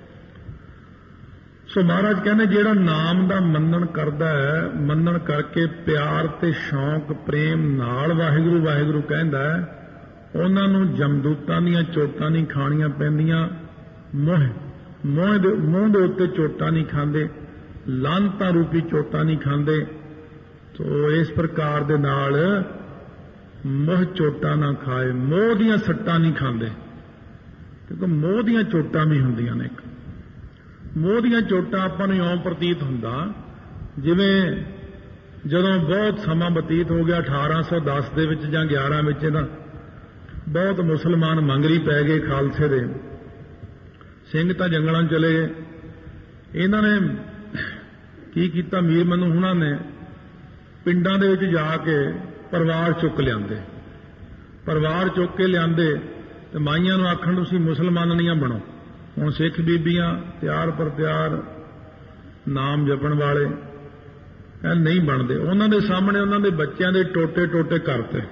ਸੋ ਮਹਾਰਾਜ ਕਹਿੰਦੇ ਜਿਹੜਾ ਨਾਮ ਦਾ ਮੰਨਣ ਕਰਦਾ ਹੈ, ਮੰਨਣ ਕਰਕੇ ਪਿਆਰ ਤੇ ਸ਼ੌਂਕ ਪ੍ਰੇਮ ਨਾਲ ਵਾਹਿਗੁਰੂ ਵਾਹਿਗੁਰੂ ਕਹਿੰਦਾ ਹੈ, ਉਹਨਾਂ ਨੂੰ ਜਮਦੂਤਾਂ ਦੀਆਂ ਚੋਟਾਂ ਨਹੀਂ ਖਾਣੀਆਂ ਪੈਂਦੀਆਂ। ਮੋਹ ਮੋਹ ਦੇ ਮੂੰਹ ਦੇ ਉੱਤੇ ਚੋਟਾਂ ਨਹੀਂ ਖਾਂਦੇ, ਲਾਂਤਾਂ ਰੂਪੀ ਚੋਟਾਂ ਨਹੀਂ ਖਾਂਦੇ। ਸੋ ਇਸ ਪ੍ਰਕਾਰ ਦੇ ਨਾਲ ਮੋਹ ਚੋਟਾਂ ਨਾ ਖਾਏ, ਮੋਹ ਦੀਆਂ ਸੱਟਾਂ ਨਹੀਂ ਖਾਂਦੇ, ਕਿਉਂਕਿ ਮੋਹ ਦੀਆਂ ਚੋਟਾਂ ਵੀ ਹੁੰਦੀਆਂ ਨੇ। ਇੱਕ ਮੋਹ ਦੀਆਂ ਚੋਟਾਂ ਆਪਾਂ ਨੂੰ ਇਉਂ ਪ੍ਰਤੀਤ ਹੁੰਦਾ ਜਿਵੇਂ ਜਦੋਂ ਬਹੁਤ ਸਮਾਂ ਬਤੀਤ ਹੋ ਗਿਆ ਅਠਾਰਾਂ ਸੌ ਦਸ ਦੇ ਵਿੱਚ ਜਾਂ ਗਿਆਰਾਂ ਵਿੱਚ, ਇਹਦਾ ਬਹੁਤ ਮੁਸਲਮਾਨ ਮੰਗਰੀ ਪੈ ਗਏ ਖਾਲਸੇ ਦੇ। ਸਿੰਘ ਤਾਂ ਜੰਗਲਾਂ 'ਚ ਚਲੇ ਗਏ। ਇਹਨਾਂ ਨੇ ਕੀ ਕੀਤਾ, ਮੀਰ ਮਨੂੰ ਹੁਣਾਂ ਨੇ ਪਿੰਡਾਂ ਦੇ ਵਿੱਚ ਜਾ ਕੇ ਪਰਿਵਾਰ ਚੁੱਕ ਲਿਆਂਦੇ। ਪਰਿਵਾਰ ਚੁੱਕ ਕੇ ਲਿਆਂਦੇ ਤੇ ਮਾਈਆਂ ਨੂੰ ਆਖਣ ਤੁਸੀਂ ਮੁਸਲਮਾਨੀਆਂ ਬਣੋ। ਹੁਣ ਸਿੱਖ ਬੀਬੀਆਂ ਤਿਆਰ ਪਰ ਤਿਆਰ ਨਾਮ ਜਪਣ ਵਾਲੇ ਇਹ ਨਹੀਂ ਬਣਦੇ। ਉਹਨਾਂ ਦੇ ਸਾਹਮਣੇ ਉਹਨਾਂ ਦੇ ਬੱਚਿਆਂ ਦੇ ਟੋਟੇ ਟੋਟੇ ਕਰਤੇ।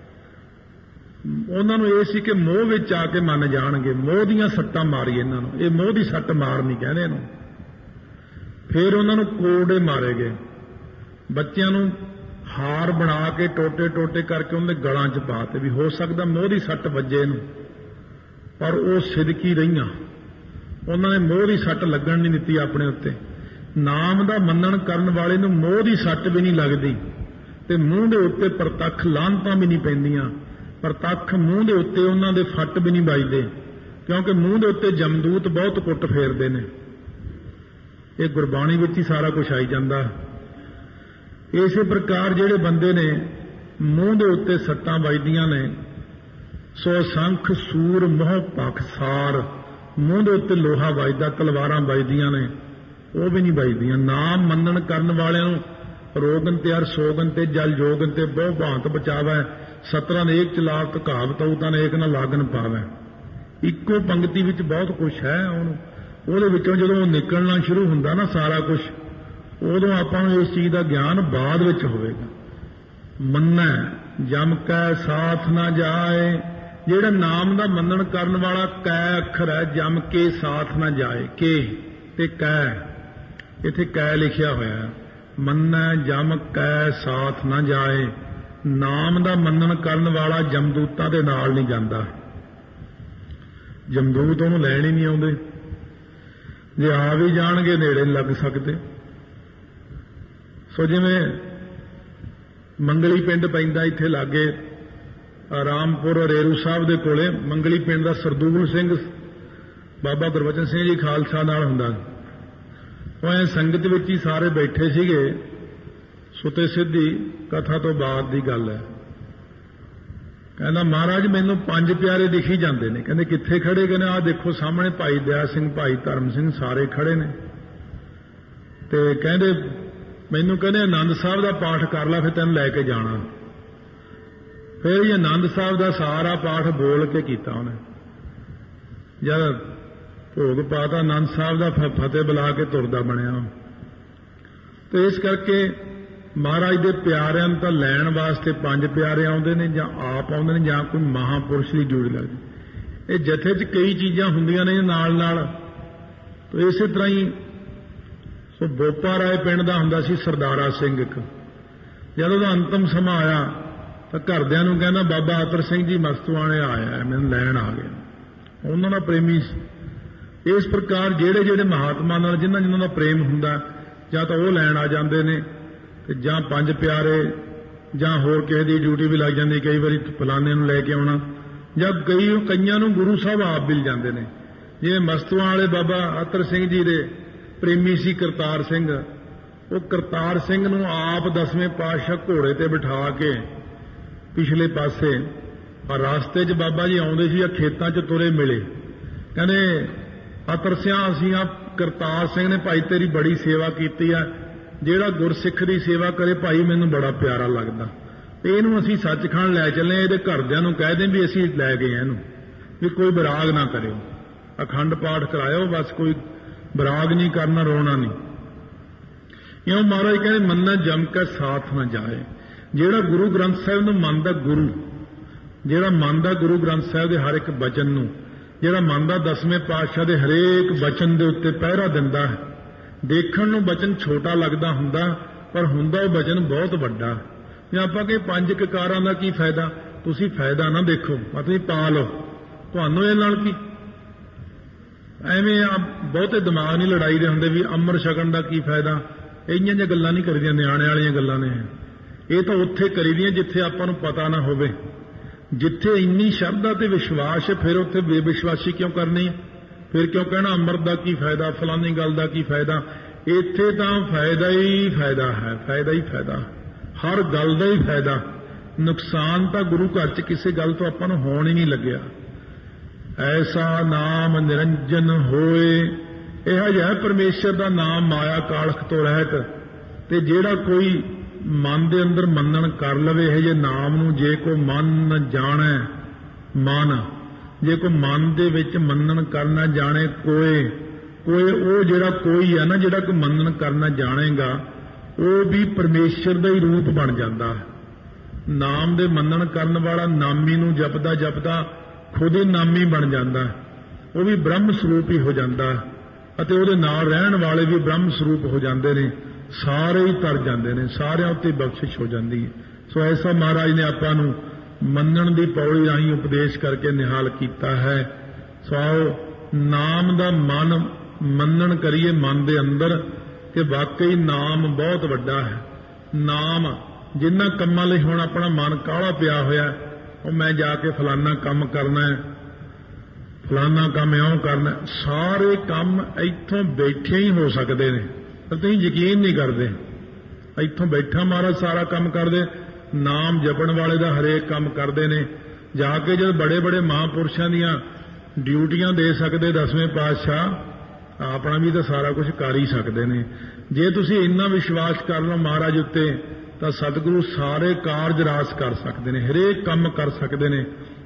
ਉਹਨਾਂ ਨੂੰ ਇਹ ਸੀ ਕਿ ਮੋਹ ਵਿੱਚ ਆ ਕੇ ਮੰਨ ਜਾਣਗੇ, ਮੋਹ ਦੀਆਂ ਸੱਟਾਂ ਮਾਰੀ ਇਹਨਾਂ ਨੂੰ। ਇਹ ਮੋਹ ਦੀ ਸੱਟ ਮਾਰਨੀ ਕਹਿੰਦੇ ਇਹਨੂੰ। ਫਿਰ ਉਹਨਾਂ ਨੂੰ ਕੋੜੇ ਮਾਰੇ ਗਏ। ਬੱਚਿਆਂ ਨੂੰ ਹਾਰ ਬਣਾ ਕੇ ਟੋਟੇ ਟੋਟੇ ਕਰਕੇ ਉਹਨਾਂ ਦੇ ਗਲਾਂ 'ਚ ਪਾਤੇ ਵੀ ਹੋ ਸਕਦਾ ਮੋਹ ਦੀ ਸੱਟ ਵੱਜੇ ਇਹਨੂੰ, ਪਰ ਉਹ ਸਿਦਕੀ ਰਹੀਆਂ। ਉਹਨਾਂ ਨੇ ਮੋਹ ਦੀ ਸੱਟ ਲੱਗਣ ਨਹੀਂ ਦਿੱਤੀ ਆਪਣੇ ਉੱਤੇ। ਨਾਮ ਦਾ ਮੰਨਣ ਕਰਨ ਵਾਲੇ ਨੂੰ ਮੋਹ ਦੀ ਸੱਟ ਵੀ ਨਹੀਂ ਲੱਗਦੀ ਤੇ ਮੂੰਹ ਦੇ ਉੱਤੇ ਪ੍ਰਤੱਖ ਲਾਹਨਤਾਂ ਵੀ ਨਹੀਂ ਪੈਂਦੀਆਂ। ਪ੍ਰਤੱਖ ਮੂੰਹ ਦੇ ਉੱਤੇ ਉਹਨਾਂ ਦੇ ਫੱਟ ਵੀ ਨਹੀਂ ਵੱਜਦੇ, ਕਿਉਂਕਿ ਮੂੰਹ ਦੇ ਉੱਤੇ ਜਮਦੂਤ ਬਹੁਤ ਕੁੱਟ ਫੇਰਦੇ ਨੇ। ਇਹ ਗੁਰਬਾਣੀ ਵਿੱਚ ਹੀ ਸਾਰਾ ਕੁਝ ਆਈ ਜਾਂਦਾ। ਇਸੇ ਪ੍ਰਕਾਰ ਜਿਹੜੇ ਬੰਦੇ ਨੇ ਮੂੰਹ ਦੇ ਉੱਤੇ ਸੱਟਾਂ ਵੱਜਦੀਆਂ ਨੇ, ਸੋ ਸੰਖ ਸੂਰ ਮੋਹ ਪਖਸਾਰ, ਮੂੰਹ ਦੇ ਉੱਤੇ ਲੋਹਾ ਵੱਜਦਾ, ਤਲਵਾਰਾਂ ਵੱਜਦੀਆਂ ਨੇ, ਉਹ ਵੀ ਨਹੀਂ ਵੱਜਦੀਆਂ। ਨਾਮ ਮੰਨਣ ਕਰਨ ਵਾਲਿਆਂ ਨੂੰ ਰੋਗਨ ਤੇ ਅਰ ਸੋਗਨ ਤੇ ਜਲ ਜੋਗਨ ਤੇ ਬਹੁ ਭਾਂਤ ਬਚਾਵੈ, ਸਤਰਾਂ ਨੇਕ ਚਲਾਵ ਕਹਾਵਤ ਤਾਂ ਨੇਕ ਨਾ ਲਾਗਨ ਪਾਵੈ। ਇੱਕੋ ਪੰਕਤੀ ਵਿੱਚ ਬਹੁਤ ਕੁਝ ਹੈ। ਉਹਨੂੰ ਉਹਦੇ ਵਿੱਚੋਂ ਜਦੋਂ ਉਹ ਨਿਕਲਣਾ ਸ਼ੁਰੂ ਹੁੰਦਾ ਨਾ ਸਾਰਾ ਕੁਝ, ਉਦੋਂ ਆਪਾਂ ਨੂੰ ਇਸ ਚੀਜ਼ ਦਾ ਗਿਆਨ ਬਾਅਦ ਵਿੱਚ ਹੋਵੇਗਾ। ਮੰਨੈ ਜਮ ਕੈ ਸਾਥ ਨਾ ਜਾਏ, ਜਿਹੜਾ ਨਾਮ ਦਾ ਮੰਨਣ ਕਰਨ ਵਾਲਾ ਕੈ ਅੱਖਰ ਹੈ, ਜਮ ਕੇ ਸਾਥ ਨਾ ਜਾਏ। ਕੇ ਤੇ ਕੈ, ਇੱਥੇ ਕੈ ਲਿਖਿਆ ਹੋਇਆ ਹੈ। ਮੰਨੈ ਜਮ ਕੈ ਸਾਥ ਨਾ ਜਾਏ। ਨਾਮ ਦਾ ਮੰਨਣ ਕਰਨ ਵਾਲਾ ਜਮਦੂਤਾਂ ਦੇ ਨਾਲ ਨਹੀਂ ਜਾਂਦਾ। ਜਮਦੂਤ ਉਹਨੂੰ ਲੈਣ ਹੀ ਨਹੀਂ ਆਉਂਦੇ। ਜੇ ਆ ਵੀ ਜਾਣਗੇ ਨੇੜੇ ਲੱਗ ਸਕਦੇ। ਸੋ ਜਿਵੇਂ ਮੰਗਲੀ ਪਿੰਡ ਪੈਂਦਾ ਇੱਥੇ ਲਾਗੇ, ਰਾਮਪੁਰ ਰੇਰੂ ਸਾਹਿਬ ਦੇ ਕੋਲੇ ਮੰਗਲੀ ਪਿੰਡ ਦਾ ਸਰਦੂਲ ਸਿੰਘ ਬਾਬਾ ਗੁਰਬਚਨ ਸਿੰਘ ਜੀ ਖਾਲਸਾ ਨਾਲ ਹੁੰਦਾ। ਉਹ ਐ ਸੰਗਤ ਵਿੱਚ ਹੀ ਸਾਰੇ ਬੈਠੇ ਸੀਗੇ। ਸੁਤੇ ਸਿੱਧੀ ਕਥਾ ਤੋਂ ਬਾਅਦ ਦੀ ਗੱਲ ਹੈ। ਕਹਿੰਦਾ ਮਹਾਰਾਜ ਮੈਨੂੰ ਪੰਜ ਪਿਆਰੇ ਦਿਖੀ ਜਾਂਦੇ ਨੇ। ਕਹਿੰਦੇ ਕਿੱਥੇ ਖੜੇ? ਕਹਿੰਦੇ ਆਹ ਦੇਖੋ ਸਾਹਮਣੇ ਭਾਈ ਦਇਆ ਸਿੰਘ, ਭਾਈ ਧਰਮ ਸਿੰਘ ਸਾਰੇ ਖੜੇ ਨੇ। ਤੇ ਕਹਿੰਦੇ ਮੈਨੂੰ ਕਹਿੰਦੇ ਆਨੰਦ ਸਾਹਿਬ ਦਾ ਪਾਠ ਕਰ ਲੈ, ਫਿਰ ਤੈਨੂੰ ਲੈ ਕੇ ਜਾਣਾ। ਫਿਰ ਇਹ ਆਨੰਦ ਸਾਹਿਬ ਦਾ ਸਾਰਾ ਪਾਠ ਬੋਲ ਕੇ ਕੀਤਾ ਉਹਨੇ। ਜਦ ਭੋਗ ਪਾਤਾ ਆਨੰਦ ਸਾਹਿਬ ਦਾ, ਫਤਿਹ ਬੁਲਾ ਕੇ ਤੁਰਦਾ ਬਣਿਆ। ਤੇ ਇਸ ਕਰਕੇ ਮਹਾਰਾਜ ਦੇ ਪਿਆਰਿਆਂ ਨੂੰ ਤਾਂ ਲੈਣ ਵਾਸਤੇ ਪੰਜ ਪਿਆਰੇ ਆਉਂਦੇ ਨੇ, ਜਾਂ ਆਪ ਆਉਂਦੇ ਨੇ, ਜਾਂ ਕੋਈ ਮਹਾਂਪੁਰਸ਼ ਦੀ ਡਿਊਟੀ ਲੱਗਦੀ। ਇਹ ਜਥੇ 'ਚ ਕਈ ਚੀਜ਼ਾਂ ਹੁੰਦੀਆਂ ਨੇ ਨਾਲ ਨਾਲ। ਤੇ ਇਸੇ ਤਰ੍ਹਾਂ ਹੀ ਸੋ ਬੋਪਾ ਰਾਏ ਪਿੰਡ ਦਾ ਹੁੰਦਾ ਸੀ ਸਰਦਾਰਾ ਸਿੰਘ ਇੱਕ। ਜਦੋਂ ਉਹਦਾ ਅੰਤਮ ਸਮਾਂ ਆਇਆ ਤਾਂ ਘਰਦਿਆਂ ਨੂੰ ਕਹਿੰਦਾ ਬਾਬਾ ਅਤਰ ਸਿੰਘ ਜੀ ਮਸਤੂਆਣੇ ਆਇਆ, ਮੈਨੂੰ ਲੈਣ ਆ ਗਿਆ। ਉਹਨਾਂ ਦਾ ਪ੍ਰੇਮੀ ਸੀ। ਇਸ ਪ੍ਰਕਾਰ ਜਿਹੜੇ ਜਿਹੜੇ ਮਹਾਤਮਾ ਨਾਲ ਜਿਨ੍ਹਾਂ ਜਿਨ੍ਹਾਂ ਦਾ ਪ੍ਰੇਮ ਹੁੰਦਾ, ਜਾਂ ਤਾਂ ਉਹ ਲੈਣ ਆ ਜਾਂਦੇ ਨੇ, ਤੇ ਜਾਂ ਪੰਜ ਪਿਆਰੇ, ਜਾਂ ਹੋਰ ਕਿਸੇ ਦੀ ਡਿਊਟੀ ਵੀ ਲੱਗ ਜਾਂਦੀ। ਕਈ ਵਾਰੀ ਫਲਾਣੇ ਨੂੰ ਲੈ ਕੇ ਆਉਣਾ, ਜਾਂ ਕਈ ਕਈਆਂ ਨੂੰ ਗੁਰੂ ਸਾਹਿਬ ਆਪ ਮਿਲ ਜਾਂਦੇ ਨੇ। ਜਿਵੇਂ ਮਸਤੂਆਂ ਵਾਲੇ ਬਾਬਾ ਅਤਰ ਸਿੰਘ ਜੀ ਦੇ ਪ੍ਰੇਮੀ ਸੀ ਕਰਤਾਰ ਸਿੰਘ। ਉਹ ਕਰਤਾਰ ਸਿੰਘ ਨੂੰ ਆਪ ਦਸਵੇਂ ਪਾਤਸ਼ਾਹ ਘੋੜੇ ਤੇ ਬਿਠਾ ਕੇ ਪਿਛਲੇ ਪਾਸੇ, ਪਰ ਰਾਸਤੇ 'ਚ ਬਾਬਾ ਜੀ ਆਉਂਦੇ ਸੀ, ਖੇਤਾਂ 'ਚ ਤੁਰੇ ਮਿਲੇ। ਕਹਿੰਦੇ ਅਤਰ ਸਿਆਂ ਅਸੀਂ ਆ ਕਰਤਾਰ ਸਿੰਘ ਨੇ ਭਾਈ ਤੇਰੀ ਬੜੀ ਸੇਵਾ ਕੀਤੀ ਆ। ਜਿਹੜਾ ਗੁਰਸਿੱਖ ਦੀ ਸੇਵਾ ਕਰੇ ਭਾਈ ਮੈਨੂੰ ਬੜਾ ਪਿਆਰਾ ਲੱਗਦਾ। ਤੇ ਇਹਨੂੰ ਅਸੀਂ ਸੱਚਖੰਡ ਲੈ ਚੱਲੇ, ਇਹਦੇ ਘਰਦਿਆਂ ਨੂੰ ਕਹਿ ਦੇ ਵੀ ਅਸੀਂ ਲੈ ਗਏ ਇਹਨੂੰ, ਵੀ ਕੋਈ ਵਿਰਾਗ ਨਾ ਕਰਿਓ, ਅਖੰਡ ਪਾਠ ਕਰਾਇਓ, ਬਸ ਕੋਈ ਵਿਰਾਗ ਨਹੀਂ ਕਰਨਾ, ਰੋਣਾ ਨਹੀਂ। ਇਉਂ ਮਹਾਰਾਜ ਕਹਿੰਦੇ ਮੰਨਾ ਜਮ ਕੇ ਸਾਥ ਨਾ ਜਾਏ। ਜਿਹੜਾ ਗੁਰੂ ਗ੍ਰੰਥ ਸਾਹਿਬ ਨੂੰ ਮੰਨਦਾ, ਗੁਰੂ ਜਿਹੜਾ ਮੰਨਦਾ ਗੁਰੂ ਗ੍ਰੰਥ ਸਾਹਿਬ ਦੇ ਹਰ ਇੱਕ ਬਚਨ ਨੂੰ, ਜਿਹੜਾ ਮੰਨਦਾ ਦਸਵੇਂ ਪਾਤਸ਼ਾਹ ਦੇ ਹਰੇਕ ਬਚਨ ਦੇ ਉੱਤੇ ਪਹਿਰਾ ਦਿੰਦਾ ਹੈ। ਦੇਖਣ ਨੂੰ ਬਚਨ ਛੋਟਾ ਲੱਗਦਾ ਹੁੰਦਾ, ਪਰ ਹੁੰਦਾ ਉਹ ਬਚਨ ਬਹੁਤ ਵੱਡਾ। ਜੇ ਆਪਾਂ ਕਿ ਪੰਜ ਕਕਾਰਾਂ ਦਾ ਕੀ ਫਾਇਦਾ, ਤੁਸੀਂ ਫਾਇਦਾ ਨਾ ਦੇਖੋ, ਤੁਸੀਂ ਪਾ ਲਓ, ਤੁਹਾਨੂੰ ਇਹ ਨਾਲ ਕੀ। ਐਵੇਂ ਆ ਬਹੁਤੇ ਦਿਮਾਗ ਨਹੀਂ ਲੜਾਈ ਦੇ ਹੁੰਦੇ ਵੀ ਅੰਮ੍ਰਿਤ ਛਕਣ ਦਾ ਕੀ ਫਾਇਦਾ, ਇਹੀਆਂ ਜਿਹੀਆਂ ਗੱਲਾਂ ਨਹੀਂ ਕਰੀਦੀਆਂ, ਨਿਆਣੇ ਵਾਲੀਆਂ ਗੱਲਾਂ ਨੇ। ਇਹ ਤਾਂ ਉੱਥੇ ਕਰੀਦੀਆਂ ਜਿੱਥੇ ਆਪਾਂ ਨੂੰ ਪਤਾ ਨਾ ਹੋਵੇ। ਜਿੱਥੇ ਇੰਨੀ ਸ਼ਰਧਾ ਤੇ ਵਿਸ਼ਵਾਸ ਹੈ, ਫਿਰ ਉੱਥੇ ਬੇਵਿਸ਼ਵਾਸੀ ਕਿਉਂ ਕਰਨੀ ਹੈ? ਫਿਰ ਕਿਉਂ ਕਹਿਣਾ ਅੰਮ੍ਰਿਤ ਦਾ ਕੀ ਫਾਇਦਾ, ਫਲਾਨੀ ਗੱਲ ਦਾ ਕੀ ਫਾਇਦਾ? ਇੱਥੇ ਤਾਂ ਫਾਇਦਾ ਹੀ ਫਾਇਦਾ ਹੈ, ਫਾਇਦਾ ਹੀ ਫਾਇਦਾ, ਹਰ ਗੱਲ ਦਾ ਹੀ ਫਾਇਦਾ। ਨੁਕਸਾਨ ਤਾਂ ਗੁਰੂ ਘਰ 'ਚ ਕਿਸੇ ਗੱਲ ਤੋਂ ਆਪਾਂ ਨੂੰ ਹੋਣ ਹੀ ਨਹੀਂ ਲੱਗਿਆ। ਐਸਾ ਨਾਮ ਨਿਰੰਜਨ ਹੋਏ, ਇਹੋ ਜਿਹਾ ਪਰਮੇਸ਼ਰ ਦਾ ਨਾਮ ਮਾਇਆ ਕਾਲਖ ਤੋਂ ਰਹਿਤ। ਤੇ ਜਿਹੜਾ ਕੋਈ ਮਨ ਦੇ ਅੰਦਰ ਮੰਨਣ ਕਰ ਲਵੇ ਇਹ ਜੇ ਨਾਮ ਨੂੰ, ਜੇ ਕੋ ਮਨ ਜਾਣੈ ਮਨ, ਜੇ ਕੋ ਮਨ ਦੇ ਵਿੱਚ ਮੰਨਣ ਕਰਨਾ ਜਾਣੇ ਕੋਏ, ਕੋਏ ਉਹ ਜਿਹੜਾ ਕੋਈ ਹੈ ਨਾ, ਜਿਹੜਾ ਕੋਈ ਮੰਨਣ ਕਰਨਾ ਜਾਣੇਗਾ, ਉਹ ਵੀ ਪਰਮੇਸ਼ਰ ਦਾ ਹੀ ਰੂਪ ਬਣ ਜਾਂਦਾ ਹੈ। ਨਾਮ ਦੇ ਮੰਨਣ ਕਰਨ ਵਾਲਾ ਨਾਮੀ ਨੂੰ ਜਪਦਾ ਜਪਦਾ ਖੁਦ ਹੀ ਨਾਮੀ ਬਣ ਜਾਂਦਾ, ਉਹ ਵੀ ਬ੍ਰਹਮ ਸਰੂਪ ਹੀ ਹੋ ਜਾਂਦਾ, ਅਤੇ ਉਹਦੇ ਨਾਲ ਰਹਿਣ ਵਾਲੇ ਵੀ ਬ੍ਰਹਮ ਸਰੂਪ ਹੋ ਜਾਂਦੇ ਨੇ, ਸਾਰੇ ਹੀ ਤਰ ਜਾਂਦੇ ਨੇ, ਸਾਰਿਆਂ ਉੱਤੇ ਬਖਸ਼ਿਸ਼ ਹੋ ਜਾਂਦੀ ਹੈ। ਸੋ ਐਸਾ ਮਹਾਰਾਜ ਨੇ ਆਪਾਂ ਨੂੰ ਮੰਨਣ ਦੀ ਪੌੜੀ ਰਾਹੀਂ ਉਪਦੇਸ਼ ਕਰਕੇ ਨਿਹਾਲ ਕੀਤਾ ਹੈ। ਸੋ ਆਓ ਨਾਮ ਦਾ ਮਨ ਮੰਨਣ ਕਰੀਏ ਮਨ ਦੇ ਅੰਦਰ ਕਿ ਵਾਕਈ ਨਾਮ ਬਹੁਤ ਵੱਡਾ ਹੈ। ਨਾਮ ਜਿਨ੍ਹਾਂ ਕੰਮਾਂ ਲਈ ਹੁਣ ਆਪਣਾ ਮਨ ਕਾਹਲਾ ਪਿਆ ਹੋਇਆ, ਉਹ ਮੈਂ ਜਾ ਕੇ ਫਲਾਨਾ ਕੰਮ ਕਰਨਾ ਹੈ, ਫਲਾਨਾ ਕੰਮ ਇਉਂ ਕਰਨਾ, ਸਾਰੇ ਕੰਮ ਇੱਥੋਂ ਬੈਠੇ ਹੀ ਹੋ ਸਕਦੇ ਨੇ, ਪਰ ਤੁਸੀਂ ਯਕੀਨ ਨਹੀਂ ਕਰਦੇ। ਇੱਥੋਂ ਬੈਠਾ ਮਹਾਰਾਜ ਸਾਰਾ ਕੰਮ ਕਰਦੇ, ਨਾਮ ਜਪਣ ਵਾਲੇ ਦਾ ਹਰੇਕ ਕੰਮ ਕਰਦੇ ਨੇ। ਜਾ ਕੇ ਜਦ ਬੜੇ ਬੜੇ ਮਹਾਂਪੁਰਸ਼ਾਂ ਦੀਆਂ ਡਿਊਟੀਆਂ ਦੇ ਸਕਦੇ ਦਸਵੇਂ ਪਾਤਸ਼ਾਹ, ਆਪਣਾ ਵੀ ਤਾਂ ਸਾਰਾ ਕੁਝ ਕਰ ਹੀ ਸਕਦੇ ਨੇ। ਜੇ ਤੁਸੀਂ ਇੰਨਾ ਵਿਸ਼ਵਾਸ ਕਰ ਲਓ ਮਹਾਰਾਜ ਉੱਤੇ, ਤਾਂ ਸਤਿਗੁਰੂ ਸਾਰੇ ਕਾਰਜ ਰਾਸ ਕਰ ਸਕਦੇ ਨੇ, ਹਰੇਕ ਕੰਮ ਕਰ ਸਕਦੇ ਨੇ।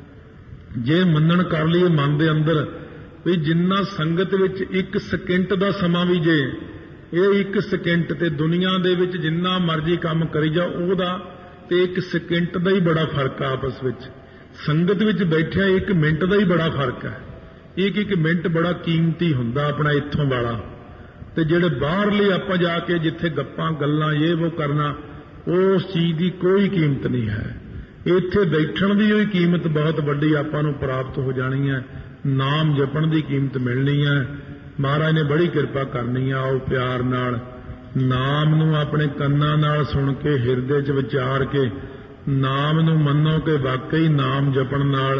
ਜੇ ਮੰਨਣ ਕਰ ਲਈਏ ਮਨ ਦੇ ਅੰਦਰ ਵੀ ਜਿੰਨਾ ਸੰਗਤ ਵਿੱਚ ਇੱਕ ਸਕਿੰਟ ਦਾ ਸਮਾਂ ਵੀ, ਜੇ ਇਹ ਇੱਕ ਸਕਿੰਟ ਤੇ ਦੁਨੀਆ ਦੇ ਵਿੱਚ ਜਿੰਨਾ ਮਰਜ਼ੀ ਕੰਮ ਕਰੀ ਜਾ, ਉਹਦਾ ਤੇ ਇੱਕ ਸਕਿੰਟ ਦਾ ਹੀ ਬੜਾ ਫਰਕ ਆ ਆਪਸ ਵਿੱਚ। ਸੰਗਤ ਵਿੱਚ ਬੈਠਿਆ ਇੱਕ ਮਿੰਟ ਦਾ ਹੀ ਬੜਾ ਫਰਕ ਹੈ। ਇੱਕ ਇੱਕ ਮਿੰਟ ਬੜਾ ਕੀਮਤੀ ਹੁੰਦਾ ਆਪਣਾ ਇੱਥੋਂ ਵਾਲਾ। ਤੇ ਜਿਹੜੇ ਬਾਹਰਲੇ ਆਪਾਂ ਜਾ ਕੇ ਜਿੱਥੇ ਗੱਪਾਂ ਗੱਲਾਂ ਇਹ ਉਹ ਕਰਨਾ, ਉਸ ਚੀਜ਼ ਦੀ ਕੋਈ ਕੀਮਤ ਨਹੀਂ ਹੈ। ਇੱਥੇ ਬੈਠਣ ਦੀ ਵੀ ਕੀਮਤ ਬਹੁਤ ਵੱਡੀ ਆਪਾਂ ਨੂੰ ਪ੍ਰਾਪਤ ਹੋ ਜਾਣੀ ਹੈ। ਨਾਮ ਜਪਣ ਦੀ ਕੀਮਤ ਮਿਲਣੀ ਹੈ। ਮਹਾਰਾਜ ਨੇ ਬੜੀ ਕਿਰਪਾ ਕਰਨੀ ਆ। ਆਓ ਪਿਆਰ ਨਾਲ ਨਾਮ ਨੂੰ ਆਪਣੇ ਕੰਨਾਂ ਨਾਲ ਸੁਣ ਕੇ, ਹਿਰਦੇ 'ਚ ਵਿਚਾਰ ਕੇ ਨਾਮ ਨੂੰ ਮੰਨੋ ਕਿ ਵਾਕਈ ਨਾਮ ਜਪਣ ਨਾਲ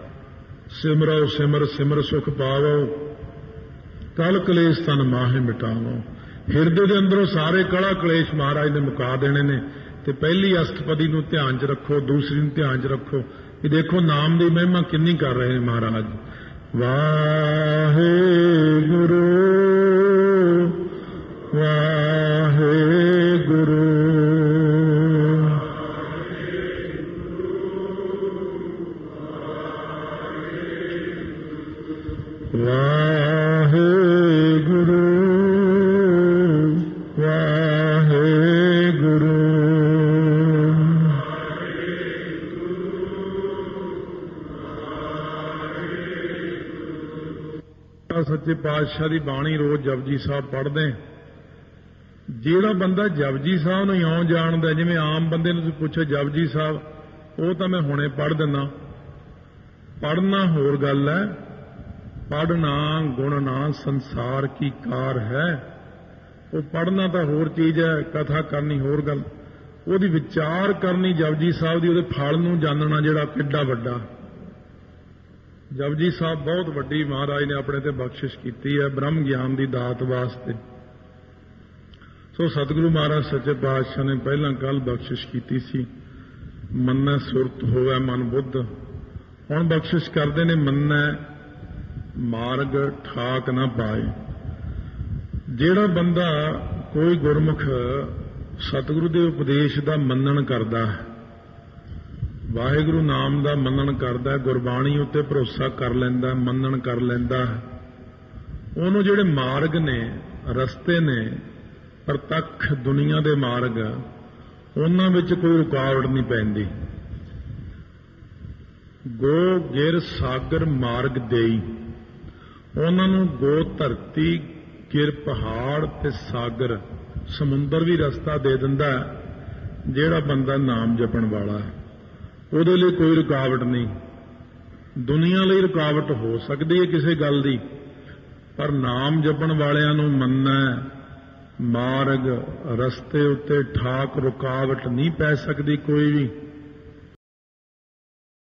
ਸਿਮਰੋ ਸਿਮਰ ਸਿਮਰ ਸੁਖ ਪਾਵੋ, ਕਲ ਕਲੇਸ਼ ਤਨ ਮਾਹੇ ਮਿਟਾਵੋ। ਹਿਰਦੇ ਦੇ ਅੰਦਰੋਂ ਸਾਰੇ ਕਲਾ ਕਲੇਸ਼ ਮਹਾਰਾਜ ਨੇ ਮੁਕਾ ਦੇਣੇ ਨੇ। ਤੇ ਪਹਿਲੀ ਅਸ਼ਟਪਦੀ ਨੂੰ ਧਿਆਨ 'ਚ ਰੱਖੋ, ਦੂਸਰੀ ਨੂੰ ਧਿਆਨ 'ਚ ਰੱਖੋ। ਇਹ ਦੇਖੋ ਨਾਮ ਦੀ ਮਹਿਮਾ ਕਿੰਨੀ ਕਰ ਰਹੇ ਨੇ ਮਹਾਰਾਜ। ਵਾਹਿਗੁਰੂ ਵਾਹਿਗੁਰੂ ਵਾਹਿਗੁਰੂ ਵਾਹਿਗੁਰੂ। ਸੱਚੇ ਪਾਤਸ਼ਾਹ ਦੀ ਬਾਣੀ ਰੋਜ਼ ਜਪਜੀ ਸਾਹਿਬ ਪੜ੍ਹਦੇ। ਜਿਹੜਾ ਬੰਦਾ ਜਪਜੀ ਸਾਹਿਬ ਨੂੰ ਇਉਂ ਜਾਣਦਾ, ਜਿਵੇਂ ਆਮ ਬੰਦੇ ਨੂੰ ਤੁਸੀਂ ਪੁੱਛੋ ਜਪਜੀ ਸਾਹਿਬ, ਉਹ ਤਾਂ ਮੈਂ ਹੁਣੇ ਪੜ੍ਹ ਦਿੰਦਾ। ਪੜ੍ਹਨਾ ਹੋਰ ਗੱਲ ਹੈ, ਪੜ੍ਹਨਾ ਗੁਣਨਾ ਸੰਸਾਰ ਕੀ ਕਾਰ ਹੈ। ਉਹ ਪੜ੍ਹਨਾ ਤਾਂ ਹੋਰ ਚੀਜ਼ ਹੈ, ਕਥਾ ਕਰਨੀ ਹੋਰ ਗੱਲ। ਉਹਦੀ ਵਿਚਾਰ ਕਰਨੀ ਜਪਜੀ ਸਾਹਿਬ ਦੀ, ਉਹਦੇ ਫਲ ਨੂੰ ਜਾਣਨਾ ਜਿਹੜਾ ਕਿੱਡਾ ਵੱਡਾ। ਜਪਜੀ ਸਾਹਿਬ ਬਹੁਤ ਵੱਡੀ ਮਹਾਰਾਜ ਨੇ ਆਪਣੇ ਤੇ ਬਖਸ਼ਿਸ਼ ਕੀਤੀ ਹੈ ਬ੍ਰਹਮ ਗਿਆਨ ਦੀ ਦਾਤ ਵਾਸਤੇ। ਸੋ ਸਤਿਗੁਰੂ ਮਹਾਰਾਜ ਸੱਚੇ ਪਾਤਸ਼ਾਹ ਨੇ ਪਹਿਲਾਂ ਕੱਲ ਬਖਸ਼ਿਸ਼ ਕੀਤੀ ਸੀ, ਮੰਨੈ ਸੁਰਤ ਹੋਵੇ ਮਨ ਬੁੱਧ। ਹੁਣ ਬਖਸ਼ਿਸ਼ ਕਰਦੇ ਨੇ ਮੰਨੈ ਮਾਰਗ ਠਾਕ ਨਾ ਪਾਏ। ਜਿਹੜਾ ਬੰਦਾ ਕੋਈ ਗੁਰਮੁਖ ਸਤਿਗੁਰੂ ਦੇ ਉਪਦੇਸ਼ ਦਾ ਮੰਨਣ ਕਰਦਾ ਹੈ, ਵਾਹਿਗੁਰੂ ਨਾਮ ਦਾ ਮੰਨਣ ਕਰਦਾ, ਗੁਰਬਾਣੀ ਉੱਤੇ ਭਰੋਸਾ ਕਰ ਲੈਂਦਾ, ਮੰਨਣ ਕਰ ਲੈਂਦਾ, ਉਹਨੂੰ ਜਿਹੜੇ ਮਾਰਗ ਨੇ, ਰਸਤੇ ਨੇ, ਪ੍ਰਤੱਖ ਦੁਨੀਆ ਦੇ ਮਾਰਗ, ਉਹਨਾਂ ਵਿੱਚ ਕੋਈ ਰੁਕਾਵਟ ਨਹੀਂ ਪੈਂਦੀ। ਗੋ ਗਿਰ ਸਾਗਰ ਮਾਰਗ ਦੇਈ, ਉਹਨਾਂ ਨੂੰ ਗੋ ਧਰਤੀ, ਗਿਰ ਪਹਾੜ ਤੇ ਸਾਗਰ ਸਮੁੰਦਰ ਵੀ ਰਸਤਾ ਦੇ ਦਿੰਦਾ ਜਿਹੜਾ ਬੰਦਾ ਨਾਮ ਜਪਣ ਵਾਲਾ। ਉਹਦੇ ਲਈ ਕੋਈ ਰੁਕਾਵਟ ਨਹੀਂ। ਦੁਨੀਆ ਲਈ ਰੁਕਾਵਟ ਹੋ ਸਕਦੀ ਹੈ ਕਿਸੇ ਗੱਲ ਦੀ, ਪਰ ਨਾਮ ਜਪਣ ਵਾਲਿਆਂ ਨੂੰ ਮੰਨਣਾ ਮਾਰਗ, ਰਸਤੇ ਉੱਤੇ ਠਾਕ ਰੁਕਾਵਟ ਨਹੀਂ ਪੈ ਸਕਦੀ ਕੋਈ ਵੀ।